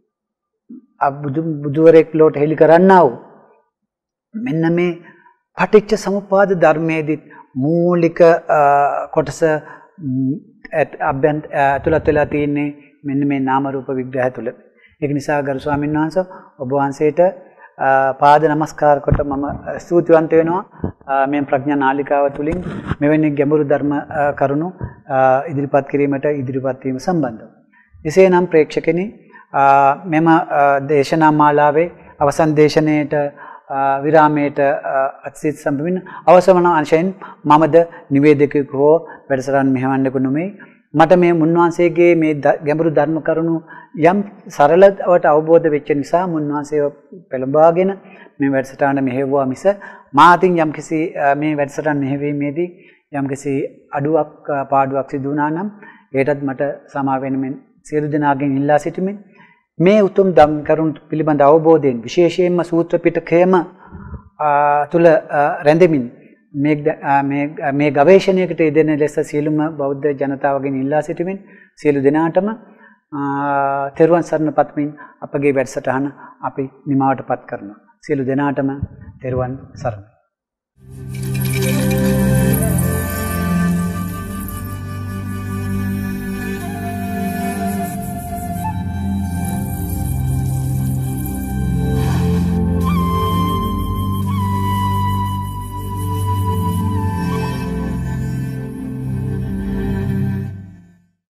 බුදු බුදුවරෙක් ලෝට හෙළි කරන්නා වූ මෙන්න මේ පටිච්ච සමුප්පාද ධර්මයේදී මූලික කොටස අභ්‍යන්ත ඇතුළත් වෙලා තියෙන්නේ මෙන්න මේ නාම රූප විග්‍රහය තුළ. ඒක නිසා ගරු ස්වාමීන් වහන්සේ ඔබ වහන්සේට පාද නමස්කාර කොට මම ස්තුතිවන්ත වෙනවා මේ ප්‍රඥා නාලිකාව තුලින් මෙවැනි ගැඹුරු ධර්ම කරුණු ඉදිරිපත් කිරීමට ඉදිරිපත් වීම සම්බන්ධව. එසේනම් ප්‍රේක්ෂකෙනි මෙම දේශනා මාලාවේ අවසන් දේශනාවට විරාමයට අත්සිත සම්පමින අවසවන අංශයෙන් මමද නිවේදකයෙකු හෝ වැඩසටහන් මෙහෙවන්නෙකු නොමේ. මට මේ මුන්වහන්සේගේ මේ ගැඹුරු ධර්ම කරුණු යම් සරලවට අවබෝධ වෙච්ච නිසා මුන්වහන්සේව පෙළඹවාගෙන මේ වැඩසටහන මෙහෙවුවා මිස මාතින් යම්කිසි මේ වැඩසටහන මෙහෙවීමේදී යම්කිසි අඩුවක් පාඩුවක් සිදු වුණා නම් ඒටත් මට සමා වෙන මෙන් සියලු දෙනාගෙන් ඉල්ලා සිටිමින් මේ උතුම් ධම් කරුණු පිළිබඳ අවබෝධයෙන් විශේෂයෙන්ම සූත්‍ර පිටකයේම තුල රැඳෙමින් මේ මේ මේ ගවේෂණයකට යෙදෙන ලෙස සියලුම බෞද්ධ ජනතාවගෙන් ඉල්ලා සිටිමින් සියලු දෙනාටම තෙරුවන් සරණ පතමින් අපගේ වැඩසටහන අපි නිමවටපත් කරනවා. සියලු දෙනාටම තෙරුවන් සරණයි.